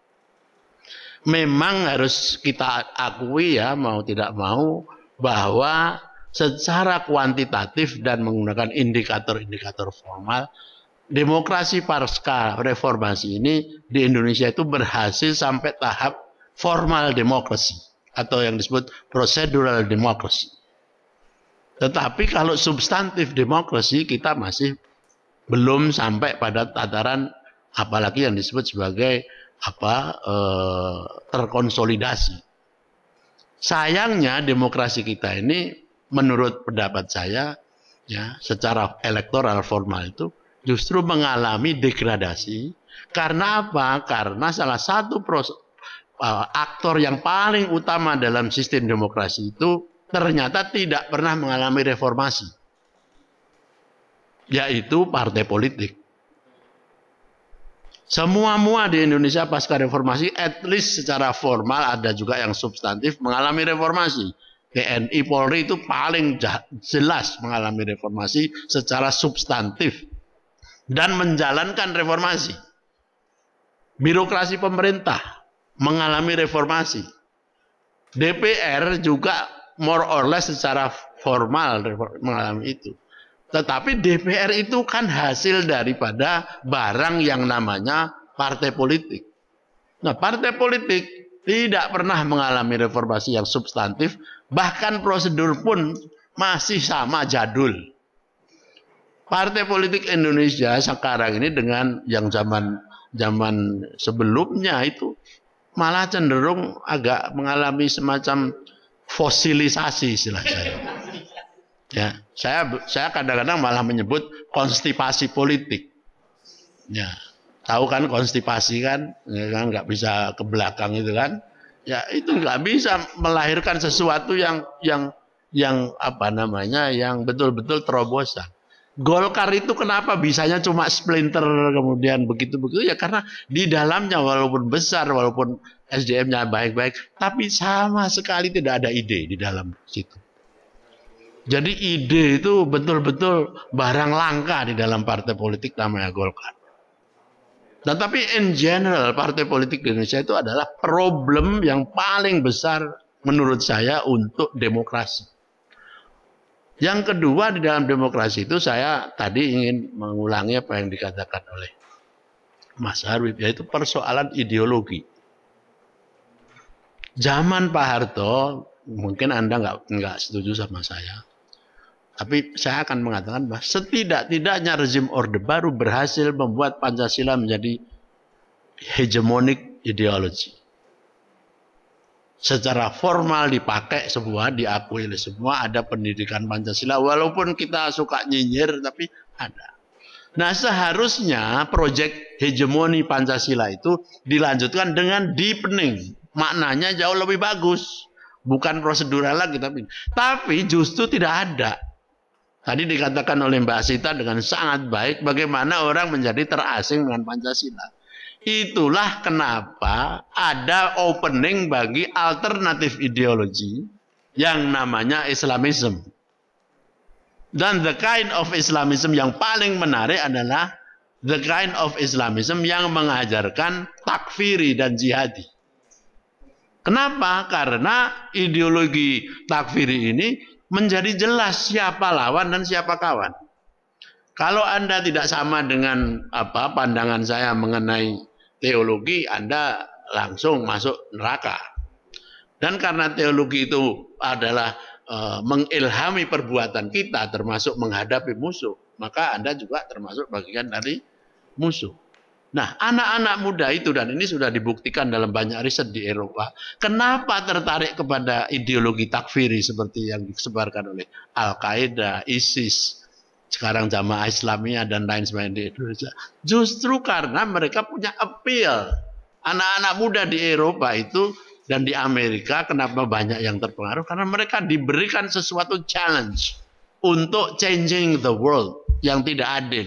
Speaker 5: memang harus kita akui ya mau tidak mau bahwa secara kuantitatif dan menggunakan indikator-indikator formal, demokrasi pasca reformasi ini di Indonesia itu berhasil sampai tahap formal demokrasi. atau yang disebut procedural democracy. Tetapi kalau substantif demokrasi kita masih belum sampai pada tataran apalagi yang disebut sebagai apa eh, terkonsolidasi. Sayangnya demokrasi kita ini menurut pendapat saya ya secara elektoral formal itu justru mengalami degradasi. Karena apa? Karena salah satu proses, uh, aktor yang paling utama dalam sistem demokrasi itu ternyata tidak pernah mengalami reformasi, yaitu partai politik. Semua-mua di Indonesia pasca reformasi, at least secara formal ada juga yang substantif mengalami reformasi. T N I Polri itu paling jelas mengalami reformasi secara substantif dan menjalankan reformasi. Birokrasi pemerintah mengalami reformasi. D P R juga more or less secara formal mengalami itu. Tetapi D P R itu kan hasil daripada barang yang namanya partai politik. Nah, partai politik tidak pernah mengalami reformasi yang substantif, bahkan prosedur pun masih sama jadul. Partai politik Indonesia sekarang ini dengan yang zaman zaman sebelumnya itu malah cenderung agak mengalami semacam fosilisasi istilah saya. Ya, saya saya kadang-kadang malah menyebut konstipasi politik. Ya, tahu kan konstipasi kan, ya kan nggak bisa ke belakang itu kan. Ya itu nggak bisa melahirkan sesuatu yang yang yang apa namanya yang betul-betul terobosan. Golkar itu kenapa bisanya cuma splinter kemudian begitu-begitu ya karena di dalamnya walaupun besar walaupun S D M-nya baik-baik tapi sama sekali tidak ada ide di dalam situ. Jadi ide itu betul-betul barang langka di dalam partai politik namanya Golkar. Nah, tapi in general partai politik di Indonesia itu adalah problem yang paling besar menurut saya untuk demokrasi. Yang kedua di dalam demokrasi itu saya tadi ingin mengulangi apa yang dikatakan oleh Mas Harwib, yaitu persoalan ideologi. Zaman Pak Harto, mungkin Anda nggak nggak setuju sama saya, tapi saya akan mengatakan bahwa setidak-tidaknya rezim Orde Baru berhasil membuat Pancasila menjadi hegemonic ideologi. Secara formal dipakai semua, diakui oleh semua, ada pendidikan Pancasila, walaupun kita suka nyinyir, tapi ada. Nah seharusnya proyek hegemoni Pancasila itu dilanjutkan dengan deepening, maknanya jauh lebih bagus, bukan prosedural lagi, tapi, tapi justru tidak ada. Tadi dikatakan oleh Mbak Sita dengan sangat baik, bagaimana orang menjadi terasing dengan Pancasila. Itulah kenapa ada opening bagi alternatif ideologi yang namanya Islamism. Dan the kind of Islamism yang paling menarik adalah the kind of Islamism yang mengajarkan takfiri dan jihadi. Kenapa? Karena ideologi takfiri ini menjadi jelas siapa lawan dan siapa kawan. Kalau Anda tidak sama dengan apa pandangan saya mengenai teologi, Anda langsung masuk neraka. Dan karena teologi itu adalah e, mengilhami perbuatan kita termasuk menghadapi musuh, maka Anda juga termasuk bagian dari musuh. Nah, anak-anak muda itu, dan ini sudah dibuktikan dalam banyak riset di Eropa, kenapa tertarik kepada ideologi takfiri seperti yang disebarkan oleh Al-Qaeda, ISIS, sekarang Jamaah Islamiyah dan lain sebagainya di Indonesia. Justru karena mereka punya appeal. Anak-anak muda di Eropa itu dan di Amerika kenapa banyak yang terpengaruh? Karena mereka diberikan sesuatu challenge untuk changing the world yang tidak adil.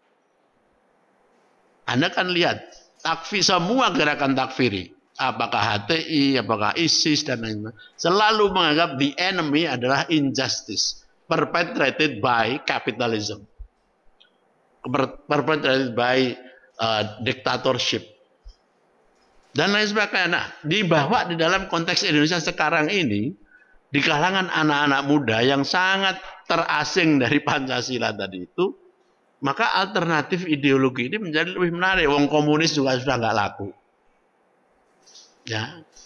Speaker 5: Anda kan lihat takfir, semua gerakan takfiri, apakah H T I, apakah ISIS dan lain-lain, selalu menganggap the enemy adalah injustice perpetrated by capitalism, perpetrated by uh, dictatorship, dan lain sebagainya. Nah, dibawa di dalam konteks Indonesia sekarang ini, di kalangan anak-anak muda yang sangat terasing dari Pancasila tadi itu, maka alternatif ideologi ini menjadi lebih menarik. Wong komunis juga sudah nggak laku. Ya,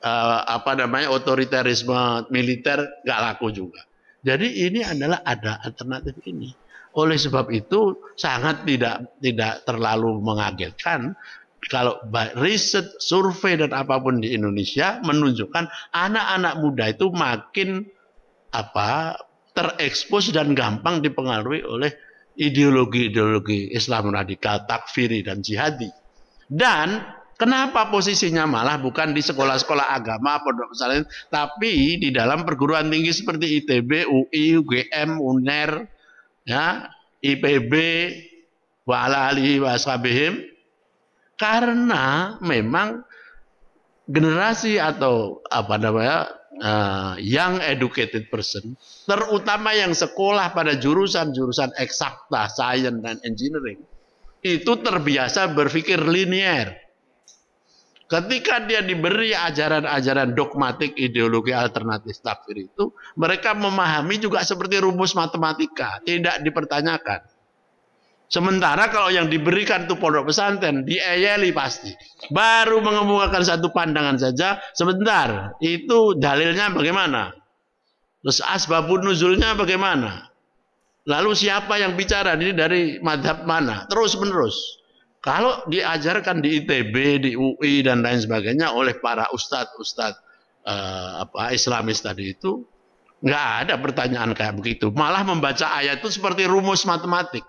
Speaker 5: uh, apa namanya otoritarisme militer nggak laku juga. Jadi ini adalah ada alternatif ini. Oleh sebab itu sangat tidak tidak terlalu mengagetkan kalau riset, survei dan apapun di Indonesia menunjukkan anak-anak muda itu makin apa terekspos dan gampang dipengaruhi oleh ideologi-ideologi Islam radikal, takfiri dan jihadi. Dan kenapa posisinya malah bukan di sekolah-sekolah agama, pondok pesantren, tapi di dalam perguruan tinggi seperti I T B, U I, U G M, U N E R, ya, I P B, wa ala alihi wa ashabihim, karena memang generasi atau apa namanya uh, young educated person, terutama yang sekolah pada jurusan-jurusan eksakta, science dan engineering, itu terbiasa berpikir linier. Ketika dia diberi ajaran-ajaran dogmatik ideologi alternatif takfir itu, mereka memahami juga seperti rumus matematika, tidak dipertanyakan. Sementara kalau yang diberikan itu pondok pesantren, dieyeli pasti. Baru mengemukakan satu pandangan saja, sebentar, itu dalilnya bagaimana? Terus asbabun nuzulnya bagaimana? Lalu siapa yang bicara? Ini dari madhab mana? Terus menerus. Kalau diajarkan di I T B, di U I dan lain sebagainya oleh para ustadz-ustadz uh, apa Islamis tadi itu, nggak ada pertanyaan kayak begitu. Malah membaca ayat itu seperti rumus matematik.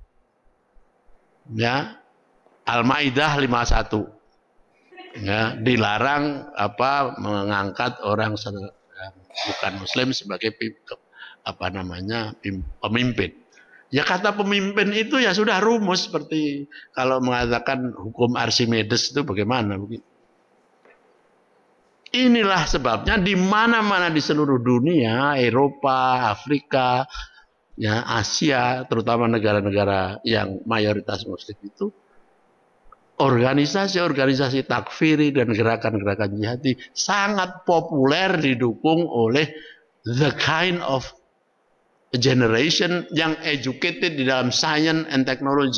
Speaker 5: Ya, Al-Maidah lima puluh satu. Ya, dilarang apa mengangkat orang bukan Muslim sebagai apa namanya pemimpin. Ya kata pemimpin itu ya sudah rumus seperti kalau mengatakan hukum Archimedes itu bagaimana begitu. Inilah sebabnya di mana-mana di seluruh dunia, Eropa, Afrika, ya Asia, terutama negara-negara yang mayoritas Muslim itu, organisasi-organisasi takfiri dan gerakan-gerakan jihadi sangat populer didukung oleh the kind of generation yang educated di dalam science and technology.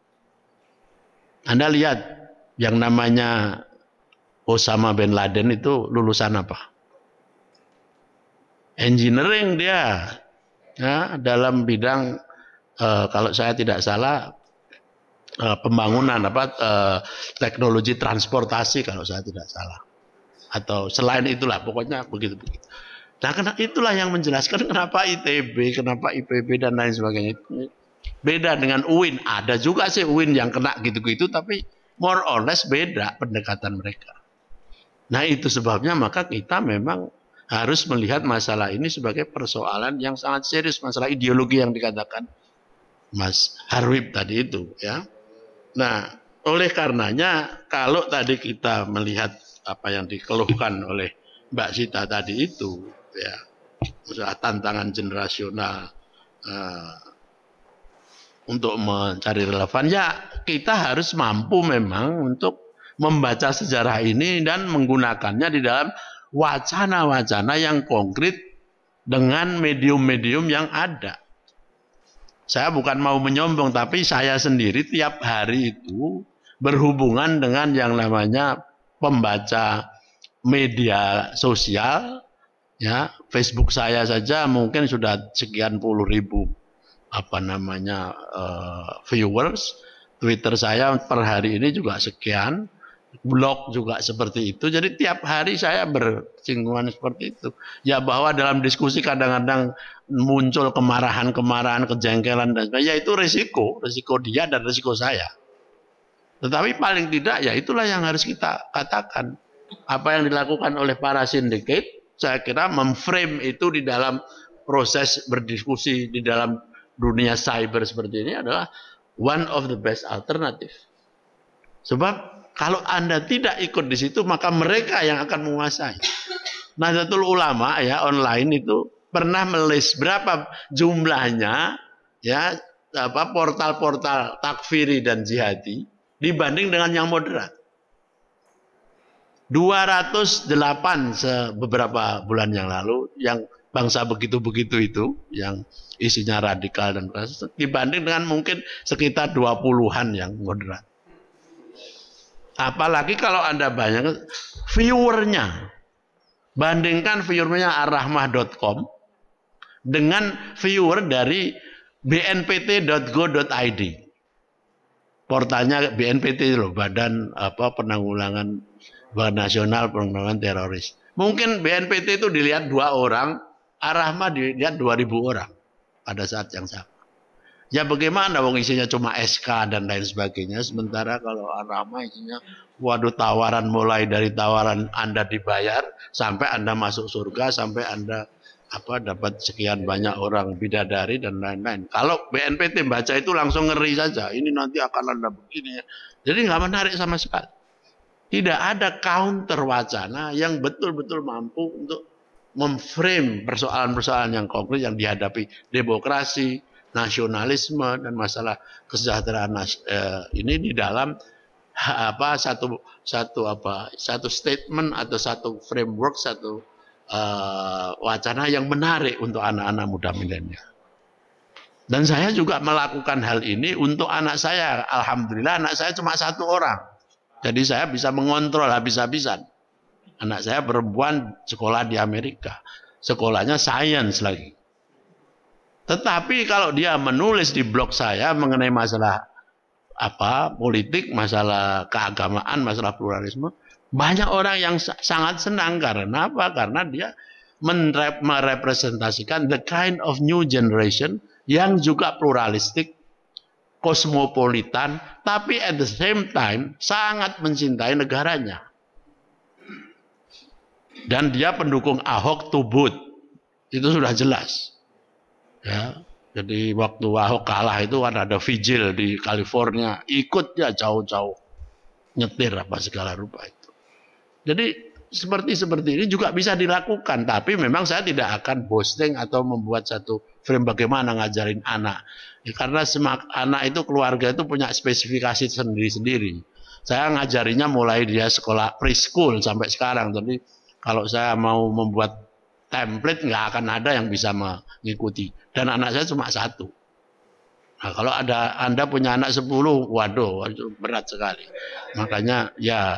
Speaker 5: Anda lihat yang namanya Osama bin Laden itu lulusan apa? Engineering dia, ya, dalam bidang uh, kalau saya tidak salah uh, pembangunan apa uh, teknologi transportasi kalau saya tidak salah, atau selain itulah pokoknya begitu-begitu. Nah, karena itulah yang menjelaskan kenapa I T B, kenapa I P B dan lain sebagainya itu beda dengan U I N. Ada juga sih U I N yang kena gitu-gitu, tapi more or less beda pendekatan mereka. Nah, itu sebabnya maka kita memang harus melihat masalah ini sebagai persoalan yang sangat serius, masalah ideologi yang dikatakan Mas Harwib tadi itu, ya. Nah, oleh karenanya kalau tadi kita melihat apa yang dikeluhkan oleh Mbak Sita tadi itu, ya, masalah tantangan generasional uh, untuk mencari relevan, ya kita harus mampu memang untuk membaca sejarah ini dan menggunakannya di dalam wacana-wacana yang konkret dengan medium-medium yang ada. Saya bukan mau menyombong, tapi saya sendiri tiap hari itu berhubungan dengan yang namanya pembaca media sosial. Ya, Facebook saya saja mungkin sudah sekian puluh ribu apa namanya uh, viewers. Twitter saya per hari ini juga sekian, blog juga seperti itu. Jadi tiap hari saya bersinggungan seperti itu. Ya bahwa dalam diskusi kadang-kadang muncul kemarahan-kemarahan, kejengkelan dan sebagainya, ya itu risiko, risiko dia dan risiko saya. Tetapi paling tidak ya itulah yang harus kita katakan. Apa yang dilakukan oleh para sindiket, saya kira memframe itu di dalam proses berdiskusi di dalam dunia cyber seperti ini adalah one of the best alternative. Sebab kalau Anda tidak ikut di situ, maka mereka yang akan menguasai. Nahdlatul Ulama ya online itu pernah melis berapa jumlahnya ya apa portal-portal takfiri dan jihadi dibanding dengan yang moderat. dua ratus delapan beberapa bulan yang lalu yang bangsa begitu-begitu itu yang isinya radikal dan keras dibanding dengan mungkin sekitar dua puluhan yang moderat. Apalagi kalau Anda banyak viewernya, Bandingkan viewernya arrahmah dot com dengan viewer dari b n p t dot go dot i d. Portalnya B N P T loh, Badan apa Penanggulangan Badan Nasional Penanggulangan Teroris. Mungkin B N P T itu dilihat dua orang, arrahmah dilihat dua ribu orang pada saat yang sama. Ya bagaimana wong isinya cuma S K dan lain sebagainya, sementara kalau arrahmah isinya waduh tawaran mulai dari tawaran Anda dibayar sampai Anda masuk surga, sampai Anda apa dapat sekian banyak orang bidadari dan lain-lain. Kalau B N P T baca itu langsung ngeri saja, ini nanti akan ada begini. Jadi nggak menarik sama sekali. Tidak ada counter wacana yang betul-betul mampu untuk memframe persoalan-persoalan yang konkret yang dihadapi demokrasi, nasionalisme dan masalah kesejahteraan eh, ini di dalam apa satu satu apa satu statement atau satu framework, satu Uh, wacana yang menarik untuk anak-anak muda milenial. Dan saya juga melakukan hal ini untuk anak saya. Alhamdulillah anak saya cuma satu orang. Jadi saya bisa mengontrol habis-habisan. Anak saya perempuan sekolah di Amerika. Sekolahnya sains lagi. Tetapi kalau dia menulis di blog saya mengenai masalah apa politik, masalah keagamaan, masalah pluralisme, banyak orang yang sangat senang. Karena apa? Karena dia merepresentasikan the kind of new generation yang juga pluralistik, kosmopolitan, tapi at the same time sangat mencintai negaranya. Dan dia pendukung Ahok to boot. Itu sudah jelas. Ya, jadi waktu Ahok kalah itu kan ada vigil di California, ikut ya jauh-jauh nyetir apa segala rupa itu. Jadi seperti seperti ini juga bisa dilakukan, tapi memang saya tidak akan boasting atau membuat satu frame bagaimana ngajarin anak. Ya, karena semak, anak itu keluarga itu punya spesifikasi sendiri-sendiri. Saya ngajarinya mulai dia sekolah preschool sampai sekarang. Jadi kalau saya mau membuat template nggak akan ada yang bisa mengikuti. Dan anak saya cuma satu. Nah, kalau ada Anda punya anak sepuluh, waduh, waduh berat sekali. Makanya ya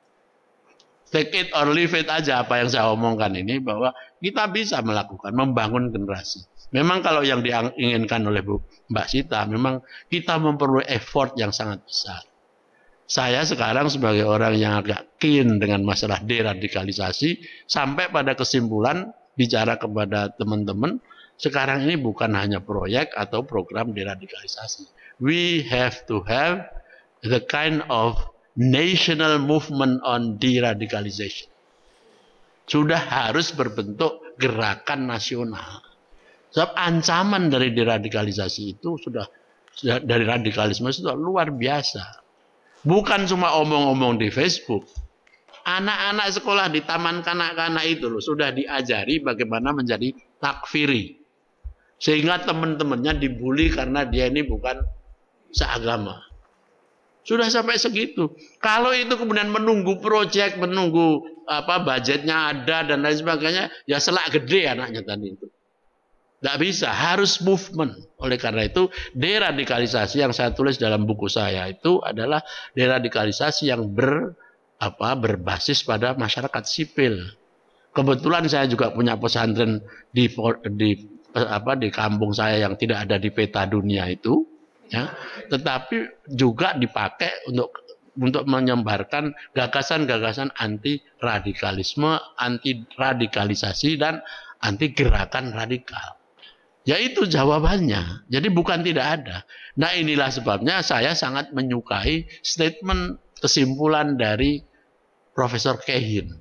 Speaker 5: take it or leave it aja apa yang saya omongkan ini, bahwa kita bisa melakukan, membangun generasi. Memang kalau yang diinginkan oleh Bu Mbak Sita, memang kita memperoleh effort yang sangat besar. Saya sekarang sebagai orang yang agak keen dengan masalah deradikalisasi, sampai pada kesimpulan bicara kepada teman-teman, sekarang ini bukan hanya proyek atau program deradikalisasi. We have to have the kind of national movement on deradicalization. Sudah harus berbentuk gerakan nasional. Sebab ancaman dari deradikalisasi itu sudah, sudah dari radikalisme itu luar biasa. Bukan cuma omong-omong di Facebook. Anak-anak sekolah di taman kanak-kanak itu loh sudah diajari bagaimana menjadi takfiri. Sehingga teman-temannya dibully karena dia ini bukan seagama. Sudah sampai segitu. Kalau itu kemudian menunggu proyek, menunggu apa budgetnya ada dan lain sebagainya, ya selak gede anaknya tadi itu. Tidak bisa, harus movement. Oleh karena itu, deradikalisasi yang saya tulis dalam buku saya itu adalah deradikalisasi yang ber apa berbasis pada masyarakat sipil. Kebetulan saya juga punya pesantren di di apa di kampung saya yang tidak ada di peta dunia itu. Ya, tetapi juga dipakai untuk untuk menyebarkan gagasan-gagasan anti radikalisme, anti radikalisasi dan anti gerakan radikal. Ya itu jawabannya. Jadi bukan tidak ada. Nah inilah sebabnya saya sangat menyukai statement kesimpulan dari Profesor Kehin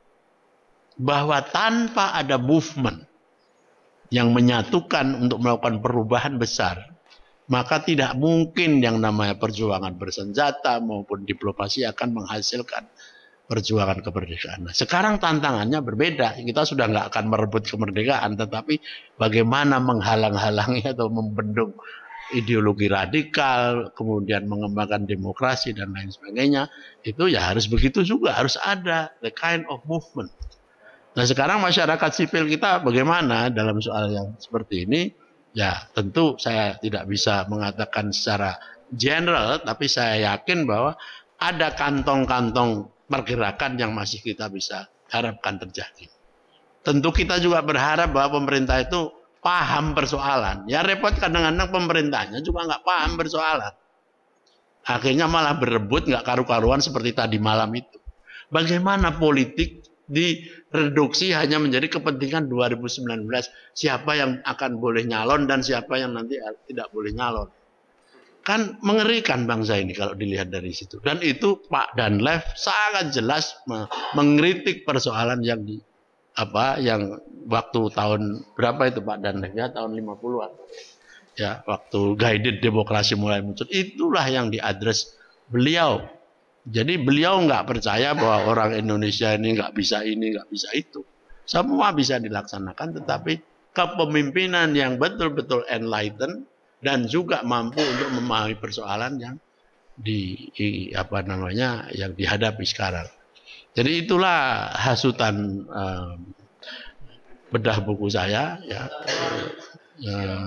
Speaker 5: bahwa tanpa ada movement yang menyatukan untuk melakukan perubahan besar, maka tidak mungkin yang namanya perjuangan bersenjata maupun diplomasi akan menghasilkan perjuangan kemerdekaan. Nah, sekarang tantangannya berbeda. Kita sudah nggak akan merebut kemerdekaan, tetapi bagaimana menghalang-halangi atau membendung ideologi radikal, kemudian mengembangkan demokrasi dan lain sebagainya, itu ya harus begitu juga, harus ada the kind of movement. Nah sekarang masyarakat sipil kita bagaimana dalam soal yang seperti ini? Ya tentu saya tidak bisa mengatakan secara general, tapi saya yakin bahwa ada kantong-kantong pergerakan yang masih kita bisa harapkan terjadi. tentu kita juga berharap bahwa pemerintah itu paham persoalan. Ya repot kadang-kadang pemerintahnya juga nggak paham persoalan. Akhirnya malah berebut nggak karu-karuan seperti tadi malam itu. Bagaimana politik direduksi hanya menjadi kepentingan dua ribu sembilan belas. Siapa yang akan boleh nyalon dan siapa yang nanti tidak boleh nyalon. Kan mengerikan bangsa ini kalau dilihat dari situ. Dan itu Pak Danlev sangat jelas mengkritik persoalan yang di apa yang waktu tahun berapa itu Pak Danlev ya tahun lima puluhan ya waktu guided demokrasi mulai muncul, itulah yang diadres beliau. Jadi beliau nggak percaya bahwa orang Indonesia ini nggak bisa ini nggak bisa itu, semua bisa dilaksanakan, tetapi kepemimpinan yang betul-betul enlightened dan juga mampu untuk memahami persoalan yang di, di apa namanya yang dihadapi sekarang. Jadi itulah hasutan uh, bedah buku saya ya, uh,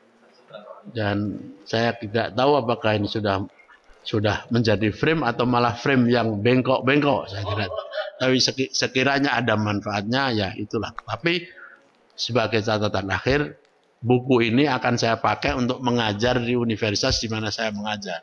Speaker 5: dan saya tidak tahu apakah ini sudah sudah menjadi frame atau malah frame yang bengkok-bengkok, saya tidak tahu. Tapi sekiranya ada manfaatnya ya itulah. Tapi sebagai catatan akhir, buku ini akan saya pakai untuk mengajar di universitas di mana saya mengajar.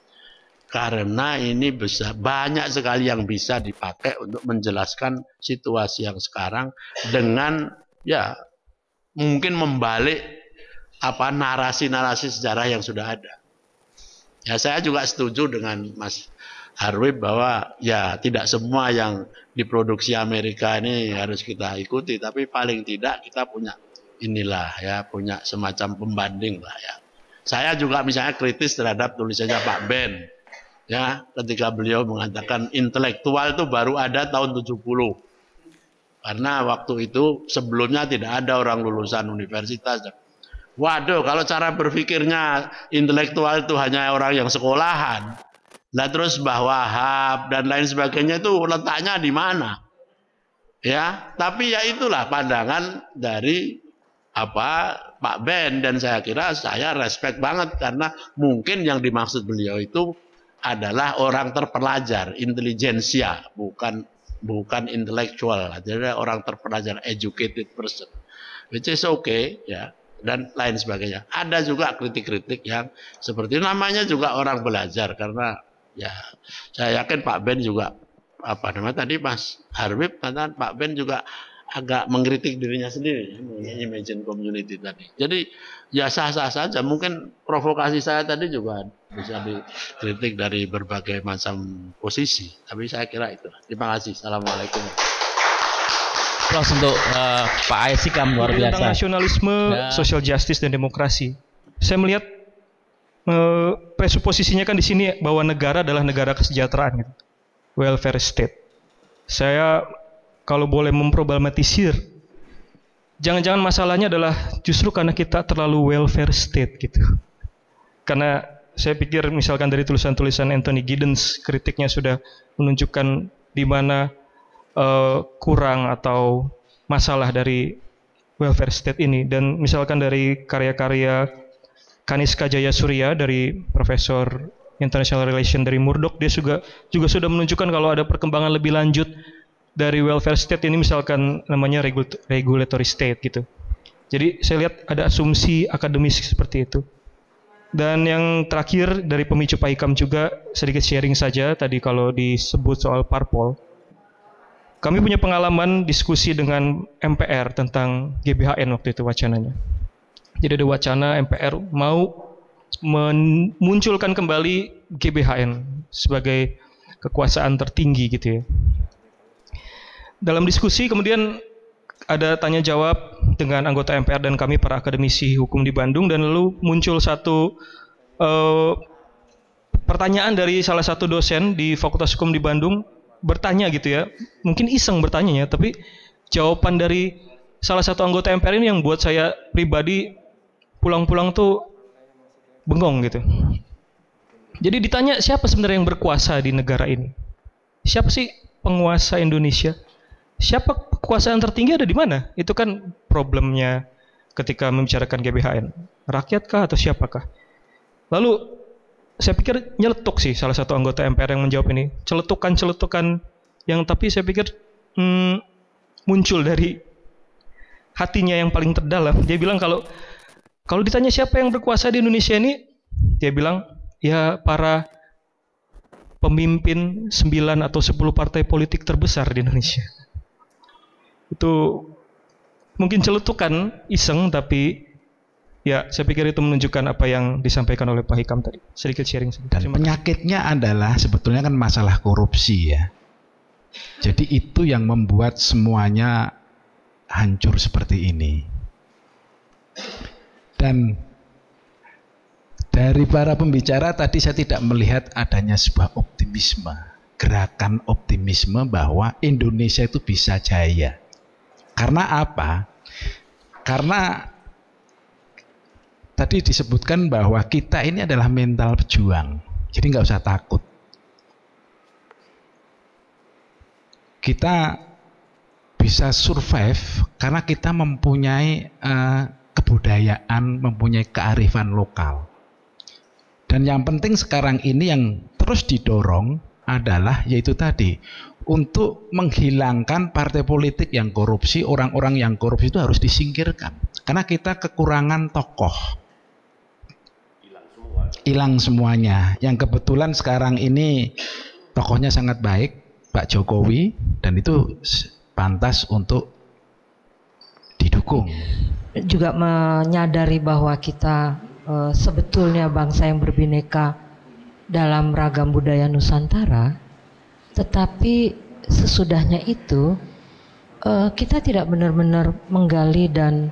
Speaker 5: Karena ini bisa, banyak sekali yang bisa dipakai untuk menjelaskan situasi yang sekarang dengan ya mungkin membalik apa narasi-narasi sejarah yang sudah ada. Ya saya juga setuju dengan Mas Harwib bahwa ya tidak semua yang diproduksi Amerika ini harus kita ikuti, tapi paling tidak kita punya inilah ya, punya semacam pembanding lah ya. Saya juga misalnya kritis terhadap tulisannya Pak Ben. Ya, ketika beliau mengatakan intelektual itu baru ada tahun tujuh puluh. Karena waktu itu sebelumnya tidak ada orang lulusan universitas. Waduh, kalau cara berpikirnya intelektual itu hanya orang yang sekolahan. Nah terus Mbah Wahab dan lain sebagainya itu letaknya di mana? Ya, tapi ya itulah pandangan dari apa Pak Ben, dan saya kira saya respect banget karena mungkin yang dimaksud beliau itu adalah orang terpelajar, intelijensia, bukan bukan intelektual, jadi orang terpelajar, educated person, which is okay ya, dan lain sebagainya. Ada juga kritik-kritik yang seperti namanya juga orang belajar, karena ya saya yakin Pak Ben juga apa namanya tadi Mas Harwib katakan Pak Ben juga agak mengkritik dirinya sendiri, imagine community tadi. Jadi ya sah-sah saja. Mungkin provokasi saya tadi juga bisa dikritik dari berbagai macam posisi. Tapi saya kira itu. Terima kasih. Assalamualaikum.
Speaker 1: Plus untuk uh, Pak Aisyikam luar biasa.
Speaker 6: Tentang nasionalisme, ya. Social justice dan demokrasi. Saya melihat uh, presuposisinya kan di sini bahwa negara adalah negara kesejahteraan, gitu. Welfare state. Saya kalau boleh memproblematisir, jangan-jangan masalahnya adalah justru karena kita terlalu welfare state gitu. Karena saya pikir misalkan dari tulisan-tulisan Anthony Giddens, kritiknya sudah menunjukkan di mana uh, kurang atau masalah dari welfare state ini. Dan misalkan dari karya-karya Kaniska Jayasuriya dari Profesor International Relation dari Murdoch, dia juga juga sudah menunjukkan kalau ada perkembangan lebih lanjut dari welfare state ini, misalkan namanya regulatory state gitu. Jadi saya lihat ada asumsi akademis seperti itu. Dan yang terakhir dari pemicu Pak Hikam juga sedikit sharing saja tadi kalau disebut soal parpol. Kami punya pengalaman diskusi dengan M P R tentang G B H N waktu itu wacananya. Jadi ada wacana M P R mau memunculkan kembali G B H N sebagai kekuasaan tertinggi gitu ya. Dalam diskusi kemudian ada tanya jawab dengan anggota M P R dan kami para akademisi hukum di Bandung, dan lalu muncul satu uh, pertanyaan dari salah satu dosen di Fakultas Hukum di Bandung, bertanya gitu ya, mungkin iseng bertanya ya, tapi jawaban dari salah satu anggota M P R ini yang buat saya pribadi pulang-pulang tuh bengong gitu. Jadi ditanya siapa sebenarnya yang berkuasa di negara ini? Siapa sih penguasa Indonesia? Siapa kekuasaan tertinggi ada di mana? Itu kan problemnya ketika membicarakan G B H N. Rakyatkah atau siapakah? Lalu saya pikir nyeletuk sih salah satu anggota M P R yang menjawab ini. Celetukan-celetukan yang tapi saya pikir hmm, muncul dari hatinya yang paling terdalam. Dia bilang kalau kalau ditanya siapa yang berkuasa di Indonesia ini, dia bilang ya para pemimpin sembilan atau sepuluh partai politik terbesar di Indonesia. Itu mungkin celetukan, iseng, tapi ya saya pikir itu menunjukkan apa yang disampaikan oleh Pak Hikam tadi. Sedikit sharing.
Speaker 7: Dan penyakitnya adalah sebetulnya kan masalah korupsi ya. Jadi itu yang membuat semuanya hancur seperti ini. Dan dari para pembicara tadi saya tidak melihat adanya sebuah optimisme, gerakan optimisme bahwa Indonesia itu bisa jaya. Karena apa? Karena tadi disebutkan bahwa kita ini adalah mental pejuang, jadi nggak usah takut. Kita bisa survive karena kita mempunyai uh, kebudayaan, mempunyai kearifan lokal. Dan yang penting sekarang ini yang terus didorong adalah yaitu tadi, untuk menghilangkan partai politik yang korupsi, orang-orang yang korupsi itu harus disingkirkan. Karena kita kekurangan tokoh. Hilang semuanya. Yang kebetulan sekarang ini tokohnya sangat baik, Pak Jokowi, dan itu pantas untuk didukung.
Speaker 8: Juga menyadari bahwa kita Uh, sebetulnya bangsa yang berbineka dalam ragam budaya Nusantara, tetapi sesudahnya itu uh, kita tidak benar-benar menggali dan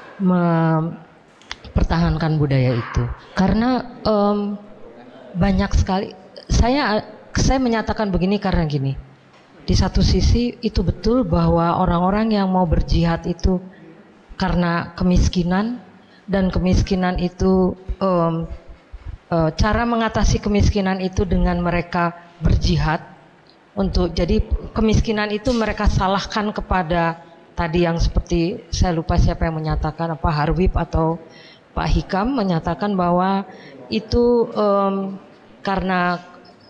Speaker 8: mempertahankan budaya itu, karena um, banyak sekali. Saya saya menyatakan begini karena gini, di satu sisi itu betul bahwa orang-orang yang mau berjihad itu karena kemiskinan. Dan kemiskinan itu, um, uh, cara mengatasi kemiskinan itu dengan mereka berjihad untuk, jadi kemiskinan itu mereka salahkan kepada tadi yang seperti saya lupa siapa yang menyatakan, apa Harwib atau Pak Hikam menyatakan bahwa itu um, karena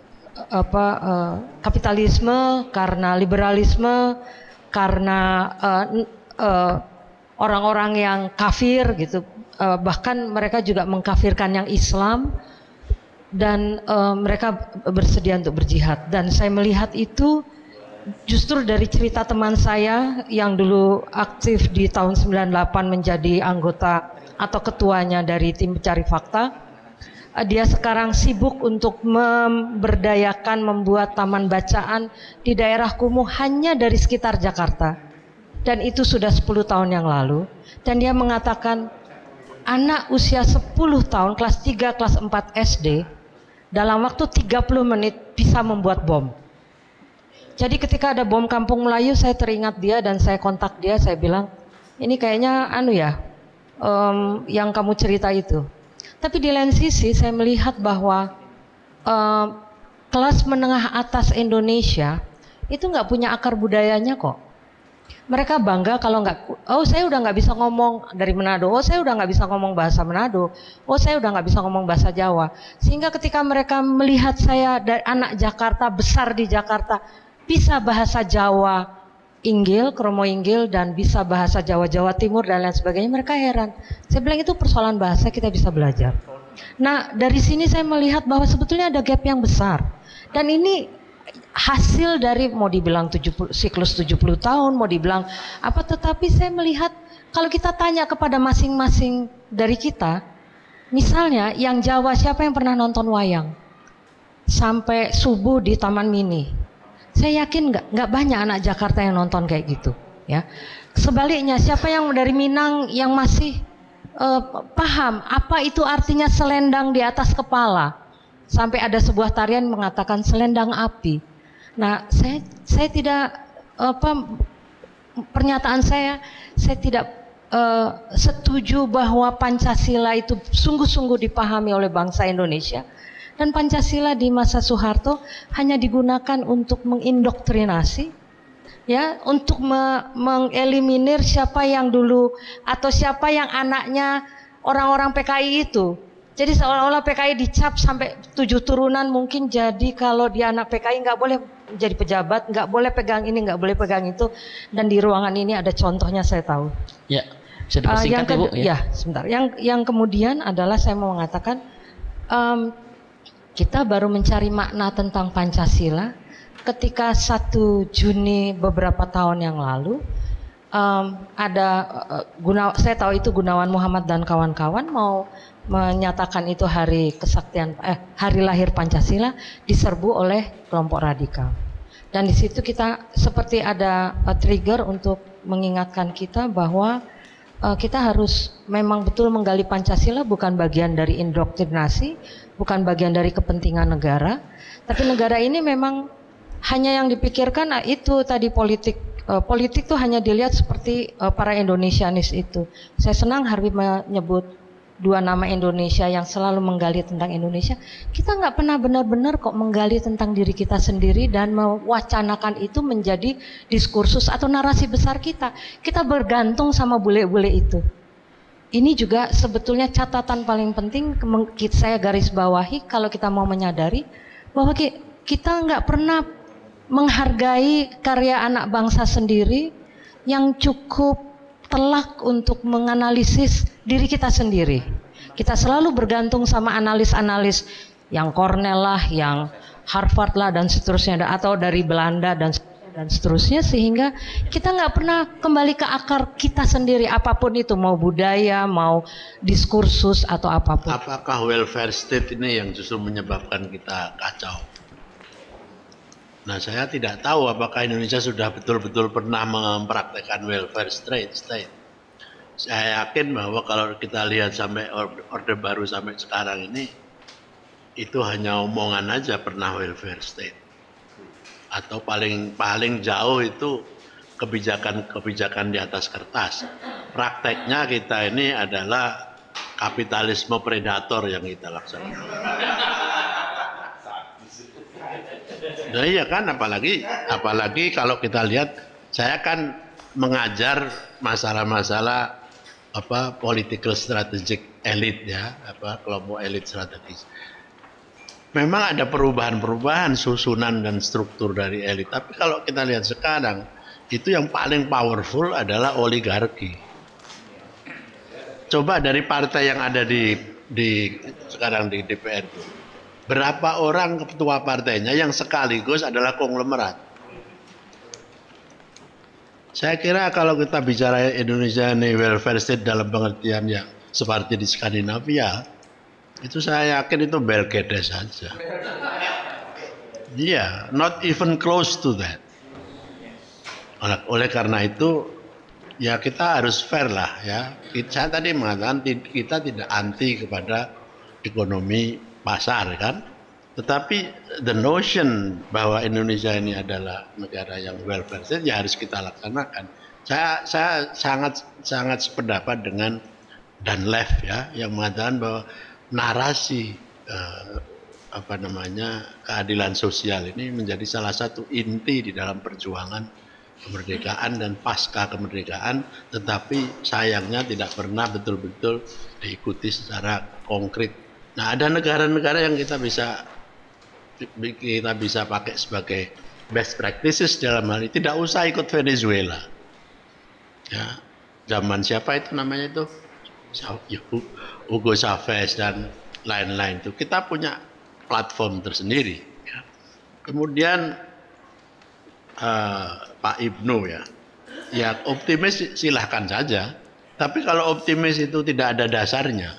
Speaker 8: apa uh, kapitalisme, karena liberalisme, karena uh, uh, orang-orang yang kafir gitu. Uh, bahkan mereka juga mengkafirkan yang Islam, dan uh, mereka bersedia untuk berjihad. Dan saya melihat itu justru dari cerita teman saya yang dulu aktif di tahun sembilan puluh delapan menjadi anggota atau ketuanya dari tim pencari fakta. Uh, dia sekarang sibuk untuk memberdayakan, membuat taman bacaan di daerah kumuh hanya dari sekitar Jakarta. Dan itu sudah sepuluh tahun yang lalu. Dan dia mengatakan anak usia sepuluh tahun, kelas tiga, kelas empat S D, dalam waktu tiga puluh menit bisa membuat bom. Jadi ketika ada bom Kampung Melayu, saya teringat dia dan saya kontak dia, saya bilang, ini kayaknya anu ya, um, yang kamu cerita itu. Tapi di lain sisi saya melihat bahwa um, kelas menengah atas Indonesia itu nggak punya akar budayanya kok. Mereka bangga kalau nggak, oh saya udah nggak bisa ngomong dari Manado, oh saya udah nggak bisa ngomong bahasa Manado, oh saya udah nggak bisa ngomong bahasa Jawa. Sehingga ketika mereka melihat saya dari anak Jakarta, besar di Jakarta, bisa bahasa Jawa Inggil, Kromo Inggil, dan bisa bahasa Jawa Jawa Timur dan lain sebagainya, mereka heran. Saya bilang itu persoalan bahasa, kita bisa belajar. Nah dari sini saya melihat bahwa sebetulnya ada gap yang besar, dan ini hasil dari mau dibilang tujuh puluh, siklus tujuh puluh tahun, mau dibilang apa, tetapi saya melihat kalau kita tanya kepada masing-masing dari kita, misalnya yang Jawa, siapa yang pernah nonton wayang sampai subuh di Taman Mini? Saya yakin nggak nggak banyak anak Jakarta yang nonton kayak gitu, ya. Sebaliknya, siapa yang dari Minang yang masih uh, paham apa itu artinya selendang di atas kepala? Sampai ada sebuah tarian mengatakan selendang api. Nah, saya saya tidak apa pernyataan saya saya tidak uh, setuju bahwa Pancasila itu sungguh-sungguh dipahami oleh bangsa Indonesia, dan Pancasila di masa Soeharto hanya digunakan untuk mengindoktrinasi, ya, untuk me mengeliminir siapa yang dulu atau siapa yang anaknya orang-orang P K I itu. Jadi seolah-olah P K I dicap sampai tujuh turunan mungkin, jadi kalau dia anak P K I nggak boleh jadi pejabat, nggak boleh pegang ini, nggak boleh pegang itu. Dan di ruangan ini ada contohnya, saya tahu.
Speaker 1: Ya, bisa
Speaker 8: Uh, yang
Speaker 1: dipersingkat Ibu.
Speaker 8: ke- ya, sebentar. Yang yang kemudian adalah saya mau mengatakan um, kita baru mencari makna tentang Pancasila ketika satu Juni beberapa tahun yang lalu um, ada uh, guna, saya tahu itu Gunawan Muhammad dan kawan-kawan mau menyatakan itu hari kesaktian eh hari lahir Pancasila, diserbu oleh kelompok radikal. Dan di situ kita seperti ada uh, trigger untuk mengingatkan kita bahwa uh, kita harus memang betul menggali Pancasila, bukan bagian dari indoktrinasi, bukan bagian dari kepentingan negara, tapi negara ini memang hanya yang dipikirkan nah, itu tadi politik. Uh, politik tuh hanya dilihat seperti uh, para Indonesianis itu. Saya senang Harvey menyebut dua nama Indonesia yang selalu menggali tentang Indonesia. Kita nggak pernah benar-benar kok menggali tentang diri kita sendiri dan mewacanakan itu menjadi diskursus atau narasi besar kita. Kita bergantung sama bule-bule itu. Ini juga sebetulnya catatan paling penting saya garis bawahi kalau kita mau menyadari bahwa kita nggak pernah menghargai karya anak bangsa sendiri yang cukup telak untuk menganalisis diri kita sendiri. Kita selalu bergantung sama analis-analis yang Cornell lah, yang Harvard lah dan seterusnya, atau dari Belanda dan dan seterusnya, sehingga kita nggak pernah kembali ke akar kita sendiri, apapun itu, mau budaya, mau diskursus atau apapun.
Speaker 5: Apakah welfare state ini yang justru menyebabkan kita kacau? Nah, saya tidak tahu apakah Indonesia sudah betul-betul pernah mempraktekkan welfare state. Saya yakin bahwa kalau kita lihat sampai Orde Baru sampai sekarang ini, itu hanya omongan aja pernah welfare state. Atau paling paling jauh itu kebijakan-kebijakan di atas kertas. Prakteknya kita ini adalah kapitalisme predator yang kita laksanakan. Nah iya kan, apalagi apalagi kalau kita lihat, saya kan mengajar masalah-masalah apa political strategic elite ya, apa kelompok elit strategis. Memang ada perubahan-perubahan susunan dan struktur dari elit, tapi kalau kita lihat sekarang itu yang paling powerful adalah oligarki. Coba dari partai yang ada di di sekarang di D P R itu, berapa orang ketua partainya yang sekaligus adalah konglomerat? Saya kira kalau kita bicara Indonesia ini welfare state dalam pengertian yang seperti di Skandinavia, itu saya yakin itu Belgedes saja. Iya, yeah, not even close to that. Oleh, oleh karena itu, ya kita harus fair lah ya. Saya tadi mengatakan kita tidak anti kepada ekonomi pasar kan, tetapi the notion bahwa Indonesia ini adalah negara yang welfare state ya harus kita laksanakan. Saya saya sangat sangat sependapat dengan Danlev ya, yang mengatakan bahwa narasi eh, apa namanya keadilan sosial ini menjadi salah satu inti di dalam perjuangan kemerdekaan dan pasca kemerdekaan, tetapi sayangnya tidak pernah betul-betul diikuti secara konkret. Nah, ada negara-negara yang kita bisa kita bisa pakai sebagai best practices dalam hal ini. Tidak usah ikut Venezuela. Ya, zaman siapa itu namanya itu? Hugo Chavez dan lain-lain itu. Kita punya platform tersendiri. Ya. Kemudian uh, Pak Ibnu ya, ya optimis silahkan saja. Tapi kalau optimis itu tidak ada dasarnya,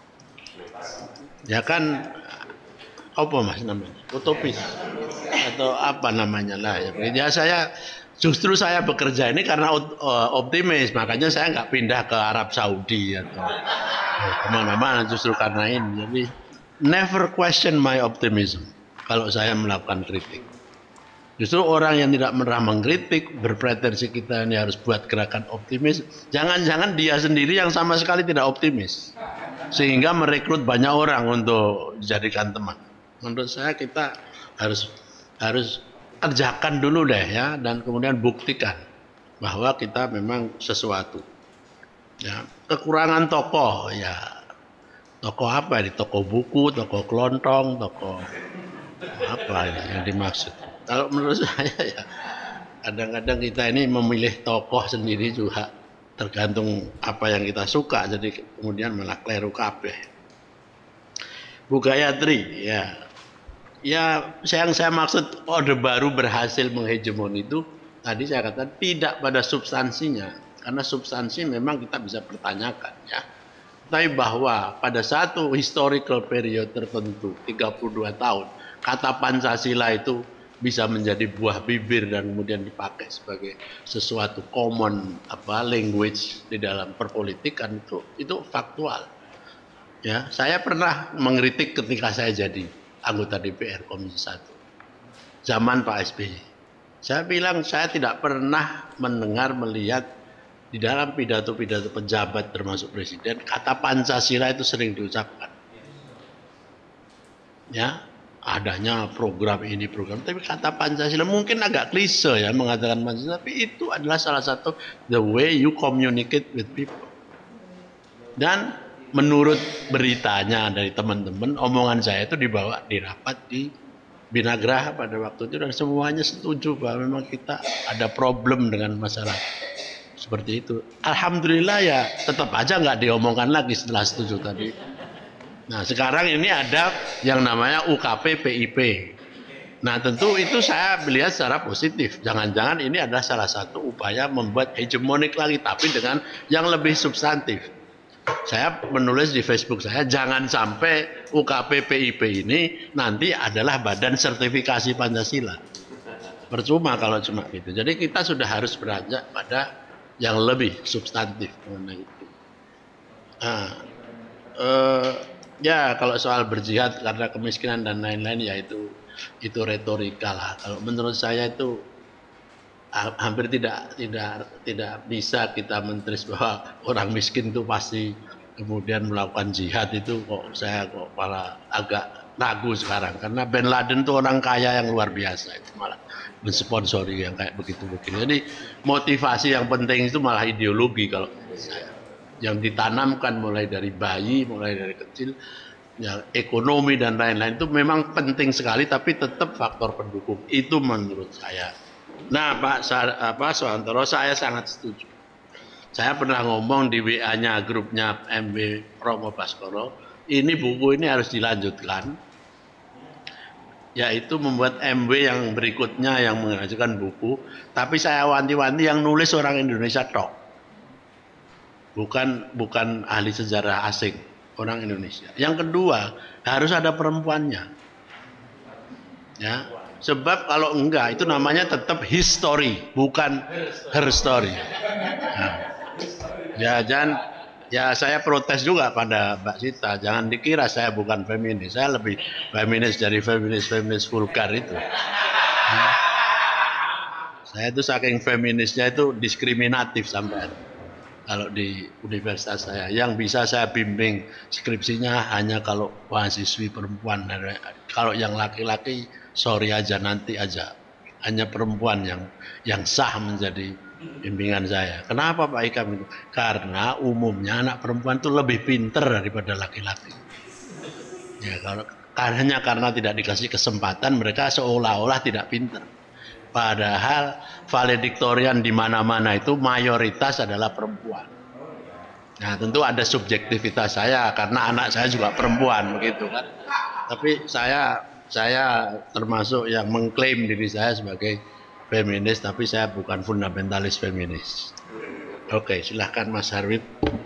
Speaker 5: ya kan apa mas namanya, utopis atau apa namanya lah ya. Ya saya justru saya bekerja ini karena optimis, makanya saya nggak pindah ke Arab Saudi atau kemana-mana justru karena ini. Jadi never question my optimism kalau saya melakukan kritik. Justru orang yang tidak pernah mengkritik berpretensi kita ini harus buat gerakan optimis, jangan-jangan dia sendiri yang sama sekali tidak optimis sehingga merekrut banyak orang untuk dijadikan teman. Menurut saya kita harus harus kerjakan dulu deh ya, dan kemudian buktikan bahwa kita memang sesuatu. Ya, kekurangan tokoh ya, Toko apa ini? Toko buku, toko kelontong, toko apa ini yang dimaksud? Kalau menurut saya ya kadang-kadang kita ini memilih tokoh sendiri juga tergantung apa yang kita suka, jadi kemudian malah kleru kabeh. Bu Gayatri, ya, ya yang saya maksud Orde Baru berhasil menghegemoni itu tadi saya katakan tidak pada substansinya, karena substansi memang kita bisa pertanyakan ya. Tapi bahwa pada satu historical period tertentu tiga puluh dua tahun kata Pancasila itu bisa menjadi buah bibir dan kemudian dipakai sebagai sesuatu common apa language di dalam perpolitikan, itu itu faktual. Ya, saya pernah mengkritik ketika saya jadi anggota D P R Komisi satu zaman Pak S B Y. Saya bilang saya tidak pernah mendengar melihat di dalam pidato-pidato pejabat termasuk presiden kata Pancasila itu sering diucapkan. Ya, adanya program ini program, tapi kata Pancasila mungkin agak klise ya mengatakan Pancasila, tapi itu adalah salah satu the way you communicate with people. Dan menurut beritanya dari teman-teman, omongan saya itu dibawa di rapat di Binagraha pada waktu itu dan semuanya setuju bahwa memang kita ada problem dengan masalah seperti itu. Alhamdulillah ya tetap aja nggak diomongkan lagi setelah setuju tadi. Nah sekarang ini ada yang namanya U K P P I P. Nah tentu itu saya melihat secara positif. Jangan-jangan ini adalah salah satu upaya membuat hegemonik lagi, tapi dengan yang lebih substantif. Saya menulis di Facebook saya, jangan sampai U K P P I P ini nanti adalah badan sertifikasi Pancasila. Percuma kalau cuma gitu. Jadi kita sudah harus beranjak pada yang lebih substantif mengenai itu. Nah, eh, ya kalau soal berjihad karena kemiskinan dan lain-lain ya itu itu retorika lah. Kalau menurut saya itu hampir tidak tidak tidak bisa kita menteris bahwa orang miskin itu pasti kemudian melakukan jihad. Itu kok saya kok malah agak ragu sekarang, karena Bin Laden itu orang kaya yang luar biasa, itu malah mensponsori yang kayak begitu-begitu. Jadi motivasi yang penting itu malah ideologi kalau menurut saya, yang ditanamkan mulai dari bayi, mulai dari kecil, ya, ekonomi dan lain-lain itu memang penting sekali, tapi tetap faktor pendukung itu menurut saya. Nah Pak apa Soehantoro, saya sangat setuju. Saya pernah ngomong di W A-nya grupnya M W Romo Baskoro, ini buku ini harus dilanjutkan, yaitu membuat M W yang berikutnya yang mengajukan buku, tapi saya wanti-wanti yang nulis orang Indonesia tok, bukan bukan ahli sejarah asing, orang Indonesia. Yang kedua harus ada perempuannya, ya. Sebab kalau enggak itu namanya tetap history, bukan her story. Nah, ya jangan, ya saya protes juga pada Mbak Sita, jangan dikira saya bukan feminis, saya lebih feminis dari feminis-feminis vulgar itu. Nah, saya itu saking feminisnya itu diskriminatif sampai kalau di universitas saya, yang bisa saya bimbing skripsinya hanya kalau mahasiswi perempuan, kalau yang laki-laki sorry aja, nanti aja, hanya perempuan yang yang sah menjadi bimbingan saya. Kenapa Pak Ikam itu? Karena umumnya anak perempuan itu lebih pinter daripada laki-laki. Ya, kalau hanya karena tidak dikasih kesempatan mereka seolah-olah tidak pinter. Padahal valediktorian di mana-mana itu mayoritas adalah perempuan. Nah, tentu ada subjektivitas saya karena anak saya juga perempuan begitu kan. Tapi saya saya termasuk yang mengklaim diri saya sebagai feminis, tapi saya bukan fundamentalis feminis. Oke, silahkan Mas Harwit.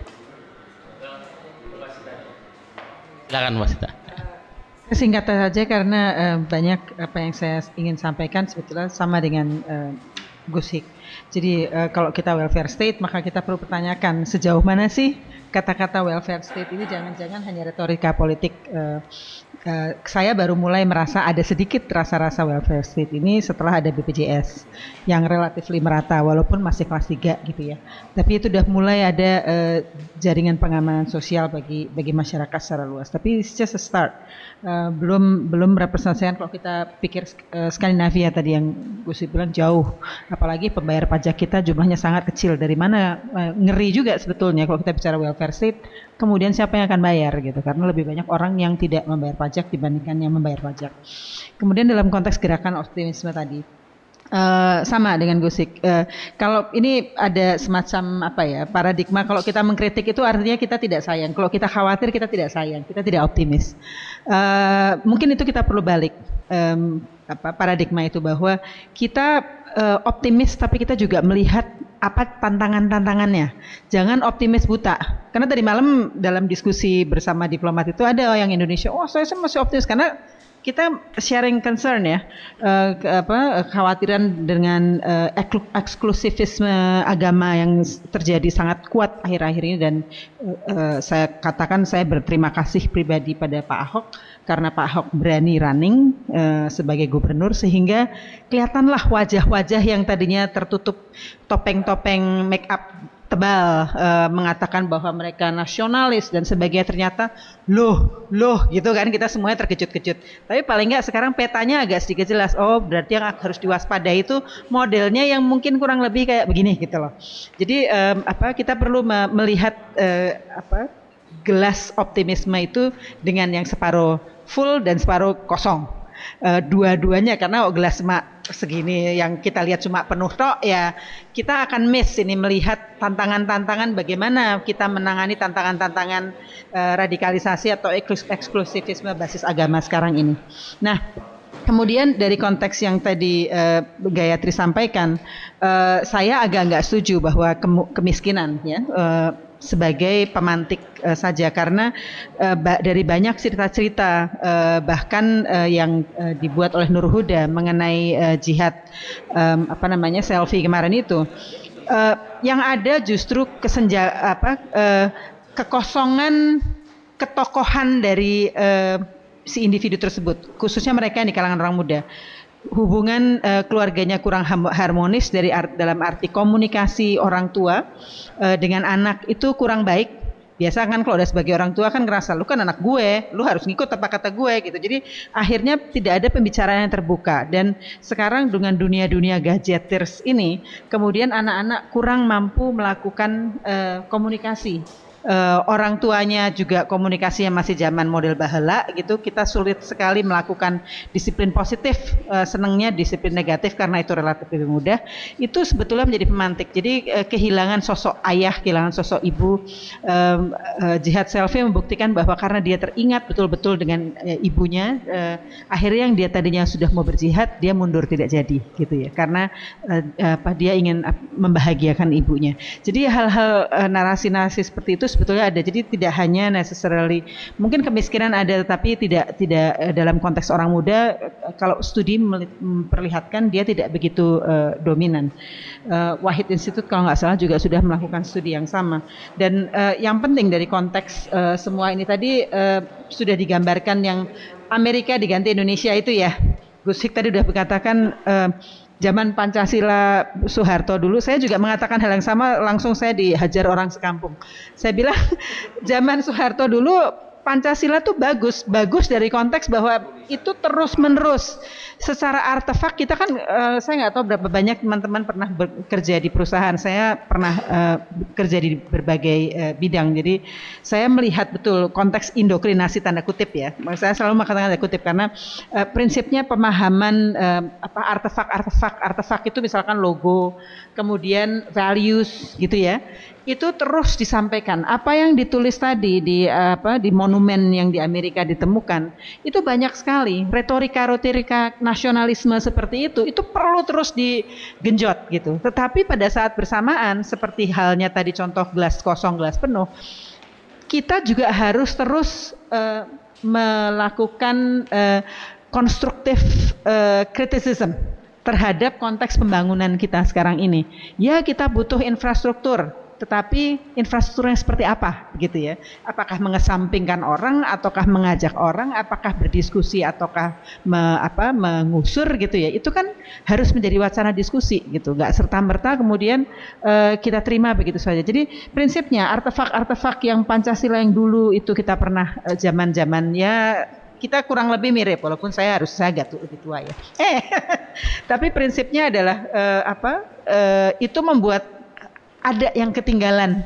Speaker 1: Silakan Mas Sita.
Speaker 4: Singkat saja karena uh, banyak apa yang saya ingin sampaikan sebetulnya sama dengan uh, Gus Hik. Jadi uh, kalau kita welfare state maka kita perlu pertanyakan sejauh mana sih kata-kata welfare state ini jangan-jangan hanya retorika politik. Uh, uh, saya baru mulai merasa ada sedikit rasa-rasa welfare state ini setelah ada B P J S yang relatif merata walaupun masih kelas tiga gitu ya. Tapi itu sudah mulai ada uh, jaringan pengamanan sosial bagi bagi masyarakat secara luas. Tapi it's just a start. Uh, belum belum representasikan kalau kita pikir uh, Skandinavia tadi yang Gus bilang jauh, apalagi pembayar pajak kita jumlahnya sangat kecil. Dari mana uh, ngeri juga sebetulnya kalau kita bicara welfare state, kemudian siapa yang akan bayar gitu, karena lebih banyak orang yang tidak membayar pajak dibandingkan yang membayar pajak. Kemudian dalam konteks gerakan optimisme tadi, Uh, sama dengan Gusik. Uh, kalau ini ada semacam apa ya paradigma, kalau kita mengkritik itu artinya kita tidak sayang. Kalau kita khawatir kita tidak sayang, kita tidak optimis. Uh, mungkin itu kita perlu balik um, apa paradigma itu, bahwa kita uh, optimis tapi kita juga melihat apa tantangan-tantangannya. Jangan optimis buta. Karena tadi malam dalam diskusi bersama diplomat itu ada yang Indonesia, oh saya masih optimis karena kita sharing concern ya, uh, ke, apa kekhawatiran dengan uh, eksklusivisme agama yang terjadi sangat kuat akhir-akhir ini, dan uh, saya katakan saya berterima kasih pribadi pada Pak Ahok karena Pak Ahok berani running uh, sebagai gubernur, sehingga kelihatanlah wajah-wajah yang tadinya tertutup topeng-topeng make up tebal, uh, mengatakan bahwa mereka nasionalis dan sebagainya, ternyata loh, loh gitu kan, kita semuanya terkejut-kejut. Tapi paling nggak sekarang petanya agak sedikit jelas, oh berarti yang harus diwaspadai itu modelnya yang mungkin kurang lebih kayak begini gitu loh. Jadi um, apa kita perlu me melihat uh, apa gelas optimisme itu dengan yang separuh full dan separuh kosong. Uh, dua-duanya, karena oh, gelas cuma segini yang kita lihat cuma penuh tok ya, kita akan miss ini melihat tantangan-tantangan bagaimana kita menangani tantangan-tantangan uh, radikalisasi atau eksklusivisme basis agama sekarang ini. Nah, kemudian dari konteks yang tadi uh, Gayatri sampaikan, uh, saya agak nggak setuju bahwa kemiskinan ya uh, sebagai pemantik uh, saja, karena uh, ba dari banyak cerita-cerita uh, bahkan uh, yang uh, dibuat oleh Nur Huda mengenai uh, jihad um, apa namanya selfie kemarin itu, uh, yang ada justru kesenja apa uh, kekosongan ketokohan dari uh, si individu tersebut, khususnya mereka yang di kalangan orang muda. Hubungan uh, keluarganya kurang harmonis dari art, dalam arti komunikasi orang tua uh, dengan anak itu kurang baik. Biasa kan kalau udah sebagai orang tua kan ngerasa lu kan anak gue, lu harus ngikut apa kata gue gitu. Jadi akhirnya tidak ada pembicaraan yang terbuka, dan sekarang dengan dunia-dunia gadgeters ini kemudian anak-anak kurang mampu melakukan uh, komunikasi. Uh, orang tuanya juga komunikasinya masih zaman model baheula gitu, kita sulit sekali melakukan disiplin positif, uh, senangnya disiplin negatif karena itu relatif lebih mudah. Itu sebetulnya menjadi pemantik. Jadi uh, kehilangan sosok ayah, kehilangan sosok ibu. um, uh, Jihad selfie membuktikan bahwa karena dia teringat betul-betul dengan uh, ibunya, uh, akhirnya yang dia tadinya sudah mau berjihad dia mundur tidak jadi gitu ya, karena uh, apa dia ingin uh, membahagiakan ibunya. Jadi hal-hal uh, narasi-narasi seperti itu sebetulnya ada. Jadi tidak hanya necessarily mungkin kemiskinan ada, tetapi tidak tidak uh, dalam konteks orang muda, uh, kalau studi memperlihatkan dia tidak begitu uh, dominan. uh, Wahid Institute kalau nggak salah juga sudah melakukan studi yang sama, dan uh, yang penting dari konteks uh, semua ini tadi uh, sudah digambarkan yang Amerika diganti Indonesia itu ya. Gus Hik tadi sudah berkatakan uh, zaman Pancasila Soeharto dulu, saya juga mengatakan hal yang sama, langsung saya dihajar orang sekampung. Saya bilang zaman Soeharto dulu Pancasila tuh bagus, bagus dari konteks bahwa itu terus menerus secara artefak. Kita kan uh, saya nggak tahu berapa banyak teman-teman pernah bekerja di perusahaan, saya pernah uh, bekerja di berbagai uh, bidang, jadi saya melihat betul konteks indokrinasi tanda kutip ya, saya selalu mengatakan tanda kutip karena uh, prinsipnya pemahaman uh, apa artefak-artefak artefak itu misalkan logo, kemudian values gitu ya, itu terus disampaikan. Apa yang ditulis tadi di apa di monumen yang di Amerika ditemukan itu banyak sekali retorika-retorika nasionalisme seperti itu, itu perlu terus digenjot gitu. Tetapi pada saat bersamaan seperti halnya tadi contoh gelas kosong gelas penuh, kita juga harus terus uh, melakukan uh, konstruktif uh, criticism terhadap konteks pembangunan kita sekarang ini. Ya, kita butuh infrastruktur, tetapi infrastruktur yang seperti apa gitu ya, apakah mengesampingkan orang ataukah mengajak orang, apakah berdiskusi ataukah me, apa, mengusur gitu ya, itu kan harus menjadi wacana diskusi gitu, nggak serta-merta kemudian uh, kita terima begitu saja. Jadi prinsipnya artefak-artefak yang Pancasila yang dulu itu kita pernah uh, zaman-zaman ya kita kurang lebih mirip, walaupun saya harus saya agak lebih tua ya eh tapi prinsipnya adalah uh, apa uh, itu membuat ada yang ketinggalan,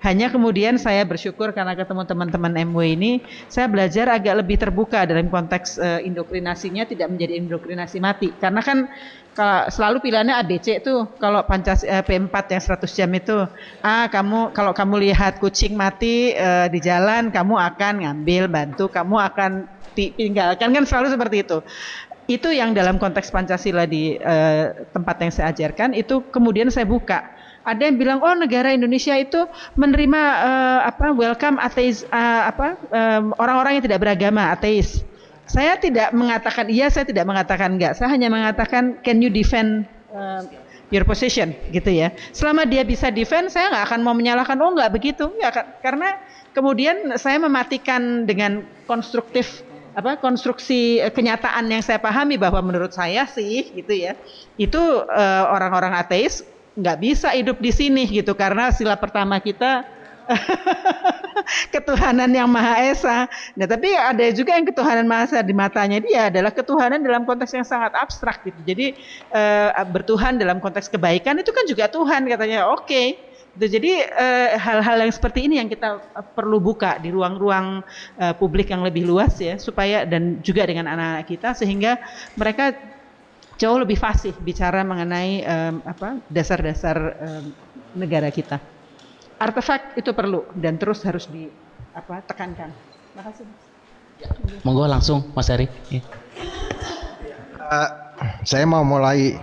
Speaker 4: Hanya kemudian saya bersyukur karena ketemu teman-teman M W ini, saya belajar agak lebih terbuka dalam konteks uh, indoktrinasinya tidak menjadi indoktrinasi mati. Karena kan kalau selalu pilihannya A B C tuh, kalau Pancas uh, P empat yang seratus jam itu, ah kamu kalau kamu lihat kucing mati uh, di jalan, kamu akan ngambil, bantu, kamu akan tinggalkan, kan selalu seperti itu. Itu yang dalam konteks Pancasila di uh, tempat yang saya ajarkan, itu kemudian saya buka. Ada yang bilang, oh negara Indonesia itu menerima uh, apa welcome ateis uh, apa um, orang-orang yang tidak beragama, ateis. Saya tidak mengatakan iya, saya tidak mengatakan enggak. Saya hanya mengatakan can you defend uh, your position gitu ya. Selama dia bisa defend, saya nggak akan mau menyalahkan. Oh nggak begitu, ya karena kemudian saya mematikan dengan konstruktif apa konstruksi kenyataan yang saya pahami bahwa menurut saya sih gitu ya. Itu uh, orang-orang ateis nggak bisa hidup di sini gitu karena sila pertama kita ketuhanan yang Maha Esa. Nah, tapi ada juga yang ketuhanan Maha Esa di matanya dia adalah ketuhanan dalam konteks yang sangat abstrak gitu. Jadi uh, bertuhan dalam konteks kebaikan itu kan juga Tuhan katanya. Oke. Okay. Jadi uh, hal-hal yang seperti ini yang kita uh, perlu buka di ruang-ruang uh, publik yang lebih luas ya supaya dan juga dengan anak-anak kita sehingga mereka jauh lebih fasih bicara mengenai um, apa dasar-dasar um, negara kita. Artefak itu perlu dan terus harus di apa tekankan. Terima kasih.
Speaker 1: Ya, monggo langsung Mas Heri. Ya.
Speaker 3: Uh, saya mau mulai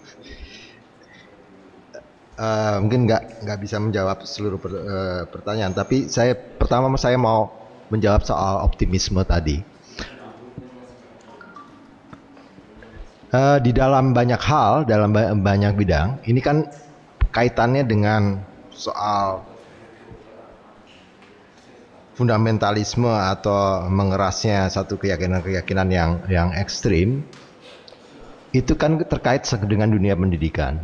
Speaker 3: uh, mungkin nggak nggak bisa menjawab seluruh per, uh, pertanyaan, tapi saya pertama saya mau menjawab soal optimisme tadi. Uh, di dalam banyak hal, dalam banyak bidang, ini kan kaitannya dengan soal fundamentalisme atau mengerasnya satu keyakinan-keyakinan yang yang ekstrim. Itu kan terkait dengan dunia pendidikan.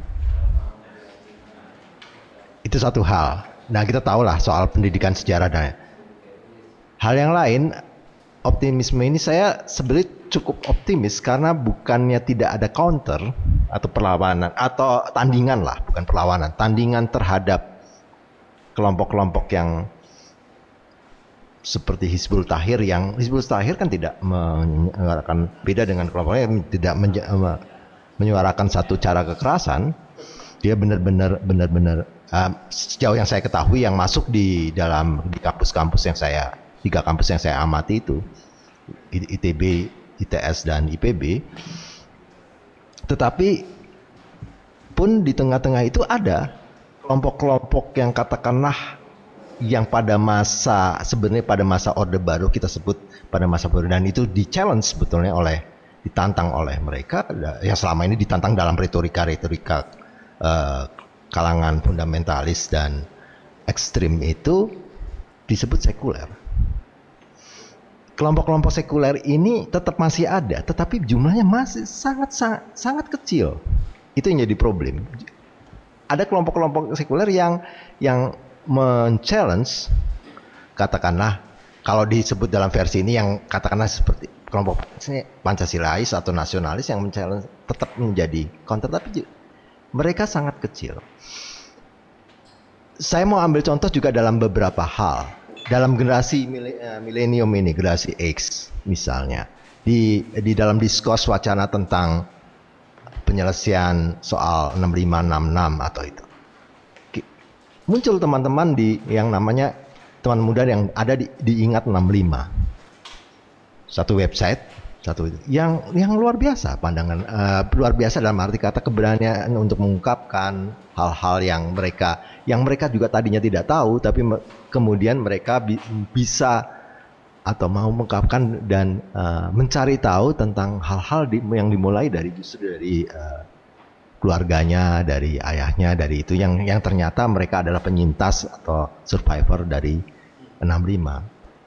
Speaker 3: Itu satu hal. Nah, kita tahulah soal pendidikan sejarah dan hal yang lain. Optimisme ini saya sebenarnya cukup optimis karena bukannya tidak ada counter atau perlawanan atau tandingan lah, bukan perlawanan, tandingan terhadap kelompok-kelompok yang seperti Hizbul Tahrir yang Hizbul Tahrir kan tidak menyuarakan, beda dengan kelompoknya yang tidak menja, menyuarakan satu cara kekerasan. Dia benar-benar benar-benar uh, sejauh yang saya ketahui yang masuk di dalam di kampus-kampus yang saya tiga kampus yang saya amati itu I T B, I T S dan I P B. Tetapi pun di tengah-tengah itu ada kelompok-kelompok yang katakanlah yang pada masa sebenarnya pada masa Orde Baru kita sebut pada masa baru dan itu di challenge sebetulnya oleh ditantang oleh mereka yang selama ini ditantang dalam retorika-retorika uh, kalangan fundamentalis dan ekstrim itu disebut sekuler. Kelompok-kelompok sekuler ini tetap masih ada, tetapi jumlahnya masih sangat sangat sangat kecil. Itu yang jadi problem. Ada kelompok-kelompok sekuler yang yang men-challenge, katakanlah kalau disebut dalam versi ini yang katakanlah seperti kelompok Pancasilais atau nasionalis yang men-challenge tetap menjadi counter, tapi mereka sangat kecil. Saya mau ambil contoh juga dalam beberapa hal. Dalam generasi milenium ini, generasi X misalnya, di di dalam diskurs wacana tentang penyelesaian soal enam lima enam enam atau itu, muncul teman-teman di yang namanya teman muda yang ada di, di Ingat enam lima, satu website, satu yang yang luar biasa pandangan, uh, luar biasa dalam arti kata keberanian untuk mengungkapkan hal-hal yang mereka yang mereka juga tadinya tidak tahu, tapi me- kemudian mereka bi- bisa atau mau mengungkapkan dan uh, mencari tahu tentang hal-hal di, yang dimulai dari justru dari uh, keluarganya, dari ayahnya, dari itu yang yang ternyata mereka adalah penyintas atau survivor dari enam lima.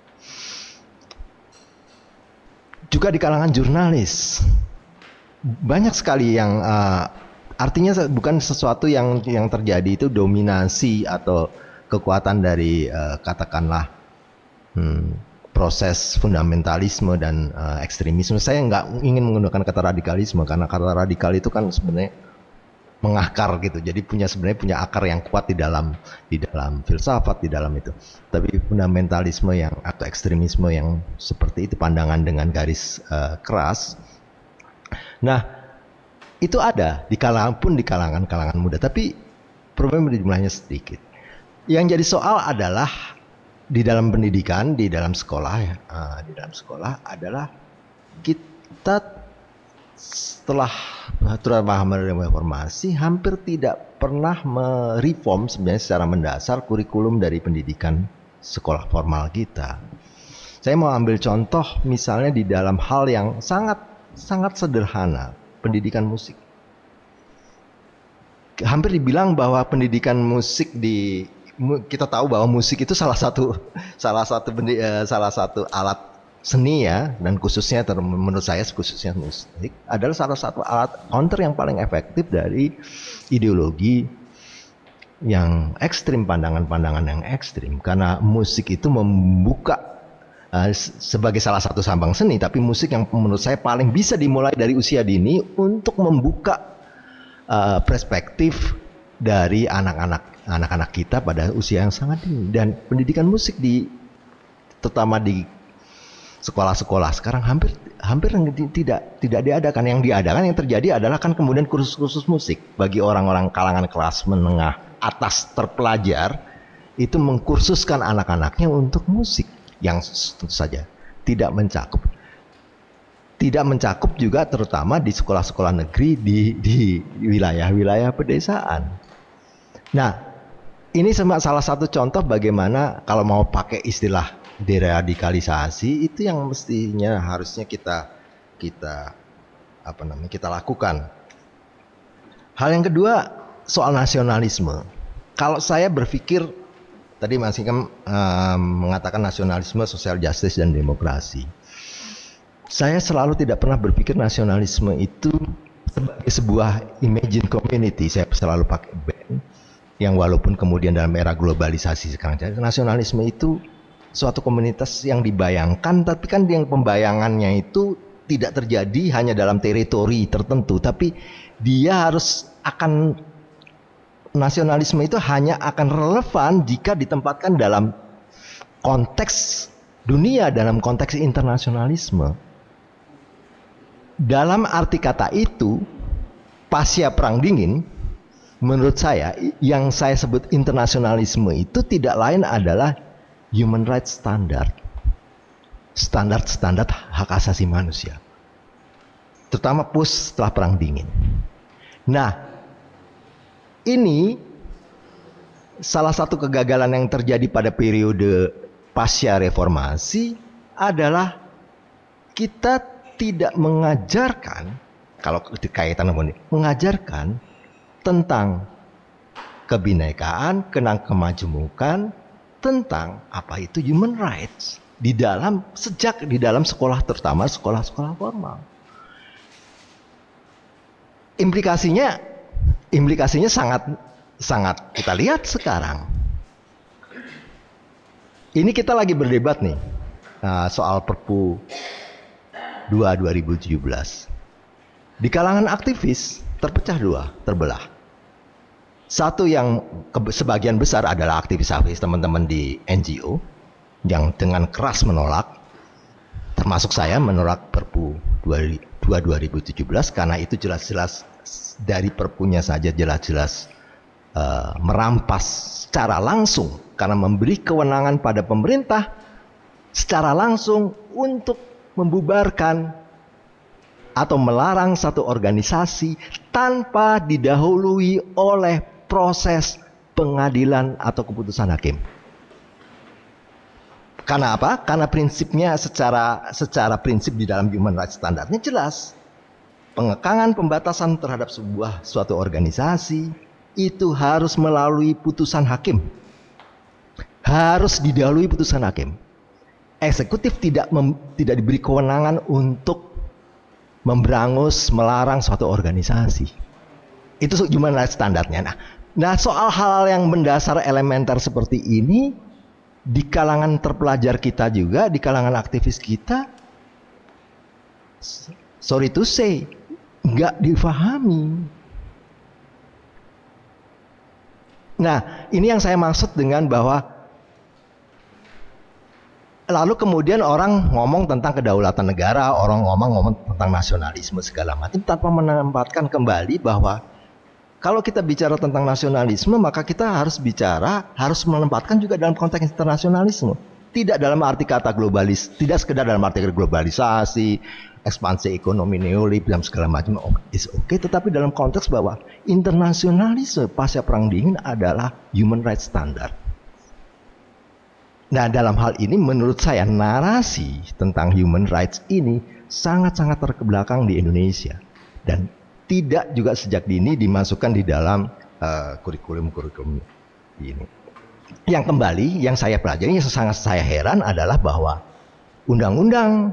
Speaker 3: Juga di kalangan jurnalis banyak sekali yang uh, artinya bukan sesuatu yang yang terjadi itu dominasi atau kekuatan dari uh, katakanlah hmm, proses fundamentalisme dan uh, ekstremisme. Saya nggak ingin menggunakan kata radikalisme karena kata radikal itu kan sebenarnya mengakar gitu. Jadi punya sebenarnya punya akar yang kuat di dalam di dalam filsafat, di dalam itu. Tapi fundamentalisme yang atau ekstremisme yang seperti itu, pandangan dengan garis uh, keras. Nah, itu ada di kalangan pun di kalangan-kalangan muda, tapi problem jumlahnya sedikit. Yang jadi soal adalah di dalam pendidikan, di dalam sekolah, ya, uh, di dalam sekolah adalah kita setelah terutama reformasi hampir tidak pernah mereform sebenarnya secara mendasar kurikulum dari pendidikan sekolah formal kita. Saya mau ambil contoh misalnya di dalam hal yang sangat sangat sederhana, pendidikan musik. Hampir dibilang bahwa pendidikan musik di kita tahu bahwa musik itu salah satu salah satu salah satu alat seni ya, dan khususnya menurut saya khususnya musik adalah salah satu alat counter yang paling efektif dari ideologi yang ekstrim, pandangan-pandangan yang ekstrim, karena musik itu membuka uh, sebagai salah satu sambang seni, tapi musik yang menurut saya paling bisa dimulai dari usia dini untuk membuka uh, perspektif dari anak-anak anak-anak kita pada usia yang sangat dini. Dan pendidikan musik di terutama di sekolah-sekolah sekarang hampir hampir tidak tidak diadakan. Yang diadakan yang terjadi adalah kan kemudian kursus-kursus musik bagi orang-orang kalangan kelas menengah atas terpelajar, itu mengkursuskan anak-anaknya untuk musik yang tentu saja tidak mencakup tidak mencakup juga terutama di sekolah-sekolah negeri di di wilayah-wilayah pedesaan. Nah, ini salah satu contoh bagaimana kalau mau pakai istilah deradikalisasi itu yang mestinya harusnya kita kita apa namanya kita lakukan. Hal yang kedua soal nasionalisme. Kalau saya berpikir tadi Mas Hikam um, mengatakan nasionalisme, social justice dan demokrasi. Saya selalu tidak pernah berpikir nasionalisme itu sebagai sebuah imagine community. Saya selalu pakai band yang walaupun kemudian dalam era globalisasi sekarang, nasionalisme itu suatu komunitas yang dibayangkan, tapi kan yang pembayangannya itu tidak terjadi hanya dalam teritori tertentu, tapi dia harus akan nasionalisme itu hanya akan relevan jika ditempatkan dalam konteks dunia, dalam konteks internasionalisme. Dalam arti kata itu, pasca Perang Dingin, menurut saya yang saya sebut internasionalisme itu tidak lain adalah human rights standard, standar-standar hak asasi manusia, terutama post setelah Perang Dingin. Nah, ini salah satu kegagalan yang terjadi pada periode pasca reformasi adalah kita tidak mengajarkan, kalau dikaitan dengan mengajarkan tentang kebinekaan, tentang kemajemukan, tentang apa itu human rights di dalam sejak di dalam sekolah, terutama sekolah-sekolah formal. Implikasinya implikasinya sangat sangat kita lihat sekarang. Ini kita lagi berdebat nih uh, soal Perpu dua dua ribu tujuh belas. Di kalangan aktivis terpecah dua, terbelah. Satu yang ke, sebagian besar adalah aktivis-aktivis teman-teman di N G O yang dengan keras menolak, termasuk saya menolak Perpu dua ribu tujuh belas karena itu jelas-jelas dari perpunya saja jelas-jelas uh, merampas secara langsung, karena memberi kewenangan pada pemerintah secara langsung untuk membubarkan atau melarang satu organisasi tanpa didahului oleh proses pengadilan atau keputusan hakim. Karena apa? Karena prinsipnya secara secara prinsip di dalam human rights standardnya jelas. Pengekangan pembatasan terhadap sebuah suatu organisasi itu harus melalui putusan hakim. Harus didahului putusan hakim. Eksekutif tidak mem, tidak diberi kewenangan untuk memberangus, melarang suatu organisasi. Itu human rights standarnya. Nah, nah soal hal-hal yang mendasar elementer seperti ini di kalangan terpelajar kita juga, di kalangan aktivis kita, sorry to say, nggak difahami. Nah, ini yang saya maksud dengan bahwa lalu kemudian orang ngomong tentang kedaulatan negara, orang ngomong ngomong tentang nasionalisme segala macam tanpa menempatkan kembali bahwa kalau kita bicara tentang nasionalisme, maka kita harus bicara, harus menempatkan juga dalam konteks internasionalisme. Tidak dalam arti kata globalis, tidak sekedar dalam arti globalisasi, ekspansi ekonomi neoliberal dan segala macam, is oke, okay, tetapi dalam konteks bahwa internasionalisme pasca perang dingin adalah human rights standard. Nah, dalam hal ini menurut saya narasi tentang human rights ini sangat-sangat terbelakang di Indonesia dan tidak juga sejak dini dimasukkan di dalam uh, kurikulum-kurikulum ini. Yang kembali, yang saya pelajari, yang sangat saya heran adalah bahwa undang-undang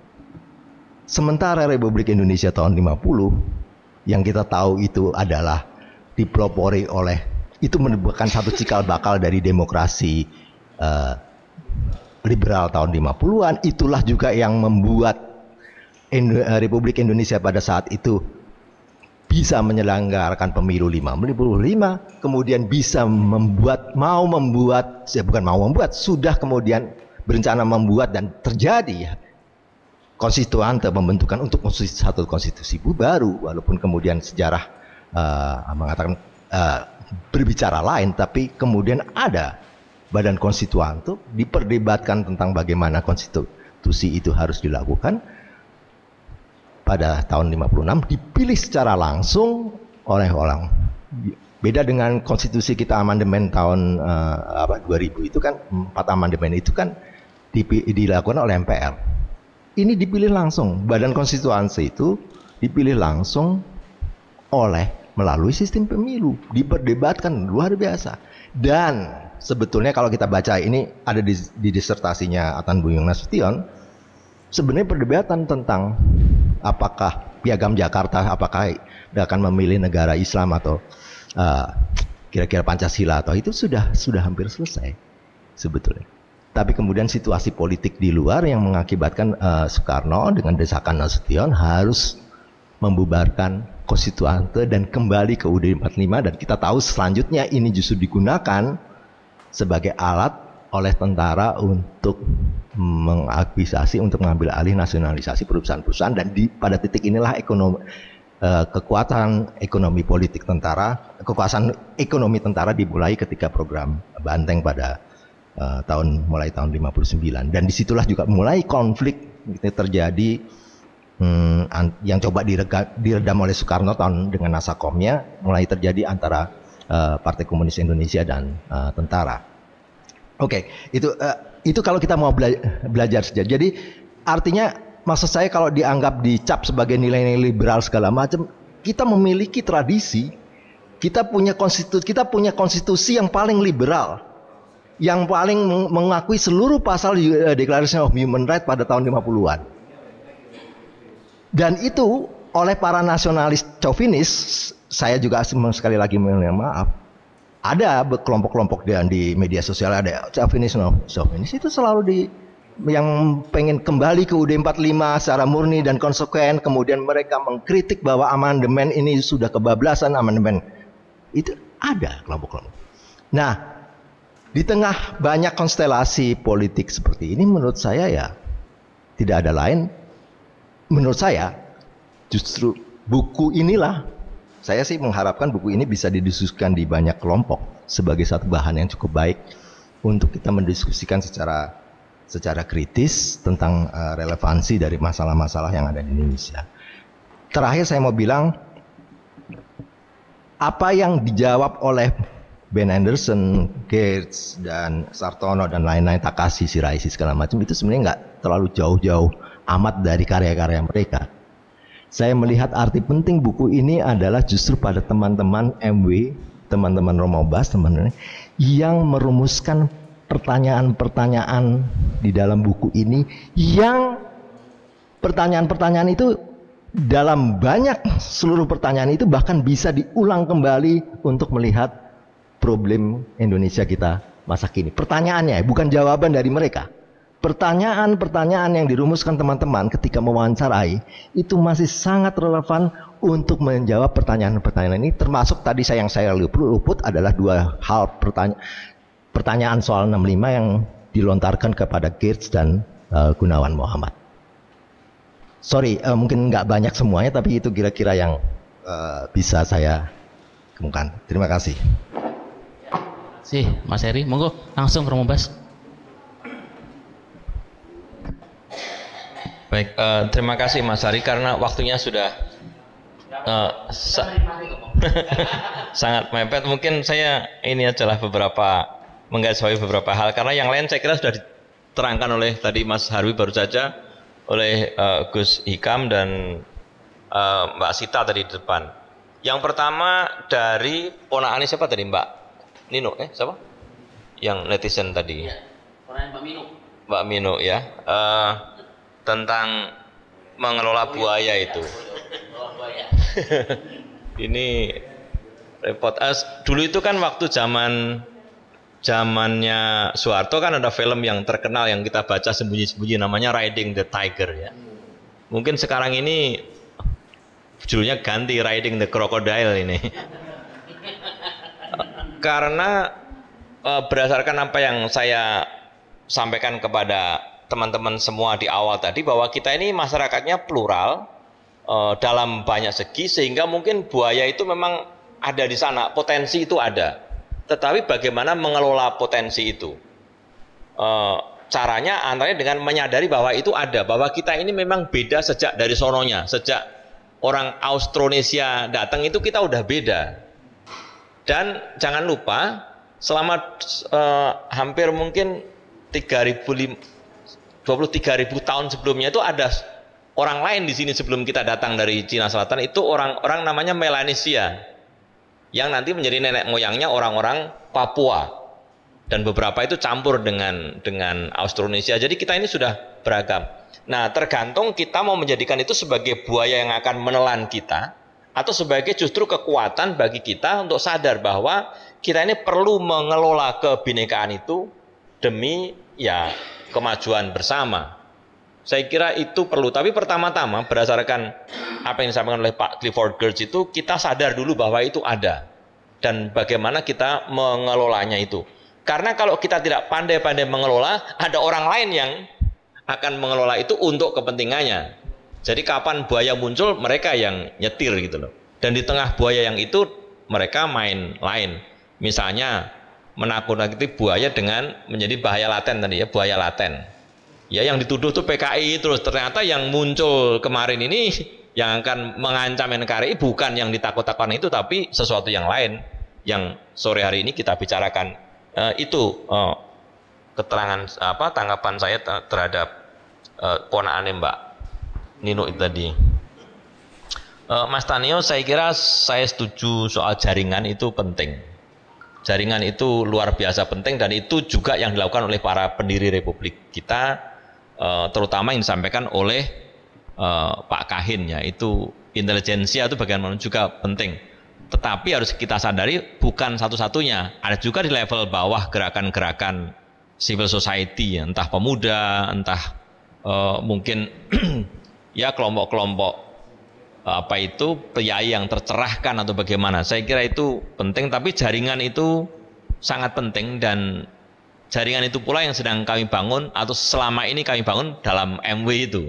Speaker 3: sementara Republik Indonesia tahun lima puluh yang kita tahu itu adalah dipelopori oleh, itu merupakan satu cikal bakal dari demokrasi uh, liberal tahun lima puluhan. Itulah juga yang membuat Indo- Republik Indonesia pada saat itu bisa menyelenggarakan pemilu lima puluh lima, kemudian bisa membuat, mau membuat, ya bukan mau membuat, sudah kemudian berencana membuat dan terjadi konstituante pembentukan untuk konstitusi, satu konstitusi baru, walaupun kemudian sejarah uh, mengatakan uh, berbicara lain, tapi kemudian ada badan konstituante, diperdebatkan tentang bagaimana konstitusi itu harus dilakukan. Pada tahun lima puluh enam dipilih secara langsung oleh orang. Beda dengan konstitusi kita amandemen tahun uh, apa, dua ribu itu kan, empat amandemen itu kan dilakukan oleh M P R. Ini dipilih langsung, badan konstituansi itu dipilih langsung oleh melalui sistem pemilu, diperdebatkan luar biasa. Dan sebetulnya kalau kita baca ini ada di, di disertasinya Atan Buyung Nasution, sebenarnya perdebatan tentang apakah Piagam Jakarta apakah akan memilih negara Islam atau uh, kira-kira Pancasila atau itu sudah sudah hampir selesai sebetulnya. Tapi kemudian situasi politik di luar yang mengakibatkan uh, Soekarno dengan desakan Nasution harus membubarkan konstituante dan kembali ke U U D empat puluh lima, dan kita tahu selanjutnya ini justru digunakan sebagai alat oleh tentara untuk mengakuisasi, untuk mengambil alih nasionalisasi perusahaan-perusahaan, dan di pada titik inilah ekonomi eh, kekuatan ekonomi politik tentara, kekuasaan ekonomi tentara dimulai ketika program Banteng pada eh, tahun mulai tahun lima puluh sembilan, dan disitulah juga mulai konflik gitu, terjadi hmm, yang coba direga, diredam oleh Soekarno tahun dengan Nasakomnya, mulai terjadi antara eh, Partai Komunis Indonesia dan eh, tentara. Oke, okay, itu uh, itu kalau kita mau bela belajar sejarah. Jadi artinya maksud saya kalau dianggap dicap sebagai nilai-nilai liberal segala macam, kita memiliki tradisi, kita punya konstitusi, kita punya konstitusi yang paling liberal, yang paling mengakui seluruh pasal uh, Declaration of Human Rights pada tahun lima puluhan. Dan itu oleh para nasionalis chauvinis, saya juga sekali lagi mohon maaf, ada kelompok-kelompok dan di media sosial ada chauvinis, no, chauvinis itu selalu di yang pengen kembali ke U U D empat puluh lima secara murni dan konsekuen, kemudian mereka mengkritik bahwa amandemen ini sudah kebablasan, amandemen itu ada kelompok-kelompok. Nah, di tengah banyak konstelasi politik seperti ini, menurut saya ya tidak ada lain, menurut saya justru buku inilah, saya sih mengharapkan buku ini bisa didiskusikan di banyak kelompok sebagai satu bahan yang cukup baik untuk kita mendiskusikan secara secara kritis tentang uh, relevansi dari masalah-masalah yang ada di Indonesia. Terakhir saya mau bilang, apa yang dijawab oleh Ben Anderson, Gates, dan Sartono dan lain-lain, Takashi Shiraishi segala macam itu sebenarnya nggak terlalu jauh-jauh amat dari karya-karya mereka. Saya melihat arti penting buku ini adalah justru pada teman-teman M W, teman-teman Romobas, teman-teman yang merumuskan pertanyaan-pertanyaan di dalam buku ini, yang pertanyaan-pertanyaan itu dalam banyak seluruh pertanyaan itu bahkan bisa diulang kembali untuk melihat problem Indonesia kita masa kini. Pertanyaannya bukan jawaban dari mereka. Pertanyaan-pertanyaan yang dirumuskan teman-teman ketika mewawancarai itu masih sangat relevan untuk menjawab pertanyaan-pertanyaan ini, termasuk tadi saya yang saya luput, luput adalah dua hal pertanya pertanyaan soal enam puluh lima yang dilontarkan kepada Gates dan uh, Gunawan Muhammad. Sorry, uh, mungkin nggak banyak semuanya, tapi itu kira-kira yang uh, bisa saya kemukakan. Terima kasih.
Speaker 1: Sih, Mas Heri, monggo langsung ke Romo Bas.
Speaker 2: Baik, uh, terima kasih Mas Hari karena waktunya sudah uh, sa sangat mepet. Mungkin saya ini adalah beberapa menggarisbawahi beberapa hal karena yang lain saya kira sudah diterangkan oleh tadi Mas Harwi baru saja, oleh uh, Gus Hikam dan uh, Mbak Sita tadi di depan. Yang pertama dari ponakannya siapa tadi, Mbak Nino? Eh siapa? Yang netizen tadi.
Speaker 1: Ya, ponakan Mbak Mino.
Speaker 2: Mbak Mino ya. Uh, tentang mengelola buaya itu. Ini repot. As, dulu itu kan waktu zaman zamannya Soeharto kan ada film yang terkenal yang kita baca sembunyi-sembunyi namanya Riding the Tiger ya. Mungkin sekarang ini judulnya ganti Riding the Crocodile ini. Karena uh, berdasarkan apa yang saya sampaikan kepada teman-teman semua di awal tadi bahwa kita ini masyarakatnya plural uh, dalam banyak segi sehingga mungkin buaya itu memang ada di sana, potensi itu ada. Tetapi bagaimana mengelola potensi itu? Uh, caranya antara dengan menyadari bahwa itu ada, bahwa kita ini memang beda sejak dari sononya, sejak orang Austronesia datang itu kita udah beda. Dan jangan lupa selama uh, hampir mungkin tiga ribu dua puluh tiga ribu tahun sebelumnya itu ada orang lain di sini sebelum kita datang dari Cina Selatan, itu orang-orang namanya Melanesia yang nanti menjadi nenek moyangnya orang-orang Papua dan beberapa itu campur dengan dengan Austronesia. Jadi kita ini sudah beragam. Nah, tergantung kita mau menjadikan itu sebagai buaya yang akan menelan kita atau sebagai justru kekuatan bagi kita untuk sadar bahwa kita ini perlu mengelola kebinekaan itu demi ya kemajuan bersama. Saya kira itu perlu. Tapi pertama-tama berdasarkan apa yang disampaikan oleh Pak Clifford Geertz itu kita sadar dulu bahwa itu ada dan bagaimana kita mengelolanya itu. Karena kalau kita tidak pandai-pandai mengelola, ada orang lain yang akan mengelola itu untuk kepentingannya. Jadi kapan buaya muncul, mereka yang nyetir gitu loh. Dan di tengah buaya yang itu mereka main lain. Misalnya menakut-nakuti buaya dengan menjadi bahaya laten tadi ya, buaya laten. Ya yang dituduh tuh P K I, terus ternyata yang muncul kemarin ini yang akan mengancam N K R I bukan yang ditakut-takutkan itu, tapi sesuatu yang lain yang sore hari ini kita bicarakan. Uh, itu uh, keterangan apa tanggapan saya terhadap uh, ponakannya Mbak Nino itu tadi. Uh, Mas Tanio, saya kira saya setuju soal jaringan itu penting. Jaringan itu luar biasa penting dan itu juga yang dilakukan oleh para pendiri Republik kita, terutama yang disampaikan oleh Pak Kahin ya, itu intelijensia itu bagaimana juga penting. Tetapi harus kita sadari bukan satu-satunya, ada juga di level bawah gerakan-gerakan civil society, entah pemuda, entah uh, mungkin ya kelompok-kelompok apa itu priai yang tercerahkan atau bagaimana. Saya kira itu penting, tapi jaringan itu sangat penting dan jaringan itu pula yang sedang kami bangun atau selama ini kami bangun dalam M W itu.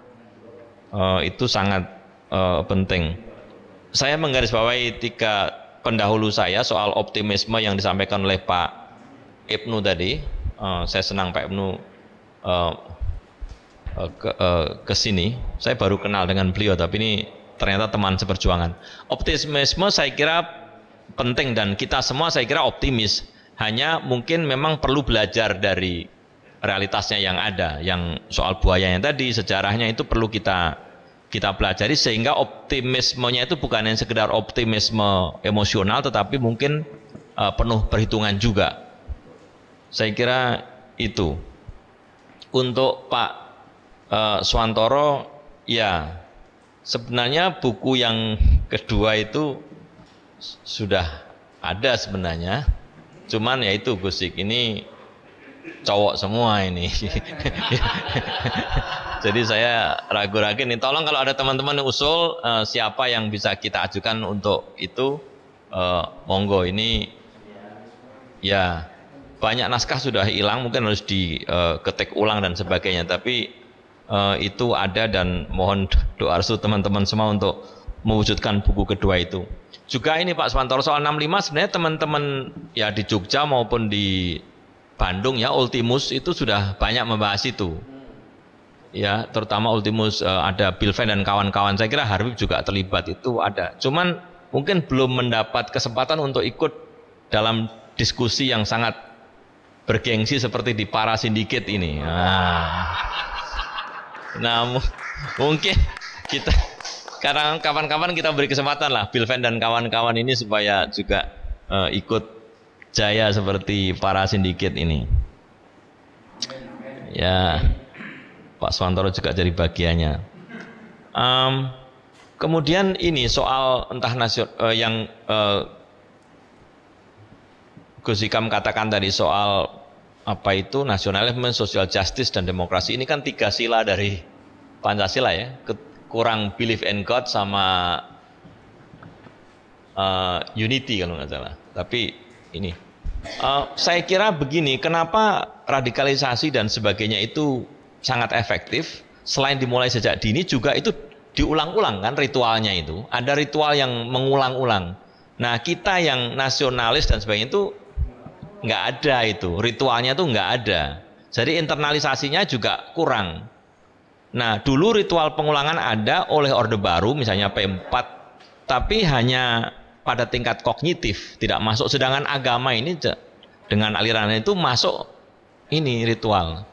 Speaker 2: Uh, itu sangat uh, penting. Saya menggarisbawahi tiga pendahulu saya soal optimisme yang disampaikan oleh Pak Ibnu tadi. Uh, saya senang Pak Ibnu uh, uh, ke, uh, ke sini. Saya baru kenal dengan beliau, tapi ini ternyata teman seperjuangan. Optimisme saya kira penting dan kita semua saya kira optimis. Hanya mungkin memang perlu belajar dari realitasnya yang ada, yang soal buayanya tadi, sejarahnya itu perlu kita kita pelajari sehingga optimismenya itu bukan yang sekedar optimisme emosional, tetapi mungkin uh, penuh perhitungan juga. Saya kira itu. Untuk Pak uh, Swantoro, ya sebenarnya buku yang kedua itu sudah ada sebenarnya. Cuman ya itu Gusik ini cowok semua ini. Jadi saya ragu-ragu nih. Tolong kalau ada teman-teman yang usul uh, siapa yang bisa kita ajukan untuk itu, uh, monggo. Ini ya banyak naskah sudah hilang, mungkin harus diketik uh, ulang dan sebagainya. Tapi uh, itu ada dan mohon doa restu teman-teman semua untuk mewujudkan buku kedua itu. Juga ini Pak Swantoro soal enam puluh lima sebenarnya teman-teman ya di Jogja maupun di Bandung ya Ultimus itu sudah banyak membahas itu. Ya, terutama Ultimus uh, ada Bilven dan kawan-kawan. Saya kira Harbib juga terlibat itu ada. Cuman mungkin belum mendapat kesempatan untuk ikut dalam diskusi yang sangat bergengsi seperti di para sindiket ini. Nah, nah mungkin kita sekarang kapan-kapan kita beri kesempatan lah Bilven dan kawan-kawan ini supaya juga uh, ikut jaya seperti para sindiket ini. Ya, Pak Swantoro juga jadi bagiannya. Um, kemudian ini soal entah nasional uh, yang uh, Gus Hikam katakan tadi soal apa itu nasionalisme, social justice dan demokrasi. Ini kan tiga sila dari Pancasila ya. Kurang believe in God sama uh, unity kalau nggak salah. Tapi ini uh, saya kira begini, kenapa radikalisasi dan sebagainya itu sangat efektif, selain dimulai sejak dini juga itu diulang-ulang kan ritualnya itu. Ada ritual yang mengulang-ulang. Nah kita yang nasionalis dan sebagainya itu nggak ada itu, ritualnya itu nggak ada. Jadi internalisasinya juga kurang. Nah dulu ritual pengulangan ada oleh Orde Baru misalnya P empat, tapi hanya pada tingkat kognitif, tidak masuk. Sedangkan agama ini dengan aliran itu masuk ini ritual.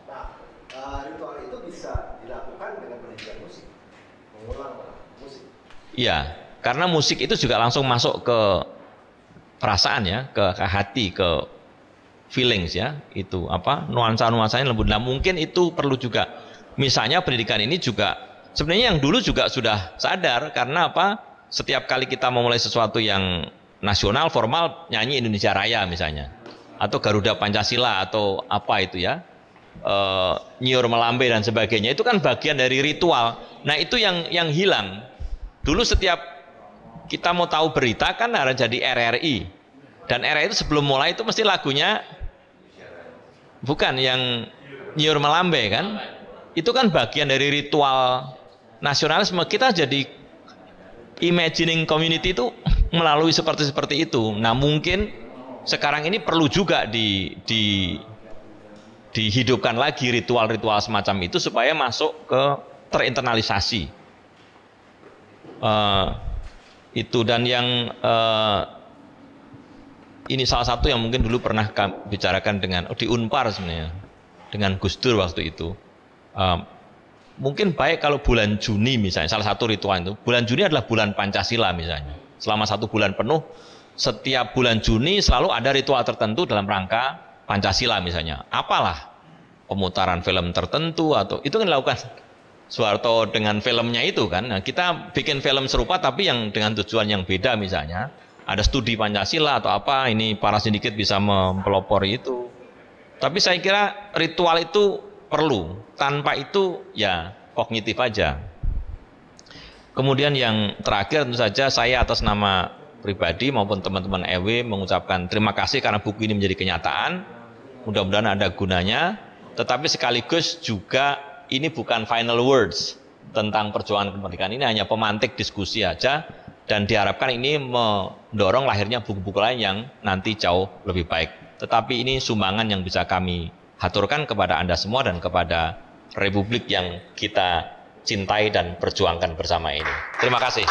Speaker 2: Iya, karena musik itu juga langsung masuk ke perasaan ya, ke, ke hati, ke feelings ya, itu apa nuansa-nuansanya lembut. Nah mungkin itu perlu juga, misalnya pendidikan ini juga sebenarnya yang dulu juga sudah sadar karena apa? Setiap kali kita memulai sesuatu yang nasional formal nyanyi Indonesia Raya misalnya, atau Garuda Pancasila atau apa itu ya, e, nyiur melambe dan sebagainya, itu kan bagian dari ritual. Nah itu yang yang hilang. Dulu setiap kita mau tahu berita kan harus jadi R R I, dan R R I itu sebelum mulai itu mesti lagunya bukan yang nyiur melambe kan, itu kan bagian dari ritual nasionalisme. Kita jadi imagining community itu melalui seperti seperti itu. Nah mungkin sekarang ini perlu juga di, di dihidupkan lagi ritual-ritual semacam itu supaya masuk ke terinternalisasi. Uh, itu dan yang uh, ini salah satu yang mungkin dulu pernah kami bicarakan dengan oh, di Unpar sebenarnya dengan Gus Dur waktu itu. Uh, mungkin baik kalau bulan Juni misalnya, salah satu ritual itu bulan Juni adalah bulan Pancasila misalnya. Selama satu bulan penuh, setiap bulan Juni selalu ada ritual tertentu dalam rangka Pancasila misalnya. Apalah pemutaran film tertentu atau itu kan dilakukan Soeharto dengan filmnya itu kan. Nah, kita bikin film serupa tapi yang dengan tujuan yang beda misalnya. Ada studi Pancasila atau apa, ini para sindiket bisa mempelopori itu. Tapi saya kira ritual itu perlu. Tanpa itu ya kognitif aja. Kemudian yang terakhir tentu saja saya atas nama pribadi maupun teman-teman E W mengucapkan terima kasih karena buku ini menjadi kenyataan. Mudah-mudahan ada gunanya. Tetapi sekaligus juga ini bukan final words tentang perjuangan kemerdekaan, ini hanya pemantik diskusi aja, dan diharapkan ini mendorong lahirnya buku-buku lain yang nanti jauh lebih baik. Tetapi ini sumbangan yang bisa kami haturkan kepada Anda semua dan kepada Republik yang kita cintai dan perjuangkan bersama ini. Terima kasih.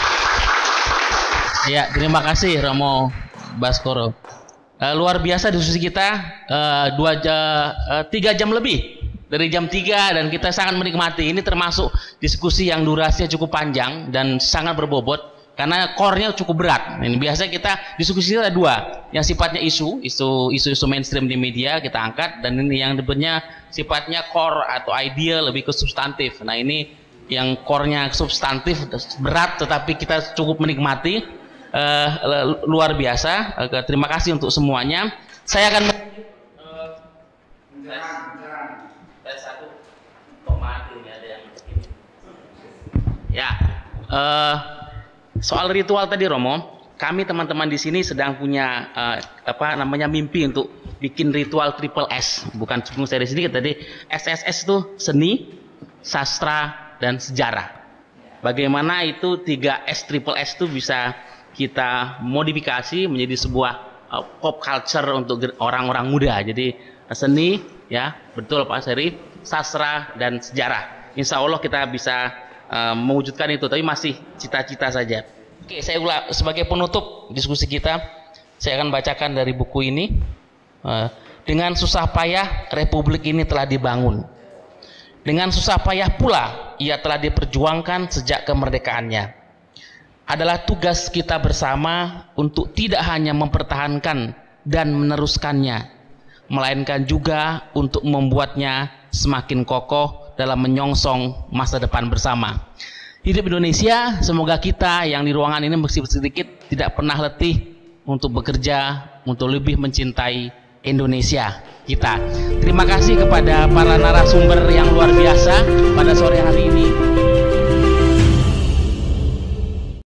Speaker 1: Ya, terima kasih Romo Baskoro. Uh, luar biasa diskusi kita, uh, dua jam, uh, tiga jam lebih. Dari jam tiga dan kita sangat menikmati. Ini termasuk diskusi yang durasinya cukup panjang dan sangat berbobot karena core-nya cukup berat. Ini biasanya kita diskusi ada dua, yang sifatnya isu, isu isu-isu mainstream di media kita angkat, dan ini yang depannya sifatnya core atau idea lebih ke substantif. Nah ini yang core-nya substantif berat tetapi kita cukup menikmati, uh, luar biasa. Uh, terima kasih untuk semuanya. Saya akan uh, satu kok mati ini ada yang Ya, uh, soal ritual tadi Romo, kami teman-teman di sini sedang punya uh, apa namanya mimpi untuk bikin ritual triple S. Bukan sebelum saya di sini tadi S S S itu seni, sastra, dan sejarah. Bagaimana itu tiga S triple S itu bisa kita modifikasi menjadi sebuah uh, pop culture untuk orang-orang muda. Jadi seni, ya betul Pak Seri, sastra dan sejarah. Insya Allah kita bisa uh, mewujudkan itu, tapi masih cita-cita saja. Oke, saya ulang sebagai penutup diskusi kita, saya akan bacakan dari buku ini. Uh, dengan susah payah Republik ini telah dibangun. Dengan susah payah pula ia telah diperjuangkan sejak kemerdekaannya. Adalah tugas kita bersama untuk tidak hanya mempertahankan dan meneruskannya, melainkan juga untuk membuatnya semakin kokoh dalam menyongsong masa depan bersama. Hidup Indonesia, semoga kita yang di ruangan ini meskipun sedikit tidak pernah letih untuk bekerja, untuk lebih mencintai Indonesia kita. Terima kasih kepada para narasumber yang luar biasa pada sore hari ini.